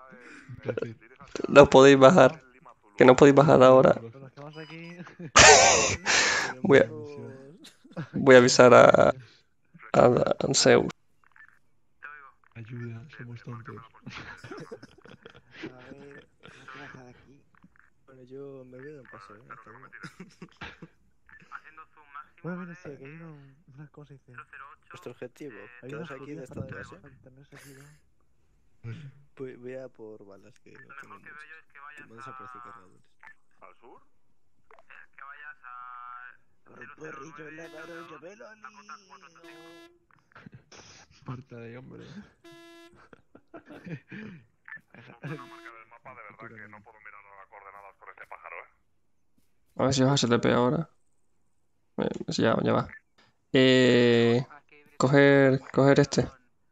No podéis bajar. Que no podéis bajar ahora. Voy a avisar a Zeus. Ayuda, somos tontos. A ver, nos baja de aquí. Bueno, yo me voy a dar un paso, hasta luego. Bueno, mira, sí, aquí hay unas cosas. Nuestro objetivo, Hay quedaos unas aquí de esta judías base. para tenerse aquí, ¿no? Voy a por balas que no tenemos. Me desapareció cargadores. ¿Al sur? El perrillo en la parroquia, pelo Parta de hombre. Una marca del mapa, de verdad que no puedo mirar las coordenadas con este pájaro, A ver si baja SLP ahora. Ya va. Coger este.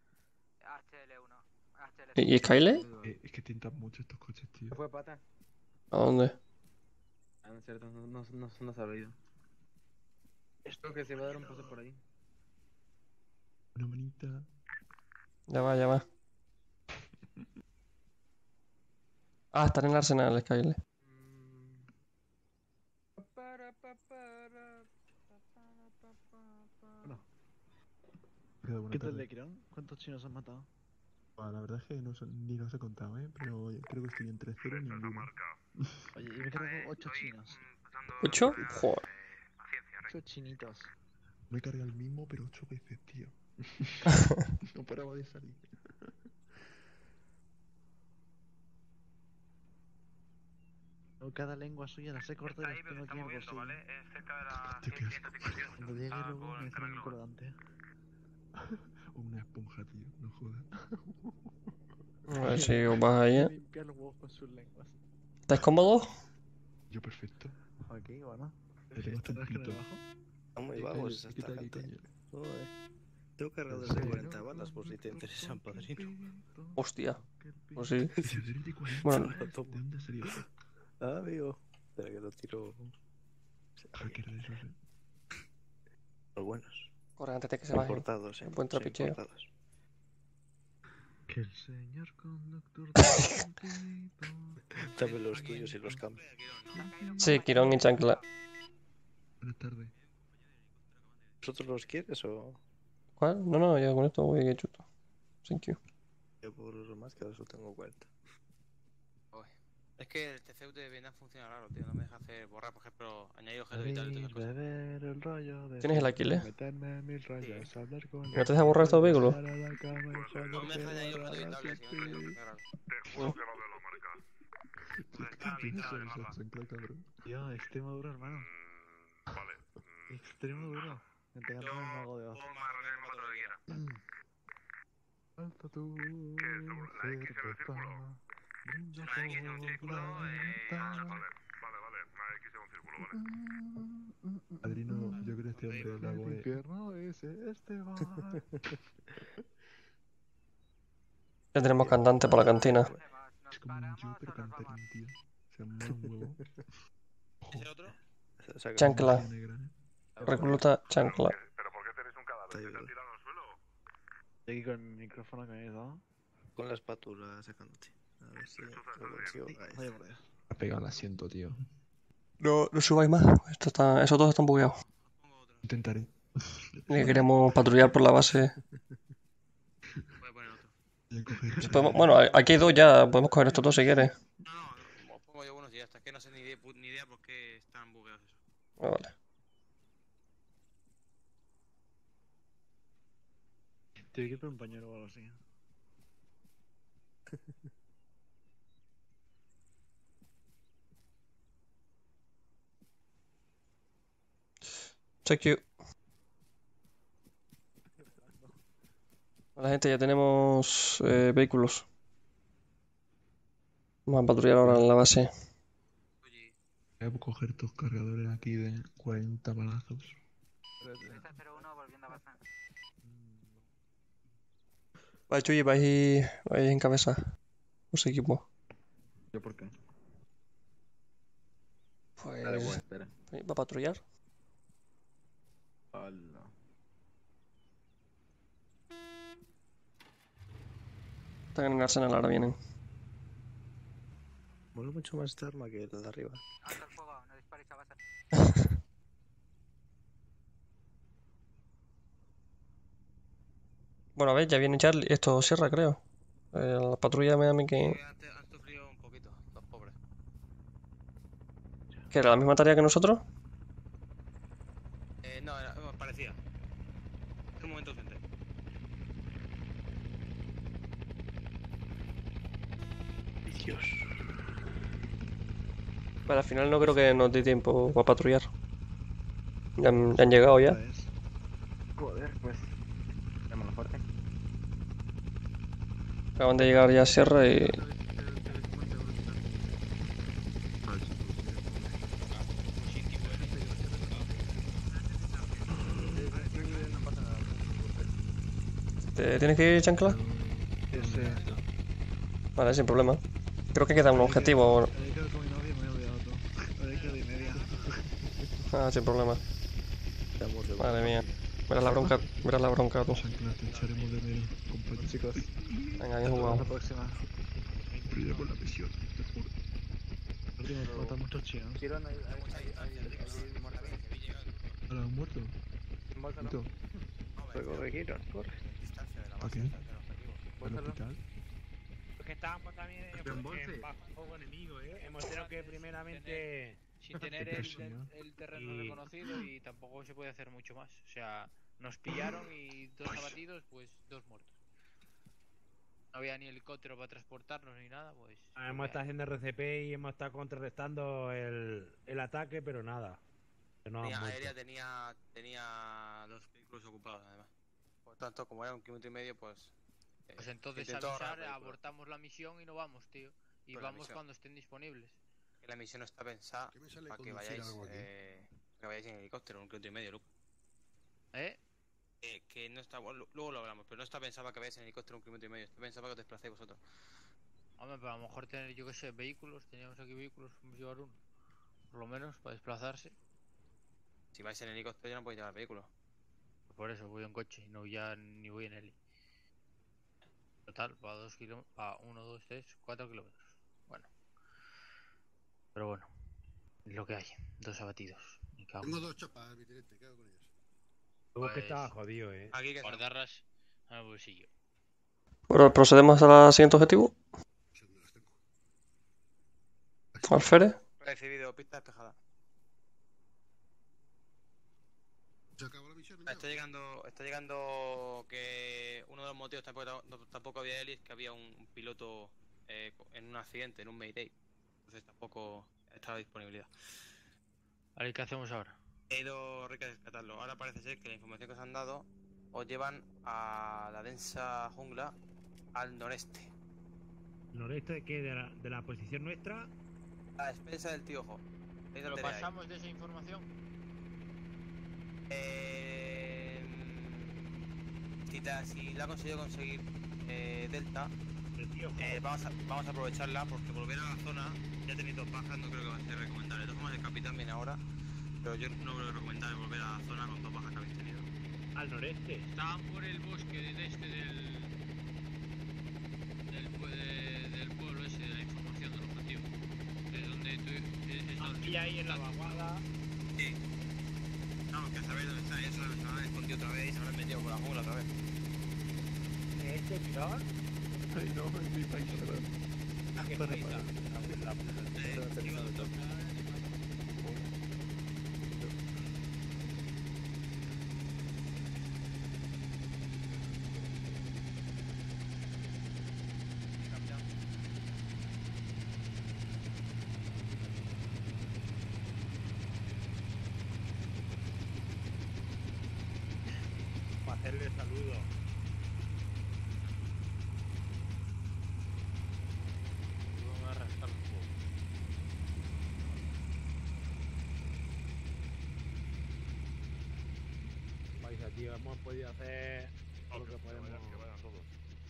¿Y Skyle? Es que tientan mucho estos coches, tío. ¿Qué fue, pata? ¿A dónde? Ah, no es cierto, no se ha oído. Creo que se va a dar un paso por ahí. Una manita. Ya va. Ah, están en el arsenal, Skyle. ¿Qué tal de Kirón? ¿Cuántos chinos han matado? La verdad es que ni los he contado, pero creo que estoy entre 0 y ninguno. Oye, yo me he cargado 8 chinos. ¿8? Joder. 8 chinitos. Me he cargado el mismo, pero 8 veces, tío. No paraba de salir. No, cada lengua suya la sé corta y las tengo aquí en el bolsillo. ¿vale? Es cerca de la 152. Cuando llegue luego me hacen un colgante. O una esponja, tío, no jodas. A ver si os vas allá. Limpiar los huevos con sus lenguas. ¿Estáis cómodos? Yo perfecto. Aquí, bueno. Le tengo hasta un pito. Están muy vagos esta gente. Joder. Tengo cargadores de 40 balas por si te interesan, padrino. Hostia. Pues sí. ¿De Bueno, dónde ha salido eso? Ah, amigo. Espera que lo tiro. ¿Qué era eso? Los buenos. corre antes de que se baje. Importados, Un buen trapicheo. importados. ¿Qué Que el señor conductor Dame los tuyos y los cambio. Sí, Quirón y Chancla. Buenas tardes. ¿Vosotros los quieres o...? ¿Cuál? No, no, yo con esto voy que chuto. Thank you. Yo por más que ahora solo tengo 40. Es que el TCU de Vietnam funciona raro, tío. No me deja hacer borrar, por ejemplo, añadir objetos y tal y todas esas cosas. ¿Tienes el Aquiles? Meterme en mil rayas, hablar con ¿No te deja borrar estos vehículos? No me deja añadir objetos y tal, así que es raro. Te juro que no veo la marca. Tío, Extremadura, hermano. Vale. Extremadura. Me pega por el mago de Oz. Alta tú. ¿Qué es? ¿La X en el círculo? Brinda Una X en un círculo, Vale, una X en un círculo, vale. Padrino, yo creo que este hombre la voy. Infierno es Esteban. Ya tenemos cantante para la cantina. Es como un yo, pero cantarín, tío. Se mola un huevo. ¿Ese otro? Chancla. Recluta Chancla. ¿Pero por qué tenéis un cadáver que te han tirado al suelo? Estoy aquí con el micrófono que me he dado. Con la espátula sacándote. A ver si lo consigo. Ahí está. Ha pegado el asiento, tío. No, no subáis más. Esos dos están bugueados. Intentaré. Y queremos patrullar por la base. Voy a poner otro. Si podemos- bueno, aquí hay dos ya. Podemos coger estos dos si quieres. No, pongo yo unos y ya está. Es que no sé ni idea por qué están bugueados eso. Ah, vale. Te voy a poner un pañuelo o algo así. Check you. Hola gente, ya tenemos vehículos. Vamos a patrullar ahora en la base. Voy a coger tus cargadores aquí de 40 balazos. Vale, Chuy, vais en cabeza. Los equipos. ¿Yo por qué? Pues. Dale, bueno, espera. ¿Va a patrullar? Hola. Están en el arsenal, ahora vienen. Mola mucho más esta arma que la de arriba. Alto el fuego, no disparéis a base. Bueno, a ver, ya viene Charlie. Esto Sierra, creo. La patrulla me da a mí que. Han sufrido un poquito, los pobres. ¿Que era la misma tarea que nosotros? No, parecía. Un momento ausente. Dios. Vale, al final no creo que nos dé tiempo para patrullar. Ya han llegado ya. Joder, pues. Démoslo fuerte. Acaban de llegar ya a Sierra y. ¿Te tienes que ir, Chancla? Vale, sin problema. Creo que queda un objetivo. Ah, sin problema. Madre mía. Verás la bronca tú. Chicos, Venga, bien jugado. por la misión, te juro. Mata muchos chinos. ¿Ahora han muerto? ¿Muerto? Corre, Kiron, corre. ¿Para qué? ¿Al hospital? Porque estábamos también bajo fuego enemigo, ¿eh? Hemos tenido que primeramente... Sin tener el terreno reconocido y tampoco se puede hacer mucho más. O sea, nos pillaron y 2 abatidos, pues 2 muertos. No había ni helicóptero para transportarnos ni nada, pues... Hemos estado haciendo RCP y hemos estado contrarrestando el ataque, pero nada. Que no han Tenía muerto. aérea, tenía 2 vehículos ocupados además. Por tanto, como era 1,5 kilómetros, pues... Pues entonces intentó ahorrar avisar, vehículos. abortamos la misión y no vamos, tío. Y Pues la vamos misión. cuando estén disponibles. Que la misión está pensada ¿Qué me sale para que conducir vayáis, algo aquí? que vayáis en helicóptero, 1,5 kilómetros, Luke. Que no está, bueno, luego lo hablamos, pero no está pensado para que vayáis en helicóptero 1,5 kilómetros, está pensado para que os desplacéis vosotros. Hombre, pero a lo mejor tener, yo que sé, vehículos, teníamos aquí vehículos, vamos a llevar uno. Por lo menos, para desplazarse. Si vais en helicóptero ya no podéis llevar vehículos. Por eso voy en coche, no ya ni voy en heli. Pero fatal, para 2 kilómetros, para 1, 2, 3, 4 kilómetros. Bueno. Pero bueno, es lo que hay, 2 abatidos. Me cago en- Tengo 2 chapas, mi teniente, ¿qué hago con ellas? Luego que estaba jodido, Aquí que guardarlas al bolsillo. Bueno, procedemos al siguiente objetivo. Alférez. Recibido, pista despejada. ¿Se acabó la misión? Está llegando que uno de los motivos tampoco había hélice, que había un piloto en un accidente, en un Mayday. Entonces tampoco estaba disponibilidad. Vale, ¿qué hacemos ahora? He ido a rescatarlo. Ahora parece ser que la información que os han dado os llevan a la densa jungla al noreste. ¿Noreste de qué? ¿De la posición nuestra? A la expensa del tío Jo. ¿Pero pasamos de esa información? Si la ha conseguido conseguir Delta, vamos a aprovecharla porque volver a la zona, ya he tenido bajas, no creo que va a ser recomendable. De todas formas, el capitán viene ahora, pero yo no creo recomendable volver a la zona con 2 bajas que habéis tenido. Al noreste. Estaban por el bosque del pueblo ese, de la información del objetivo. De donde tú... Y ahí en la vaguada. Sí. No, que sabéis dónde está, eso se habrán escondido otra vez y se habrán metido por la jungla otra vez. ¿Este tirón? Ay, no, es mi país. ¿A qué paisa? Para hacerle saludo. Vamos a rascar un poco. Paisa, tío, hemos podido hacer lo que podemos. Que vayan todos.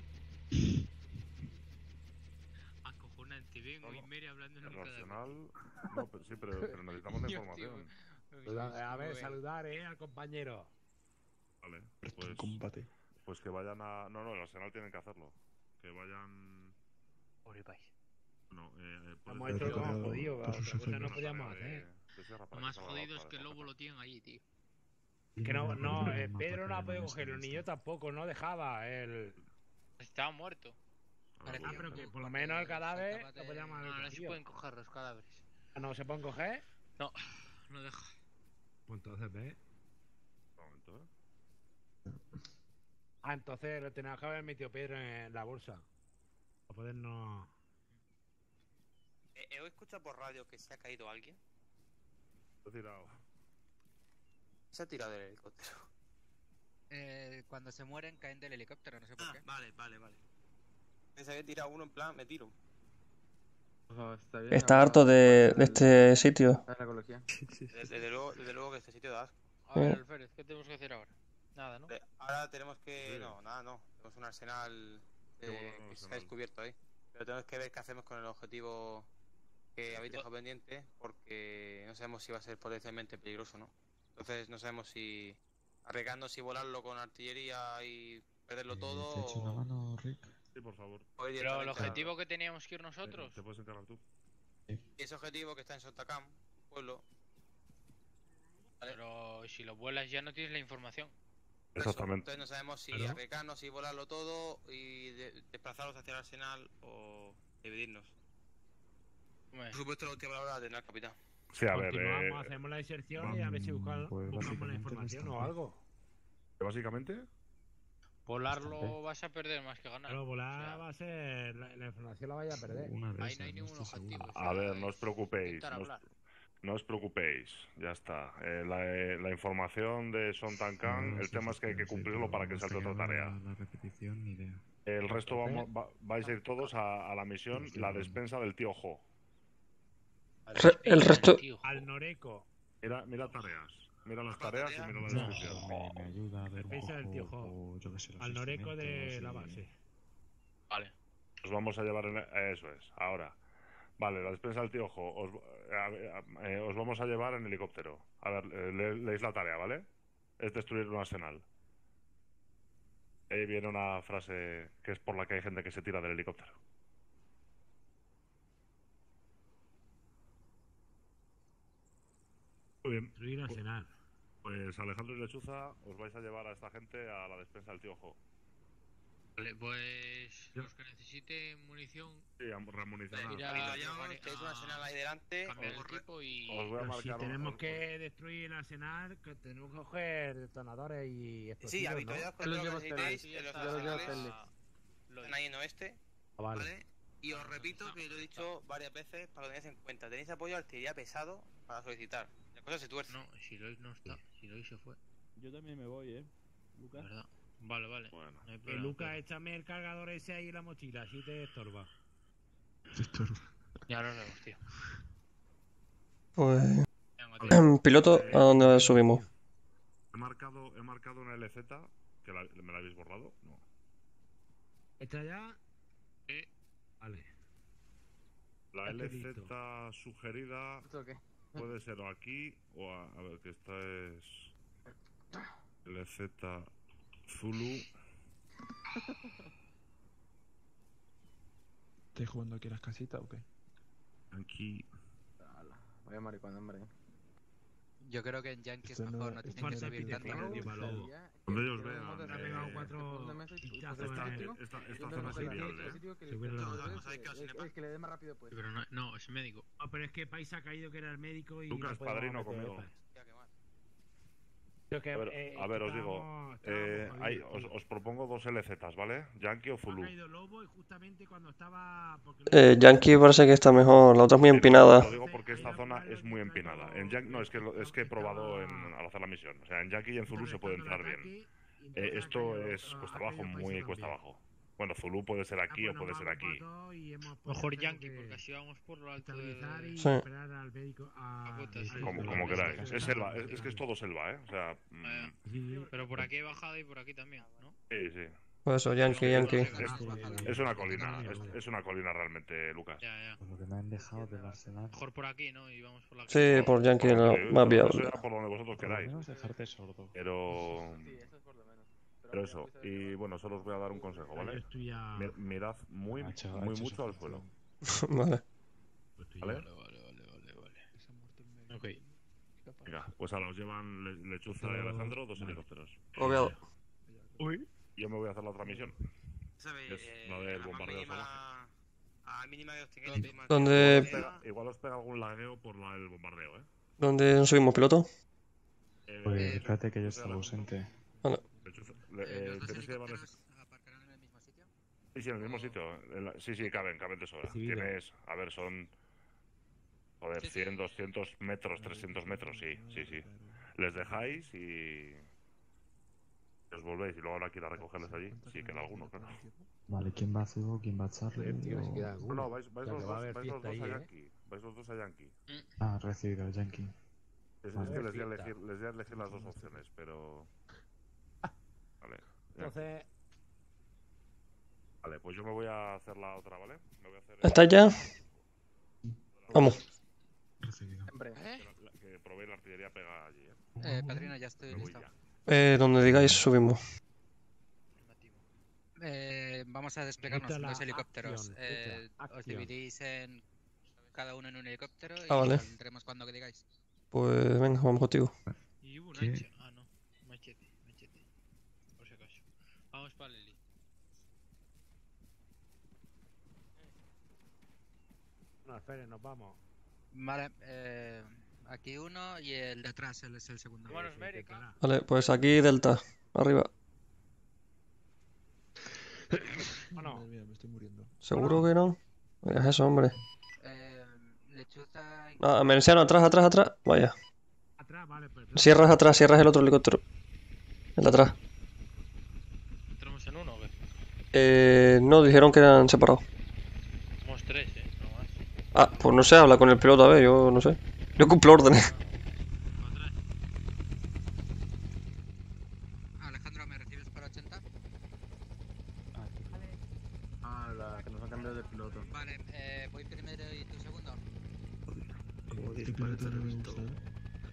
Acojonante, vengo y Mary hablando en un Nacional. No, pero sí, pero necesitamos la información. A ver, saludar, al compañero. Vale, En combate. pues que vayan a... No, el Arsenal tienen que hacerlo. Que vayan... Pobre país. No, Hemos hecho lo que hemos podido, otra cosa no podíamos hacer. Lo más jodido es que el lobo lo tienen allí, tío. Que no, Pedro no ha podido cogerlo, ni yo tampoco, no dejaba él. Estaba muerto. Ah, pero que por lo menos el cadáver lo podíamos haber No se cogido. pueden coger los cadáveres. ¿No se pueden coger? No, no deja. Pues entonces ve. Un momento, Ah, entonces lo teníamos que haber metido Pedro en la bolsa. Para podernos. ¿He escuchado por radio que se ha caído alguien? He tirado. Se ha tirado del helicóptero. Cuando se mueren caen del helicóptero, no sé por qué. Vale. Se había tirado uno en plan, me tiro. Está harto de este sitio. Desde luego que este sitio da asco. A ver, Alférez, ¿qué tenemos que hacer ahora? Nada, ¿no? Ahora tenemos que... Sí. No, nada, no. Tenemos un arsenal Qué bueno, un que se ha arsenal. descubierto ahí. Pero tenemos que ver qué hacemos con el objetivo que habéis dejado pendiente, porque no sabemos si va a ser potencialmente peligroso, ¿no? Entonces no sabemos si arriesgando si volarlo con artillería y perderlo todo ¿Te echo una mano, Rick? Sí, por favor. Pero el objetivo que teníamos que ir nosotros. ¿Te puedes encargar tú? Ese objetivo que está en Sotacam, pueblo. Pero si lo vuelas ya no tienes la información. Exactamente. Entonces no sabemos si ¿Perdón? arriesgarnos y volarlo todo y desplazarlos hacia el arsenal o dividirnos. Por supuesto la última palabra la tendrá el capitán. Sí, a ver, Continuamos, hacemos la inserción y a ver si buscamos la información o algo. Básicamente, Volarlo vas a perder más que ganar. Pero volar va a ser. La información la vaya a perder. Ahí no hay ningún objetivo. a ver, no os preocupéis. intentar hablar. No os preocupéis, ya está. La información de Son Tankan, el tema es que hay que cumplirlo para que salte otra tarea. La repetición, ni idea. El resto vais a ir todos a la misión, la despensa del tío Jo. El resto. Al Noreco. Mira tareas. Mira las tareas y mira la descripción. Me ayuda a ver un Despensa del tío poco, Jo. o yo qué sé, los Al Noreco de instrumentos la y- base. Vale. Os vamos a llevar en... Eso es, ahora. Vale, la despensa del tío Jo. Os vamos a llevar en helicóptero. A ver, leéis la tarea, ¿vale? Es destruir un arsenal. Ahí viene una frase que es por la que hay gente que se tira del helicóptero. Muy bien. Ir a cenar. Pues Alejandro y Lechuza, os vais a llevar a esta gente a la despensa del tío Jo. Vale, pues los que necesiten munición. Sí, remunicionar. Tenéis una señal ahí delante. Cambiar el equipo y. Os voy a Pero si marcar tenemos que destruir el arsenal, que tenemos que coger detonadores y explosivos, Sí, habitualidad con lo que necesitáis en los arsenales. Están ahí en oeste. Vale. Y os repito que lo he dicho varias veces para que lo tengáis en cuenta. Tenéis apoyo de artillería pesado para solicitar. La cosa se tuerce. No, si Lois no está. Si Lois se fue. Yo también me voy, Lucas. ¿Verdad? Vale. Bueno. No hay problema, Lucas, échame el cargador ese ahí en la mochila, así te estorba. Ya lo vemos, tío. Pues... Piloto, ¿a dónde subimos? He marcado una LZ, que me la habéis borrado. No. ¿Está ya? Sí. Vale. La Ya estoy LZ listo. sugerida puede ser o aquí o a ver, que esta es LZ Zulu. ¿Estáis jugando aquí a las casitas o qué? Aquí. Vaya maricón, hombre. Yo creo que en Yankee es Esto mejor, no- no es tienen que parte subir tanto. Donde ellos vean. Ha pegado 4 pinchazos Esta zona es inviable, El que le dé más rápido, pues. Pero no, es médico. No, pero es que Paisa ha caído que era el médico y. Lucas, no podemos padrino meter conmigo. esa. Creo que, A ver, os digo, os propongo dos LZs, ¿vale? Yankee o Zulu. Ha caído Lobo y justamente cuando estaba. Yankee parece que está mejor, la otra es muy empinada. Lo digo porque esta zona es muy empinada. En Yankee, no, es que he probado al hacer la misión. O sea, en Yankee y en Zulu se puede entrar bien. Esto es cuesta abajo, muy cuesta abajo. Bueno, Zulu puede ser aquí o puede ser aquí. Mejor Yankee, porque así vamos por lo alto de. Sí. Como queráis. Es selva, es que es todo selva, ¿eh? O sea. Pero por aquí he bajado y por aquí también, ¿no? Sí, sí. Pues eso, Yankee. Es una colina, es una colina realmente, Lucas. Ya. Por lo que me han dejado del arsenal. Mejor por aquí, ¿no? Y vamos por la Sí, por Yankee no, más viable. Eso ya por donde vosotros Por lo queráis. menos dejarte sordo. Pero eso, y bueno, solo os voy a dar un consejo, ¿vale? Mirad muy mucho al suelo. Vale. ¿Vale? Ok. Venga, pues ahora os llevan Lechuza y Alejandro, dos helicópteros. Obviado. Y yo me voy a hacer la otra misión. Es la del bombardeo salvaje. A mínima que os tengáis. ¿Dónde, Igual os pega algún lagueo por el bombardeo, ¿eh? ¿Dónde subimos, piloto? Pues espérate que yo estaba ausente. Vale. Tenéis que llevar Sí, en el mismo sitio. Sí, caben de sobra. Tienes, a ver, son... Joder, 100, 200 metros, 300 metros, sí. Les dejáis y... os volvéis y luego habrá que ir a recogerles allí. Sí, queda alguno, claro. Vale, ¿quién va a Zubo? ¿Quién va a Charlie? No, vais los dos a Yankee. Vais los dos a Yankee. Ah, recibido, Yankee. Es que les voy a elegir las dos opciones, pero... Vale. Entonces... Vale, pues yo me voy a hacer la otra, ¿vale? Me voy a hacer ¿Estás ya? Vamos. Que probéis la artillería pega allí, ¿eh? Padrino, ya estoy listo. Donde digáis, subimos. Vamos a desplegarnos Esta los la helicópteros. acción. Os dividís en cada uno en un helicóptero y Vale. saldremos cuando que digáis. Pues venga, vamos contigo. Y hubo un ¿Qué? hacha. Ah, no. Machete. Por si acaso. Vamos para Lili. No, esperen, nos vamos. Vale, aquí uno y el de atrás él es el segundo. Vámonos, América. Vale, pues aquí Delta, arriba. Bueno, Me estoy muriendo. ¿Seguro que no? No digas eso, hombre. Lechuza. Ah, Merenciano, atrás. Vaya. atrás, vale, pues. Cierras atrás, cierras el otro helicóptero. El de atrás. ¿Entramos en uno o qué? No, dijeron que eran separados. Somos tres, no más. Ah, pues no sé, habla con el piloto, a ver, yo no sé. Yo cumplo órdenes. Alejandro, ¿me recibes para 80? Ah, que nos han cambiado de piloto. Vale, voy primero y tú segundo. Como dispara el terrorista.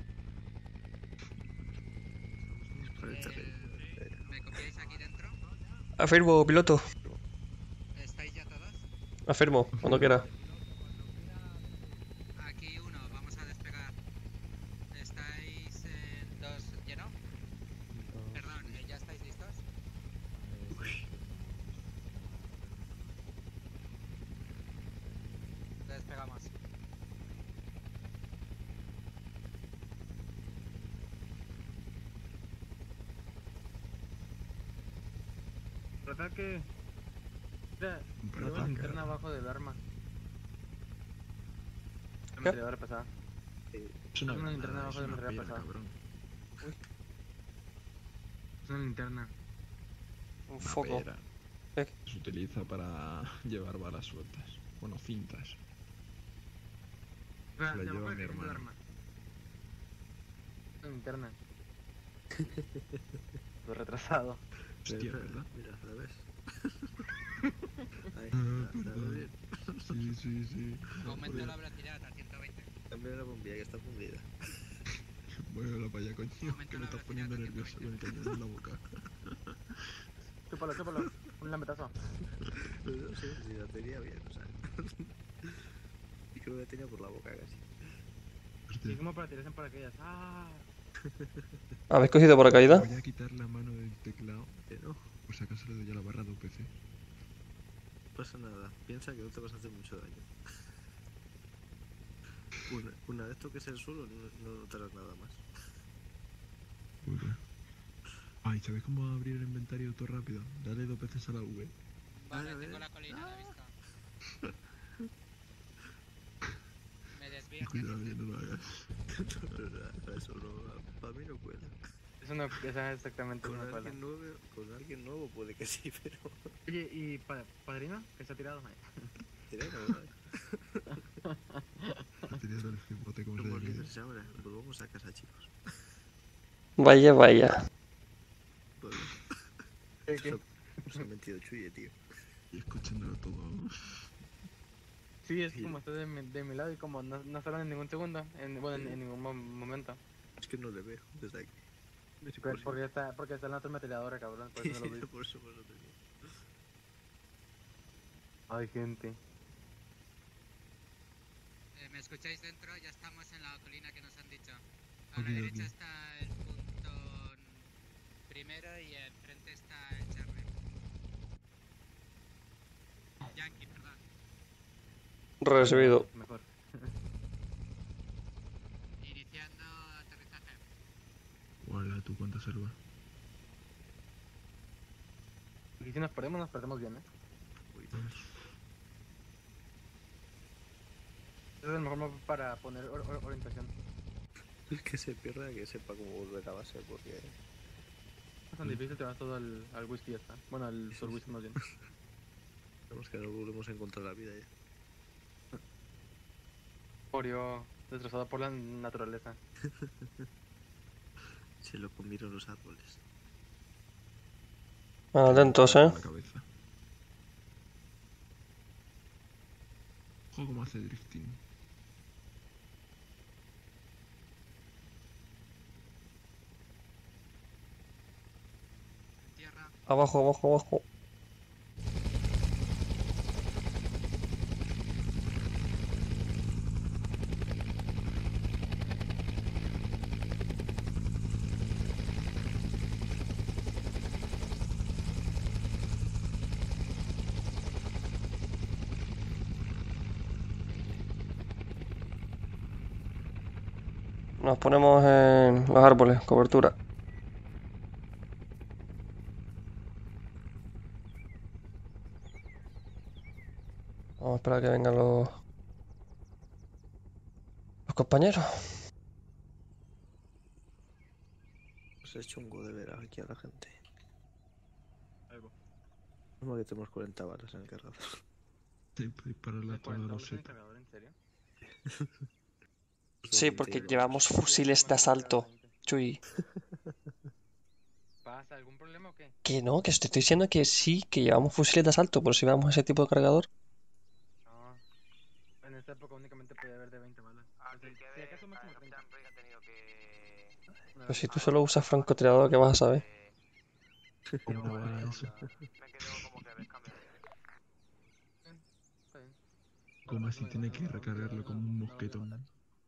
¿Me copiáis aquí dentro? Afirmo, piloto. ¿Estáis ya todos? Afirmo, cuando quiera. Aquí uno, vamos a despegar. ¿Estáis en 2 lleno? Perdón, ¿ya estáis listos? Despegamos. ¿Verdad que...? Mira, llevo la linterna abajo del arma. La metralladora pesada. Es una linterna abajo de la metralladora pesada. Uy. Es una linterna. Un foco. Se utiliza para llevar balas sueltas. Bueno, cintas. Espera, La debajo lleva del mi cajón del hermano. arma. Una linterna. Lo retrasado. Hostia, ¿verdad? Mira, ¿la ves? Ahí, Ah, ¿la ves bien? Sí. Aumenta la velocidad a 120. Cambia la bombilla que está fundida. Muévela para allá, coño, que me estás poniendo nervioso con el cañón en la boca. Chúpalo, un lambetazo. No sé si la tenía bien, o sea. Y creo que la tenía por la boca casi. Y como para tirarse en paracaídas. ¡Ah! ¿Habéis cogido paracaídas? Voy a quitar la mano del teclado. No. Por si acaso le doy a la barra de UPC. No pasa nada, piensa que no te vas a hacer mucho daño. Una vez toques el suelo no notarás nada más. Muy bien. Ay, ¿sabéis cómo abrir el inventario todo rápido? Dale 2 veces a la V. Vale, tengo la colina a la vista. Me desvío. Cuidado, no lo hagas. Eso no, para mí no cuela. Eso no, esa es exactamente Con una cuela. alguien nuevo puede que sí, pero... Oye, ¿y padrino? ¿Que se ha tirado? Tirado, Tenía el cipote como se Somos llama. libres ahora, volvamos a casa, chicos. Vaya. ¿Qué? Se ha metido Chuye, tío. Y escuchándolo todo. Sí, es como está de mi lado y como no salen en ningún segundo, en ningún momento. Es que no le veo desde aquí. Porque está en la otra metralladora, cabrón, por eso no lo vi. Por eso te digo. Ay, gente. ¿Me escucháis dentro? Ya estamos en la colina que nos han dicho. A la derecha está el punto primero y enfrente está el Cherry. Yankee, perdón. Recibido. Mejor. Iniciando aterrizaje. Hola, ¿tú cuántas salvas? Y si nos perdemos bien, Ese es el mejor mapa para poner orientación. El que se pierda, que sepa cómo volver a base, porque... Es tan difícil, te vas todo al whisky y ya está. Bueno, al sol whisky más bien. Tenemos que no volvemos a encontrar la vida ya. Orió, destrozado por la naturaleza. Se lo comieron los árboles. Atentos, La cabeza. Ojo, cómo hace drifting. Abajo. Nos ponemos en los árboles, cobertura. Vamos a esperar a que vengan los compañeros. Pues es chungo de ver aquí a la gente. Algo. Como que tenemos 40 balas en el cargador. Sí, para dispararle a toda la roseta. ¿En serio? Sí, porque llevamos fusiles de asalto. Chuy. ¿Pasa algún problema o qué? Que no, que te estoy diciendo que sí, que llevamos fusiles de asalto, por si llevamos ese tipo de cargador. No. En esta época únicamente podía haber de 20 balas. Si acaso máximo 30. Pero si tú solo usas francotirador, ¿qué vas a saber? Como una bala eso. Me quedo como que ves, cambia. Está bien. Como así tiene que recargarlo como un mosquetón.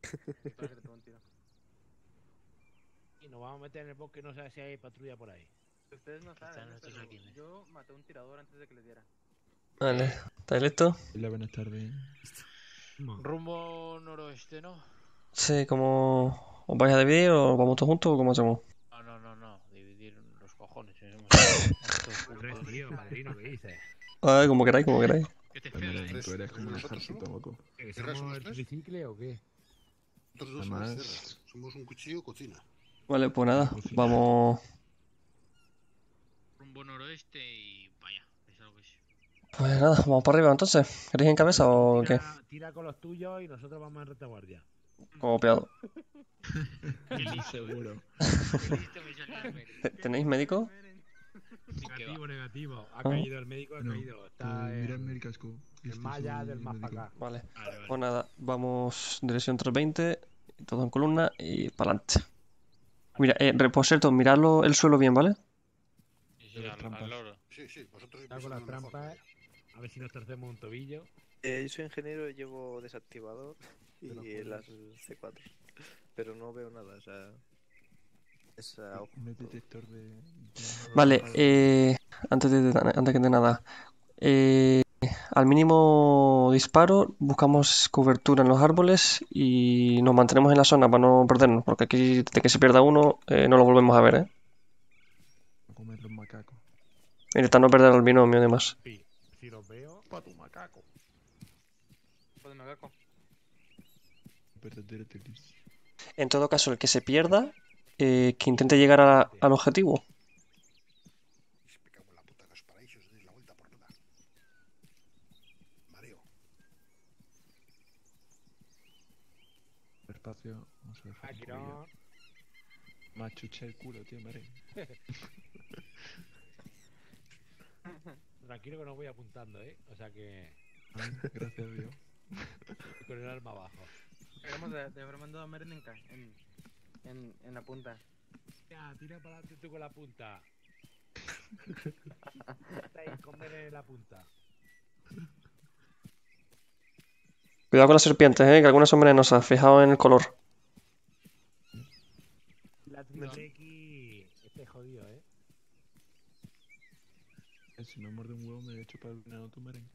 Y nos vamos a meter en el bosque, no sé si hay patrulla por ahí. Ustedes no saben, Están estos pero aquí, ¿eh? yo maté a un tirador antes de que le diera. Vale, ¿estáis listos? Hola, buenas tardes. Rumbo noroeste, ¿no? Sí, ¿cómo os vais a dividir o vamos todos juntos o cómo hacemos? No. Dividir los cojones. Tres, tío, padrino, ¿qué dices? A ver, como queráis, como queráis. ¿Qué te Pues espera, mira, eh? tú eres como un ejército, loco. ¿Somos el tricicle o qué? Nosotros dos somos Además- cerras. Somos un cuchillo cocina. Vale, pues nada, vamos. Rumbo noroeste y vaya. Es algo que sí. Pues nada, vamos para arriba entonces. ¿Queréis en cabeza o qué? Tira con los tuyos y nosotros vamos en retaguardia. Copiado. Seguro. ¿Tenéis médico? Negativo. Ha Ah. caído el médico, ha No, caído. Está mírame el casco. que en este malla soy del más médico. para acá. Vale. Vale. Pues nada, vamos dirección 320, todo en columna y para adelante. Mira, por cierto, miradlo el suelo bien, ¿vale? Sí, al loro. Sí, vosotros Está con las trampas, a ver si nos torcemos un tobillo. Yo soy ingeniero y llevo desactivador y las C4. Pero no veo nada, o sea. Es a ojo. No es detector de... Vale, antes de nada, al mínimo disparo buscamos cobertura en los árboles y nos mantenemos en la zona para no perdernos, porque aquí de que se pierda uno no lo volvemos a ver, ¿eh? A comer los macacos. Intentad no perder al binomio y demás. Sí, si los veo, pa' tu macaco. Pues me agaco. Verdadero telis. En todo caso, el que se pierda, que intente llegar al objetivo. Me cago en la puta que os paráis y os deis la vuelta por nada. Mareo. Despacio, vamos a dejar Aquí un poquillo. no. Más chucha el culo, tío, Mare. Tranquilo que no voy apuntando, ¿eh? O sea que. Ay, gracias a Dios. Con el arma abajo. Acabamos de haber mandado a Meren en la punta. Ya, tira para adelante tú con la punta. Está ahí, comer en la punta. Cuidado con las serpientes, que algunas son venenosas. Fijaos en el color. La triple X. Este es jodido, ¿eh? Si me muerde un huevo me he hecho para el veneno tu Mare.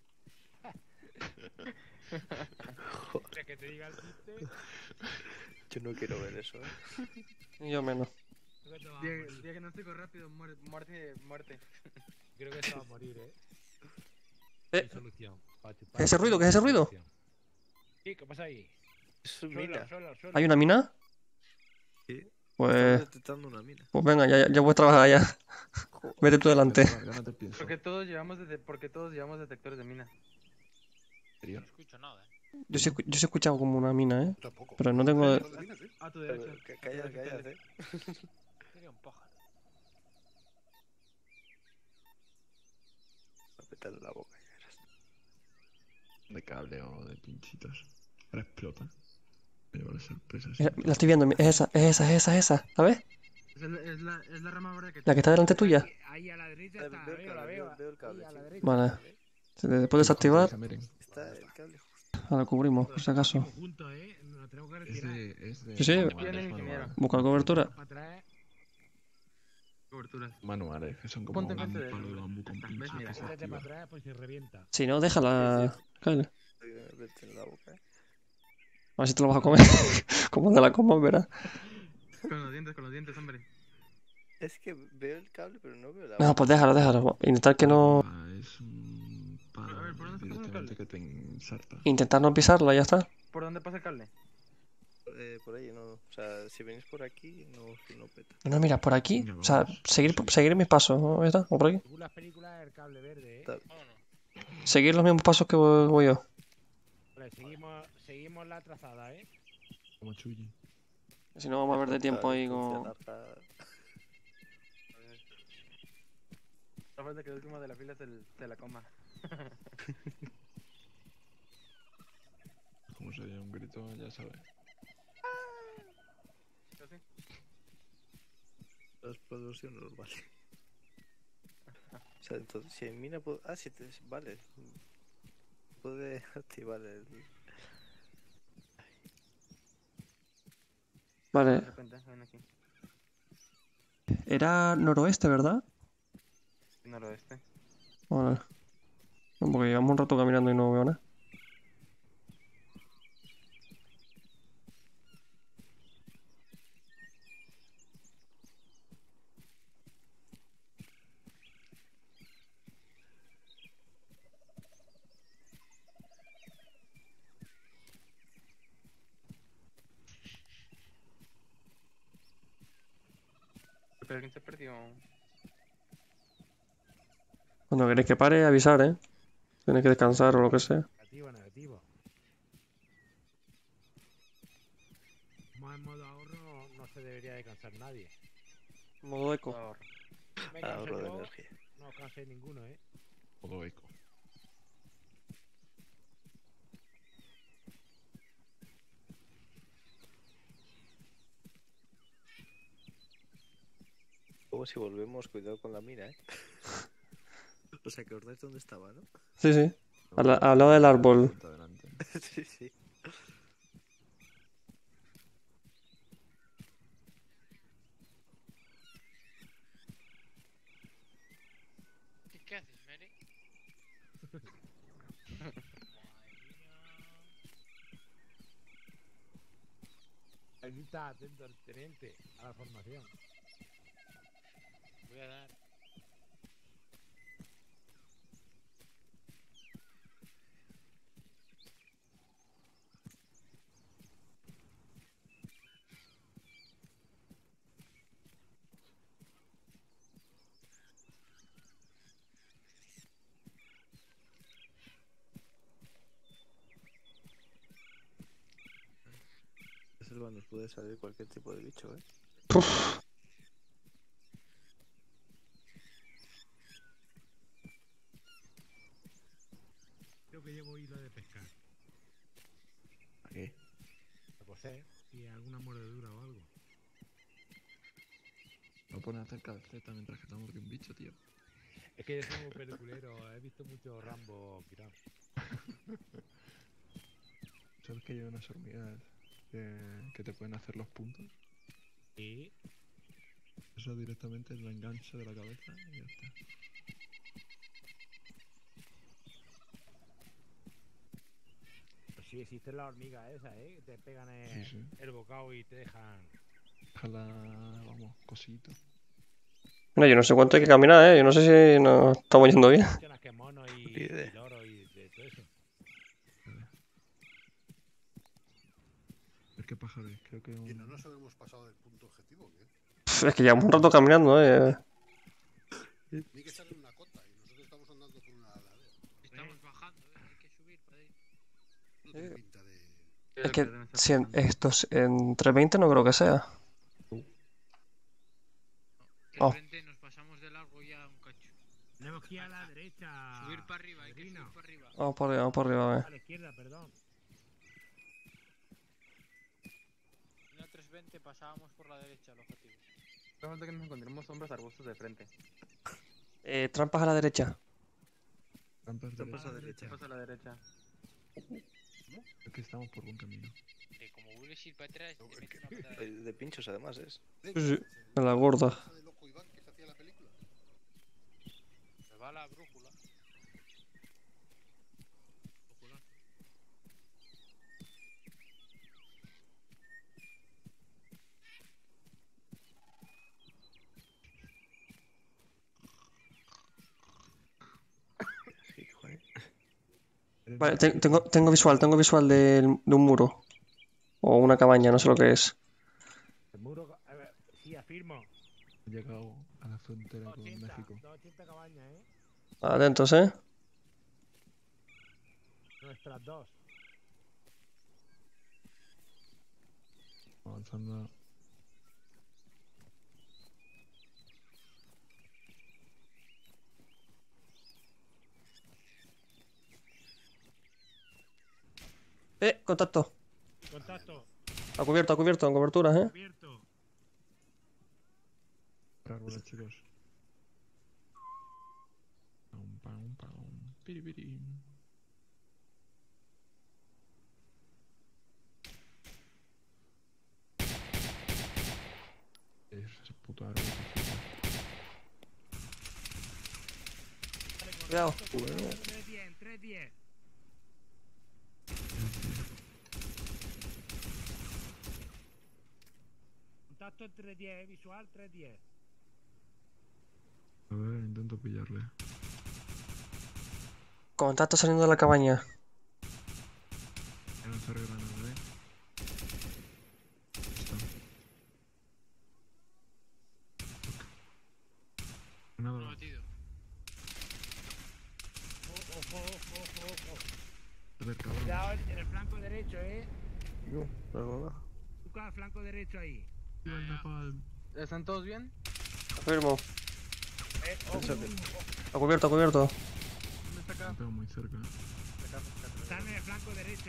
¿Quieres que te diga el chiste? Yo no quiero ver eso, eh. Yo menos. Día que no estoy rápido, muerte. Creo que se va a morir, ¿eh? Eh. Hay solución. ¿Qué es ese ruido? ¿Qué es ese ruido? Sí, ¿qué pasa ahí? Es mina. Suelo. ¿Hay una mina? Sí. Estamos Pues detectando una mina. venga, ya puedes trabajar ya. Vete tú delante. Porque todos llevamos detectores de mina. No escucho nada, eh. Yo sí he escuchado como una mina, ¿eh? Tampoco. Pero no tengo... A tu derecha. Cállate. Sería un pájaro. Métale la boca. De cable o de pinchitos. Ahora explota. Me lleva la sorpresa. Mira, la estoy viendo, es esa, ¿sabes? Es la rama verde que La que está delante tuya. Ahí a la derecha está, la veo. Veo el cable. Ahí a la Sí. derecha. Vale. Se te puede desactivar. Está el cable. Ahora cubrimos, por si acaso. Juntos, ¿eh? Nos tenemos que Es retirar. de Sí, sí. manuales, el ingeniero. Buscar cobertura. Para atrás. Coberturas. manuales, que son como Ponte un enfrente de él. palo de bambú con ¿Ves? pinchos Mira. que se Métete activa. para atrás, pues se revienta. Si no, déjala. Kyle. Vete en la boca, eh. A ver si te lo vas a comer. Como te la comas, verás. Con los dientes, hombre. Es que veo el cable, pero no veo la No, pues déjalo. Intentar que no. Es un palo A ver, ¿por dónde está pasando el directamente que te ensarta. Intentar no pisarla, ya está. ¿Por dónde pasa el cable? por ahí, no. O sea, si venís por aquí, no peta. No, mira, por aquí. O sea, seguir mis pasos, ¿no? ¿Verdad? O por aquí. Según las películas, el cable verde, ¿eh? Seguir los mismos pasos que voy yo. Vale, seguimos la trazada, ¿eh? Como Chuyi. Si no, vamos a perder tiempo ahí con. La falta que el último de la fila se la coma. Como se oye un grito, ya sabes. La explosión normal. O sea, entonces, si en mina puedo... Ah, si te... Vale. Puede activar el... Vale. De repente, ven aquí. Era noroeste, ¿verdad? Noroeste. Vale. No, porque llevamos un rato caminando y no veo nada. Pero alguien se perdió. Cuando queréis que pare, avisar, ¿eh? Tienes que descansar o lo que sea. Negativo, negativo. Más en modo ahorro no se debería de cansar nadie. Modo eco. Me cansé Ahorro de yo, energía. no cansé ninguno, ¿eh? Modo eco. Luego si volvemos, cuidado con la mina, ¿eh? O sea, que ordáis dónde estaba, ¿no? Sí, sí. Al lado del árbol. Sí, sí. ¿Qué haces, Mary? Aquí está atento el teniente a la formación. Voy a dar. La selva nos puede salir cualquier tipo de bicho, ¿eh? Creo que llevo hilo de pescar. ¿A qué? A coser. Y alguna mordedura o algo. No pones a hacer calceta mientras que te muerde un bicho, tío. Es que yo soy muy peliculero. He visto mucho Rambo Kirán. ¿Sabes que hay unas hormigas que te pueden hacer los puntos? Y Eso directamente lo engancho de la cabeza y ya está. pues sí, existen las hormigas esas, ¿eh? Que te pegan Sí, sí. el bocado y te dejan... Ojalá, vamos, cosito. Bueno, yo no sé cuánto hay que caminar, ¿eh? Yo no sé si nos estamos yendo bien. Mencionas que mono y loro y de todo eso. Es que pájaro es, creo que Y no un... nos habíamos pasado del punto objetivo, ¿qué? Es que llevamos un rato caminando, ¿eh? Ni que echarle una cota y nosotros estamos andando por una ladera. Estamos bajando, hay que subir para ahí. No tiene pinta de... Es que si estos entre 20 no creo que sea. El frente nos pasamos de largo ya un cacho. Tenemos que ir a la derecha. Subir para arriba, hay que subir para arriba. Vamos por arriba, A la izquierda, perdón. En la 320 pasábamos por la derecha el objetivo. Solamente que nos encontremos sombras arbustos de frente. Trampas a la derecha. Trampas Trampas derecha. a la derecha. Trampas a la derecha. Es que estamos por buen camino. Como vuelves a ir para atrás, te metes una patada. De pinchos, además, es. Sí, sí. En la gorda. Se va la brújula. Vale, tengo visual de un muro. O una cabaña, no sé lo que es. El muro... A ver, sí, afirmo. He llegado a la frontera con 280, México. 280 cabañas, ¿eh? Atentos, ¿eh? Nuestras dos. Avanzando. Contacto. Contacto. A cubierto, en cobertura, ¿eh? Cubierto. Árboles, chicos. Piripiri. Ese puto árbol. Cuidado. 310, 310. Contacto en 310, visual 310. A ver, intento pillarle. Contacto saliendo de la cabaña. Voy a lanzar granada, Está. Granada. A ver, cabrón. Cuidado en el flanco derecho, No. Busca el flanco derecho ahí. ¿Están todos bien? Confirmo. Ojo. A cubierto, a cubierto. ¿Dónde está acá? Me pego muy cerca. Están en el flanco derecho,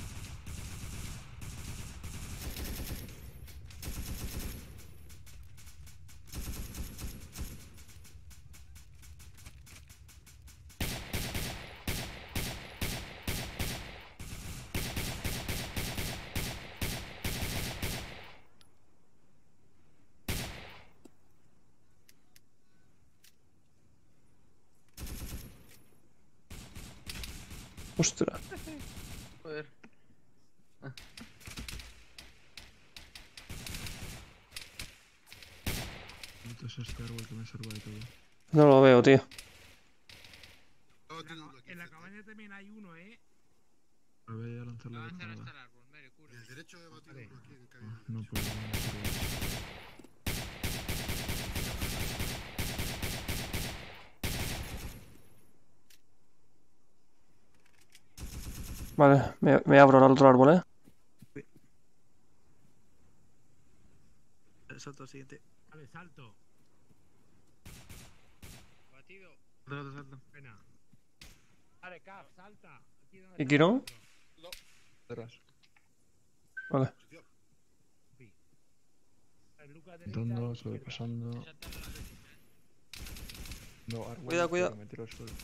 Ostras. Joder. Entonces este árbol que me salva de todo. No lo veo, tío. En la cabaña también hay uno, A ver, voy a lanzar la granada. El derecho he batido uno aquí en cabina. No puedo. Vale, me abro al otro árbol, Salto al siguiente. Vale, salto. Batido. Salto. Pena. Vale, Cap, salta. Aquí donde ¿Y Quirón? Atrás. Vale. Intentando, sobrepasando. No, árbol. Cuidado, cuidado. Me tiro al suelo.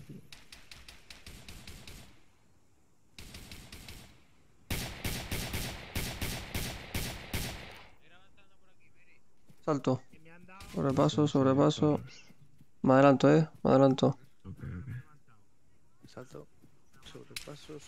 Salto. Sobrepaso. Me adelanto, me adelanto. Salto. Sobrepaso.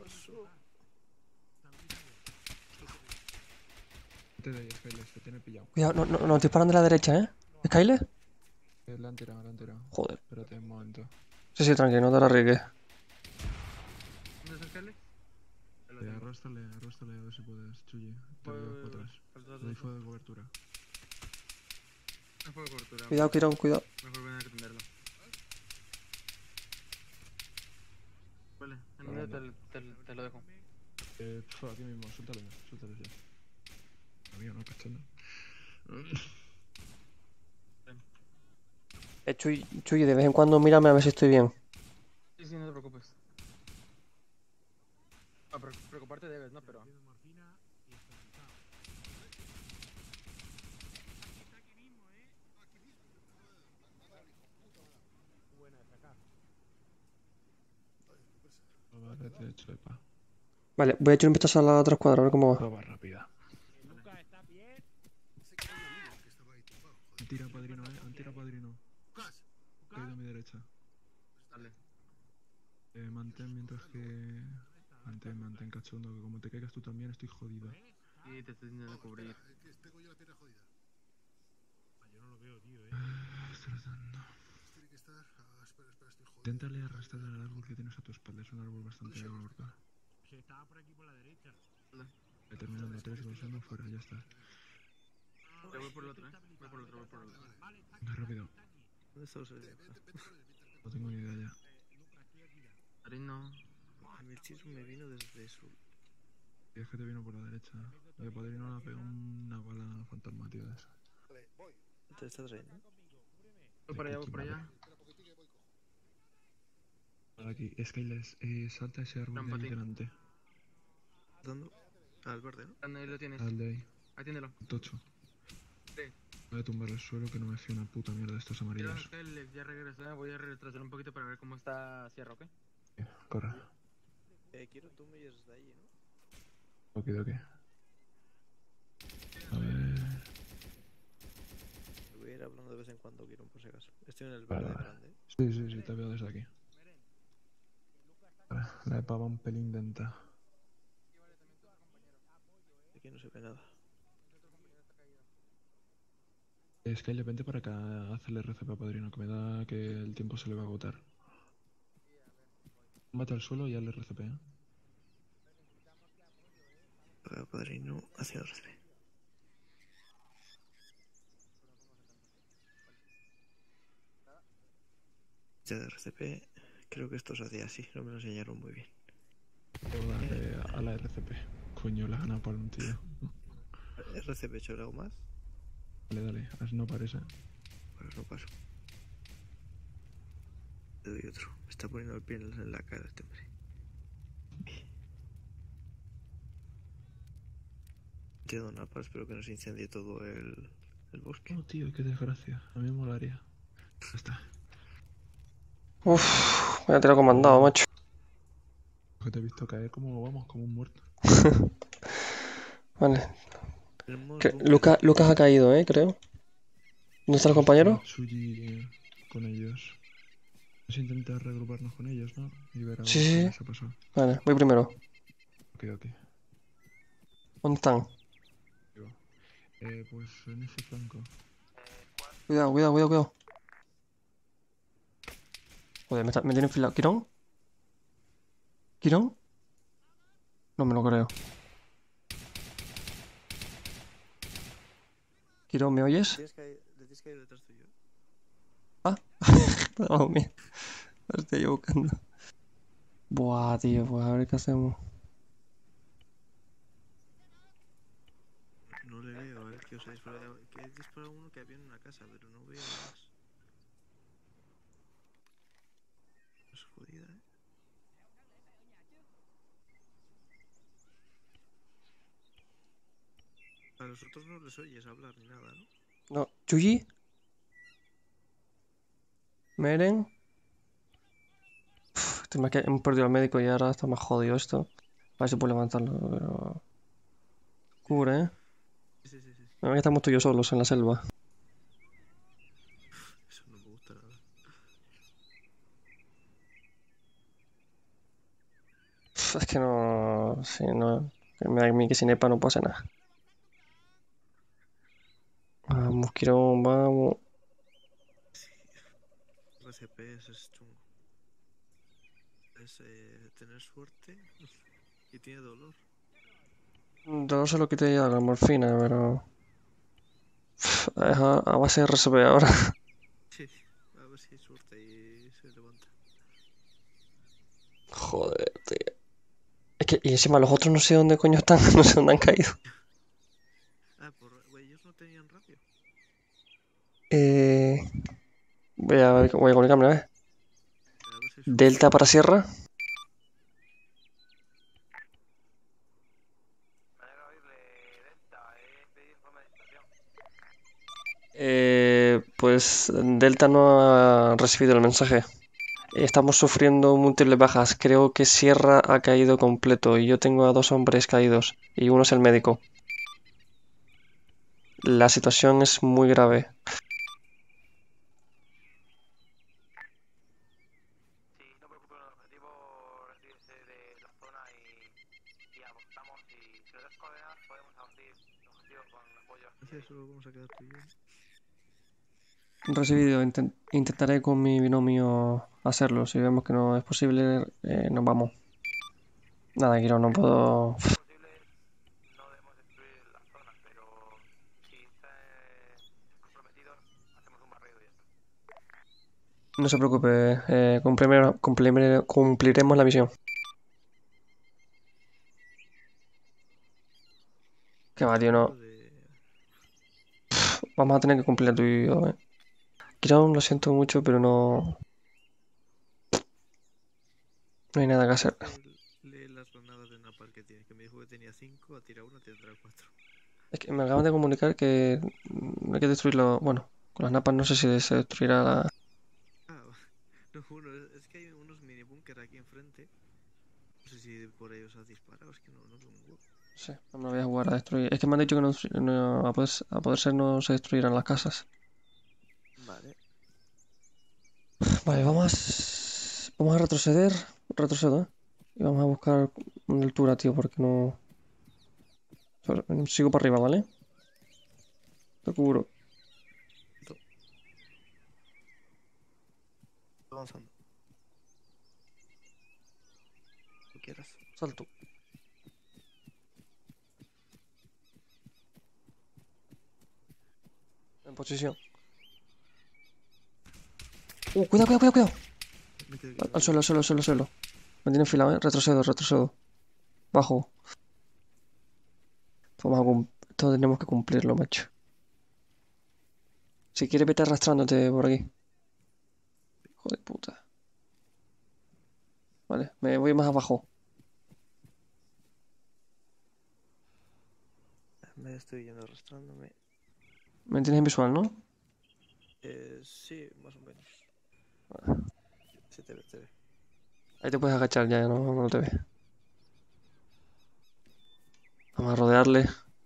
Te doy, Skyler, te tiene pillado. Cuidado, nos disparan de la derecha, ¿Skyler? Le han tirado. Joder. Espérate un momento. Sí, tranquilo, no te la arriesgues. ¿Dónde está Scarlet? Arrástrale a ver si puedes, Chuyi. Te veo por atrás. Le doy fuego de cobertura. No fue de cobertura. Cuidado, Quirón, cuidado. Mejor venir a atenderlo. Vale, en medio te lo dejo. Aquí mismo, suéltalo ya. Amigo, no, cachando. Chuyi, de vez en cuando mírame a ver si estoy bien. Sí, no te preocupes. Ah, preocuparte debes, ¿no? Pero... Vale, voy a echar un vistazo a la otra escuadra, a ver cómo va. Prueba rápida. Han tirado padrino, Caído a mi derecha. Dale. Mantén mientras que... Mantén, cachondo, que como te caigas tú también estoy jodido. Sí, te estoy intentando cubrir. Tengo yo la pierna jodida. Yo no lo veo, tío, Estoy tratando. Tiene que estar... espera, estoy jodido. Inténtale arrastrar al árbol que tienes a tu espalda, es un árbol bastante gordo. Se estaba por aquí por la derecha. Terminando 3, 2, 1, fuera, ya está. Te voy por el otro, Voy por el otro. Venga, rápido. ¿Dónde está el No tengo ni idea ya. Padrino. El chismo me vino desde su... Y es que te vino por la derecha. Y el padrino le pegó una bala fantasma, tío, de esa. Vale, voy. ¿Te estás trayendo? Voy para allá. Por aquí, Skyler, salta ese árbol de ahí delante. ¿Dónde? Al verde, ¿no? Ahí lo tienes. Al de ahí. Atiéndelo. Tocho. Voy a tumbar el suelo que no me fío una puta mierda de estos amarillos. Ya regresé, voy a retrasar un poquito para ver cómo está Sierra, ¿ok? Corre. Quiero tú me lleves de allí, ¿no? Ok. A ver. Voy a ir hablando de vez en cuando, quiero por si acaso. Estoy en el Vale, verde vale. grande. Sí, te veo desde aquí. Vale, la EPA va un pelín lenta. Aquí no se ve nada. Es que de repente para acá hace el RCP a Padrino, que me da que el tiempo se le va a agotar. Mate al suelo y al RCP, ¿eh? Padrino hacia el RCP. Ya de RCP, creo que esto se hacía así, no me lo enseñaron muy bien. Debo darle a la RCP. Coño, la he ganado por un tío. ¿RCP hecho algo más? Dale, así no parece. Pues no paso. Te doy otro. Me está poniendo el pie en la cara este hombre. Te doy una espero que no se incendie todo el bosque. No, tío, qué desgracia. A mí me molaría. Ya está. Uff, me ha tirado comandado, macho. Que te he visto caer como, vamos, como un muerto. Vale. Lucas ha caído, creo. ¿Dónde está el compañero? Tsuji con ellos. Vamos a intentar regruparnos con ellos, ¿no? Y ver a ver Sí. qué se ha pasado. Vale, voy primero. Ok. ¿Dónde están? Pues en ese flanco. Cuidado. Joder, me tiene enfilado. ¿Quirón? No me lo creo. Quirón, ¿me oyes? Le tienes que ir detrás tuyo. Vamos, mía. Lo estoy yo buscando. Buah, tío, pues a ver qué hacemos. No le veo, a ver qué os ha disparado. Que he disparado uno que había en una casa, pero no veo nada más. Es jodida, A los otros no les oyes hablar ni nada, ¿no? No, Chuyi. Meren. Hemos perdido al médico y ahora está más jodido esto. A ver si puedo levantarlo, pero... Cubre, ¿eh? Sí. A ver que estamos tú y yo solos en la selva. Eso no me gusta nada. Es que no... Sí, no... Me da a mí que sin EPA no pasa nada. Vamos, Quirón, vamos. RCP es chungo. Es tener suerte y tiene dolor. Dolor se lo quité ya la morfina, pero... Es a base de RCP ahora. Sí, a ver si hay suerte y se levanta. Joder, tío. Es que, y encima los otros no sé dónde coño están, no sé dónde han caído. Ellos no tenían radio. Voy a comunicarme, a ver. Delta para Sierra. Pues Delta no ha recibido el mensaje. Estamos sufriendo múltiples bajas. Creo que Sierra ha caído completo y yo tengo a 2 hombres caídos y uno es el médico. La situación es muy grave. Solo vamos a quedar tú y yo. Recibido. Intentaré con mi binomio hacerlo. Si vemos que no es posible, nos vamos. Nada, Quiro, no puedo... No se preocupe, cumpliremos la misión. Qué va, tío, no. Vamos a tener que cumplir tú y yo, Quirón, lo siento mucho, pero no... No hay nada que hacer. Lee las granadas de napalm que tiene, que me dijo que tenía 5, ha tirado una, tendrá 4. Es que me acaban de comunicar que hay que destruirlo. Bueno, con las napas no sé si se destruirá la. Ah, no, uno, es que hay unos mini búnker aquí enfrente. No sé si por ellos has disparado, es que no veo un huevo. Sí, no me lo voy a jugar a destruir. Es que me han dicho que a poder ser no se destruirán las casas. Vale. Vale, vamos a retroceder. Retrocedo, ¿eh? Y vamos a buscar una altura, tío, porque no. Sigo para arriba, ¿vale? Te cubro. Estoy avanzando. Lo quieras. Salto. En posición. Cuidado. Al suelo. Me tiene enfilado, ¿eh? Retrocedo. Bajo. Esto tenemos que cumplirlo, macho. Si quieres, vete arrastrándote por aquí. Hijo de puta. Vale, me voy más abajo. Me estoy yendo arrastrándome. Me tienes en visual, ¿no? Sí, más o menos. Vale. Sí, te ve. Ahí te puedes agachar ya, no te ve. Vamos a rodearle.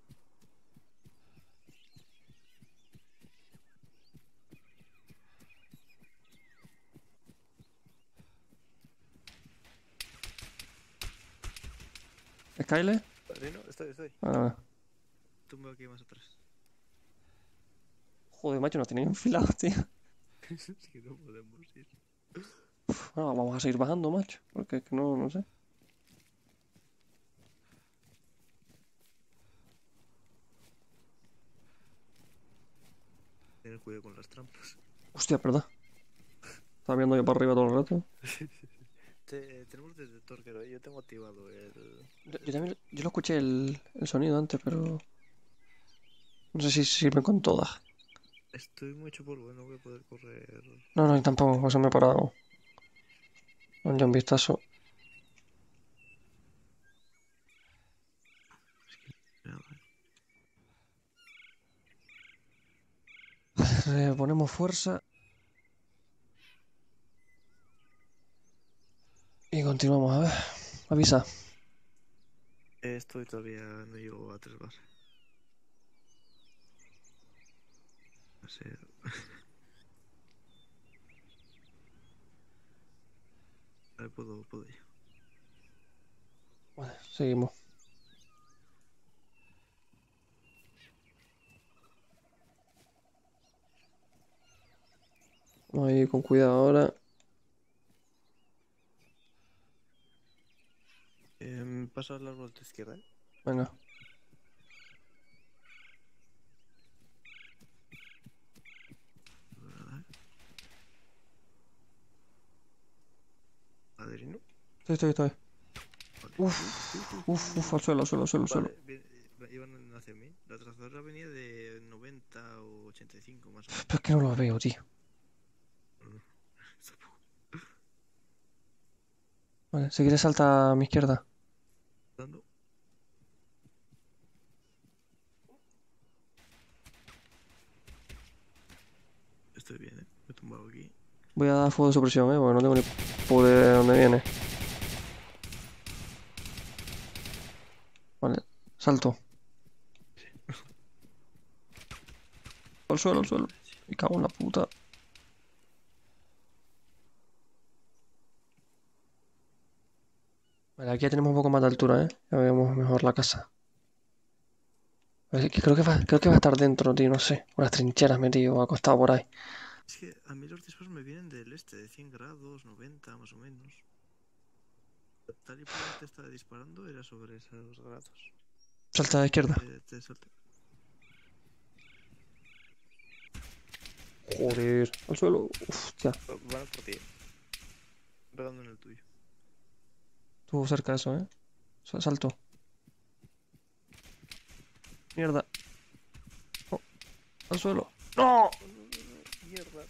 ¿Skyle? Padrino, estoy. Vale. Tumbo aquí más atrás. Joder, macho, nos tienen enfilados, tío. Es que no podemos ir. Bueno, vamos a seguir bajando, macho. Porque es que no sé. Tener cuidado con las trampas. Hostia, perdón. Estaba viendo yo para arriba todo el rato. Tenemos detector, que yo tengo activado el... Yo lo escuché el sonido antes, pero... No sé si sirve con todas. Estoy muy hecho polvo, no voy a poder correr. No, yo tampoco, por eso me he parado. Dale un vistazo. Ponemos fuerza. Y continuamos, a ver. Avisa. Estoy todavía, no llego a 3 bar. No sé. A ver, puedo ir. Vale, seguimos. Vamos a ir con cuidado ahora. Paso al árbol de izquierda, ¿eh? Venga. Padrino. Estoy. Uf, al suelo. Vale, iban hacia mí. La trazadora venía de 90 o 85 más o menos. Pero es que no lo veo, tío. Vale, si quieres salta a mi izquierda. ¿Dando? Estoy bien, me he tumbado aquí. Voy a dar fuego de supresión, porque no tengo ni poder de dónde viene. Vale, salto. Al suelo. Me cago en la puta. Vale, aquí ya tenemos un poco más de altura, Ya vemos mejor la casa. Es que creo que va a estar dentro, tío, no sé. Unas trincheras metido, acostado por ahí. Es que a mí los disparos me vienen del este, de 100 grados, 90 más o menos. Tal y por lo que te estaba disparando era sobre esos grados. Salta a la izquierda. Te salta. Joder, al suelo. Hostia. Van por ti. Pegando en el tuyo. Estuvo cerca eso, Salto. Mierda. Oh, al suelo. ¡No! Mierda,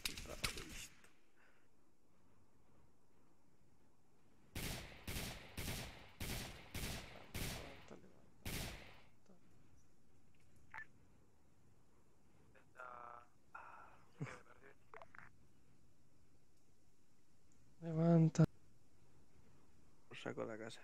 saco la casa.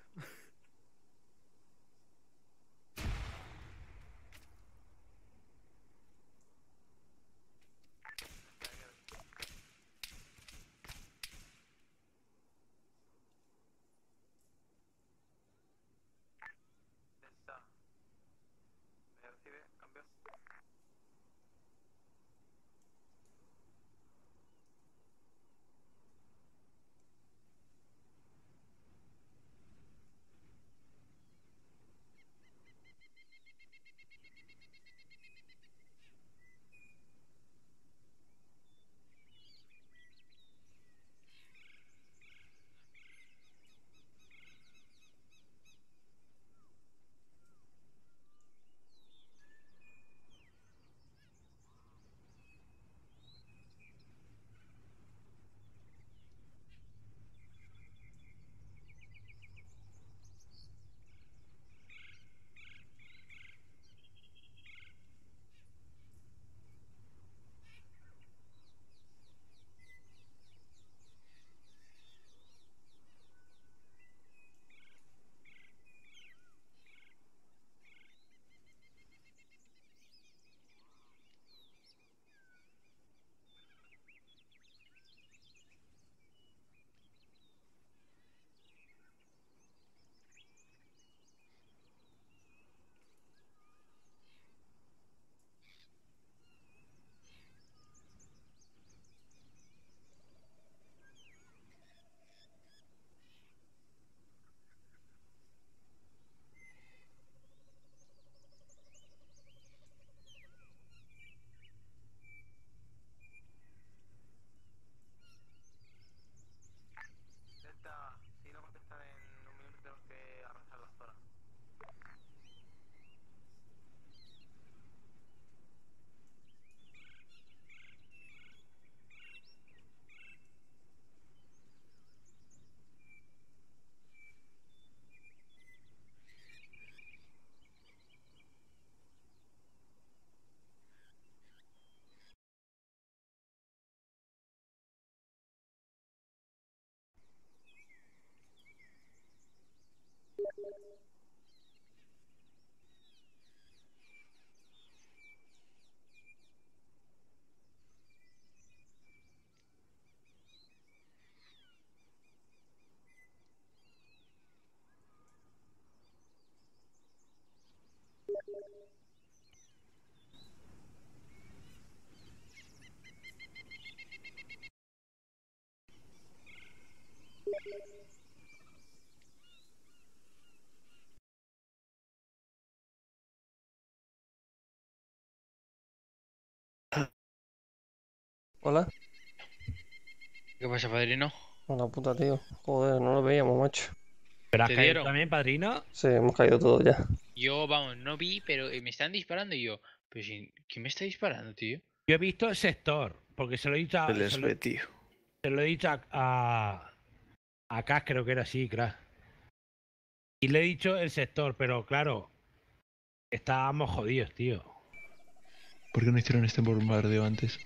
¿Me recibe? Cambio. Delta, si no contestan en un minuto tenemos que arrasar la zona. Hola. ¿Qué pasa, padrino? Hola puta, tío. Joder, no lo veíamos, macho. ¿Pero has ¿Te caído dieron? también, padrino? Sí, hemos caído todos ya. Yo, vamos, no vi, pero me están disparando y yo. Pero si, ¿quién me está disparando, tío? Yo he visto el sector, porque se lo he dicho a... Se les ve, tío. Se lo he dicho a Cash, creo que era así, Crash. Y le he dicho el sector, pero claro, estábamos jodidos, tío. ¿Por qué no hicieron este bombardeo antes?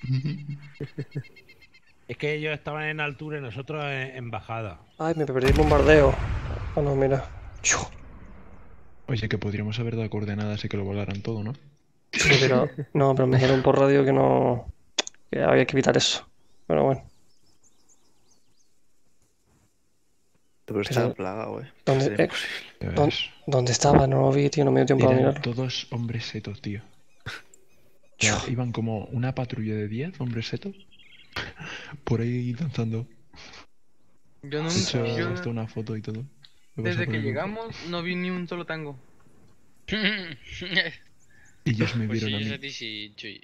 Es que ellos estaban en altura y nosotros en bajada. Ay, me perdí el bombardeo. Ah, no, mira. Chu. Oye, que podríamos haber dado coordenadas y que lo volaran todo, ¿no? Sí, pero... No, pero me dijeron por radio que no... Que había que evitar eso. Pero bueno. Pero está plagado, ¿Dónde, ¿Dónde estaba? No lo vi, tío. No me dio tiempo a Eran mirarlo. todos hombres setos, tío. Ya, iban como una patrulla de 10 hombres setos por ahí danzando. Yo De hecho, nunca... hasta una foto y todo. Lo Desde paso por que el grupo. llegamos no vi ni un solo tango. Y ellos me Pues vieron a ellos mí. a ti sí, Chuy.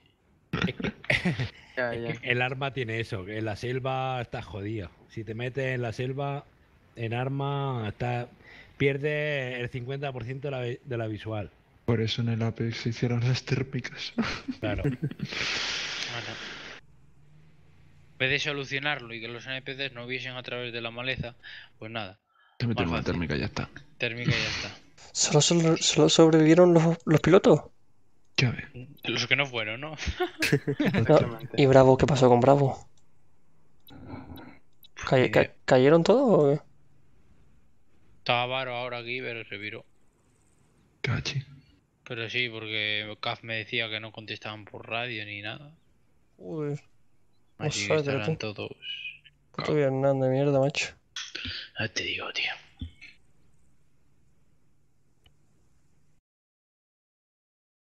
Es que el arma tiene eso, que en la selva estás jodido. Si te metes en la selva, en arma, pierdes el 50% de la visual. Por eso en el Apex se hicieron las térmicas. Claro. Bueno. En vez de solucionarlo y que los NPCs no viesen a través de la maleza, pues nada. Te meten Más una fácil. térmica y ya está. Térmica y ya está. ¿Solo sobrevivieron los pilotos? Ya ves. Los que no fueron, ¿no? No. ¿Y Bravo? ¿Qué pasó con Bravo? ¿Cayeron todos o qué? Estaba Varo ahora aquí, pero se viró. Cachi. Pero sí, porque CAF me decía que no contestaban por radio ni nada. Joder. Así No que sé, estarán tío. todos. Puto Vietnam de mierda, macho. Ya te digo, tío.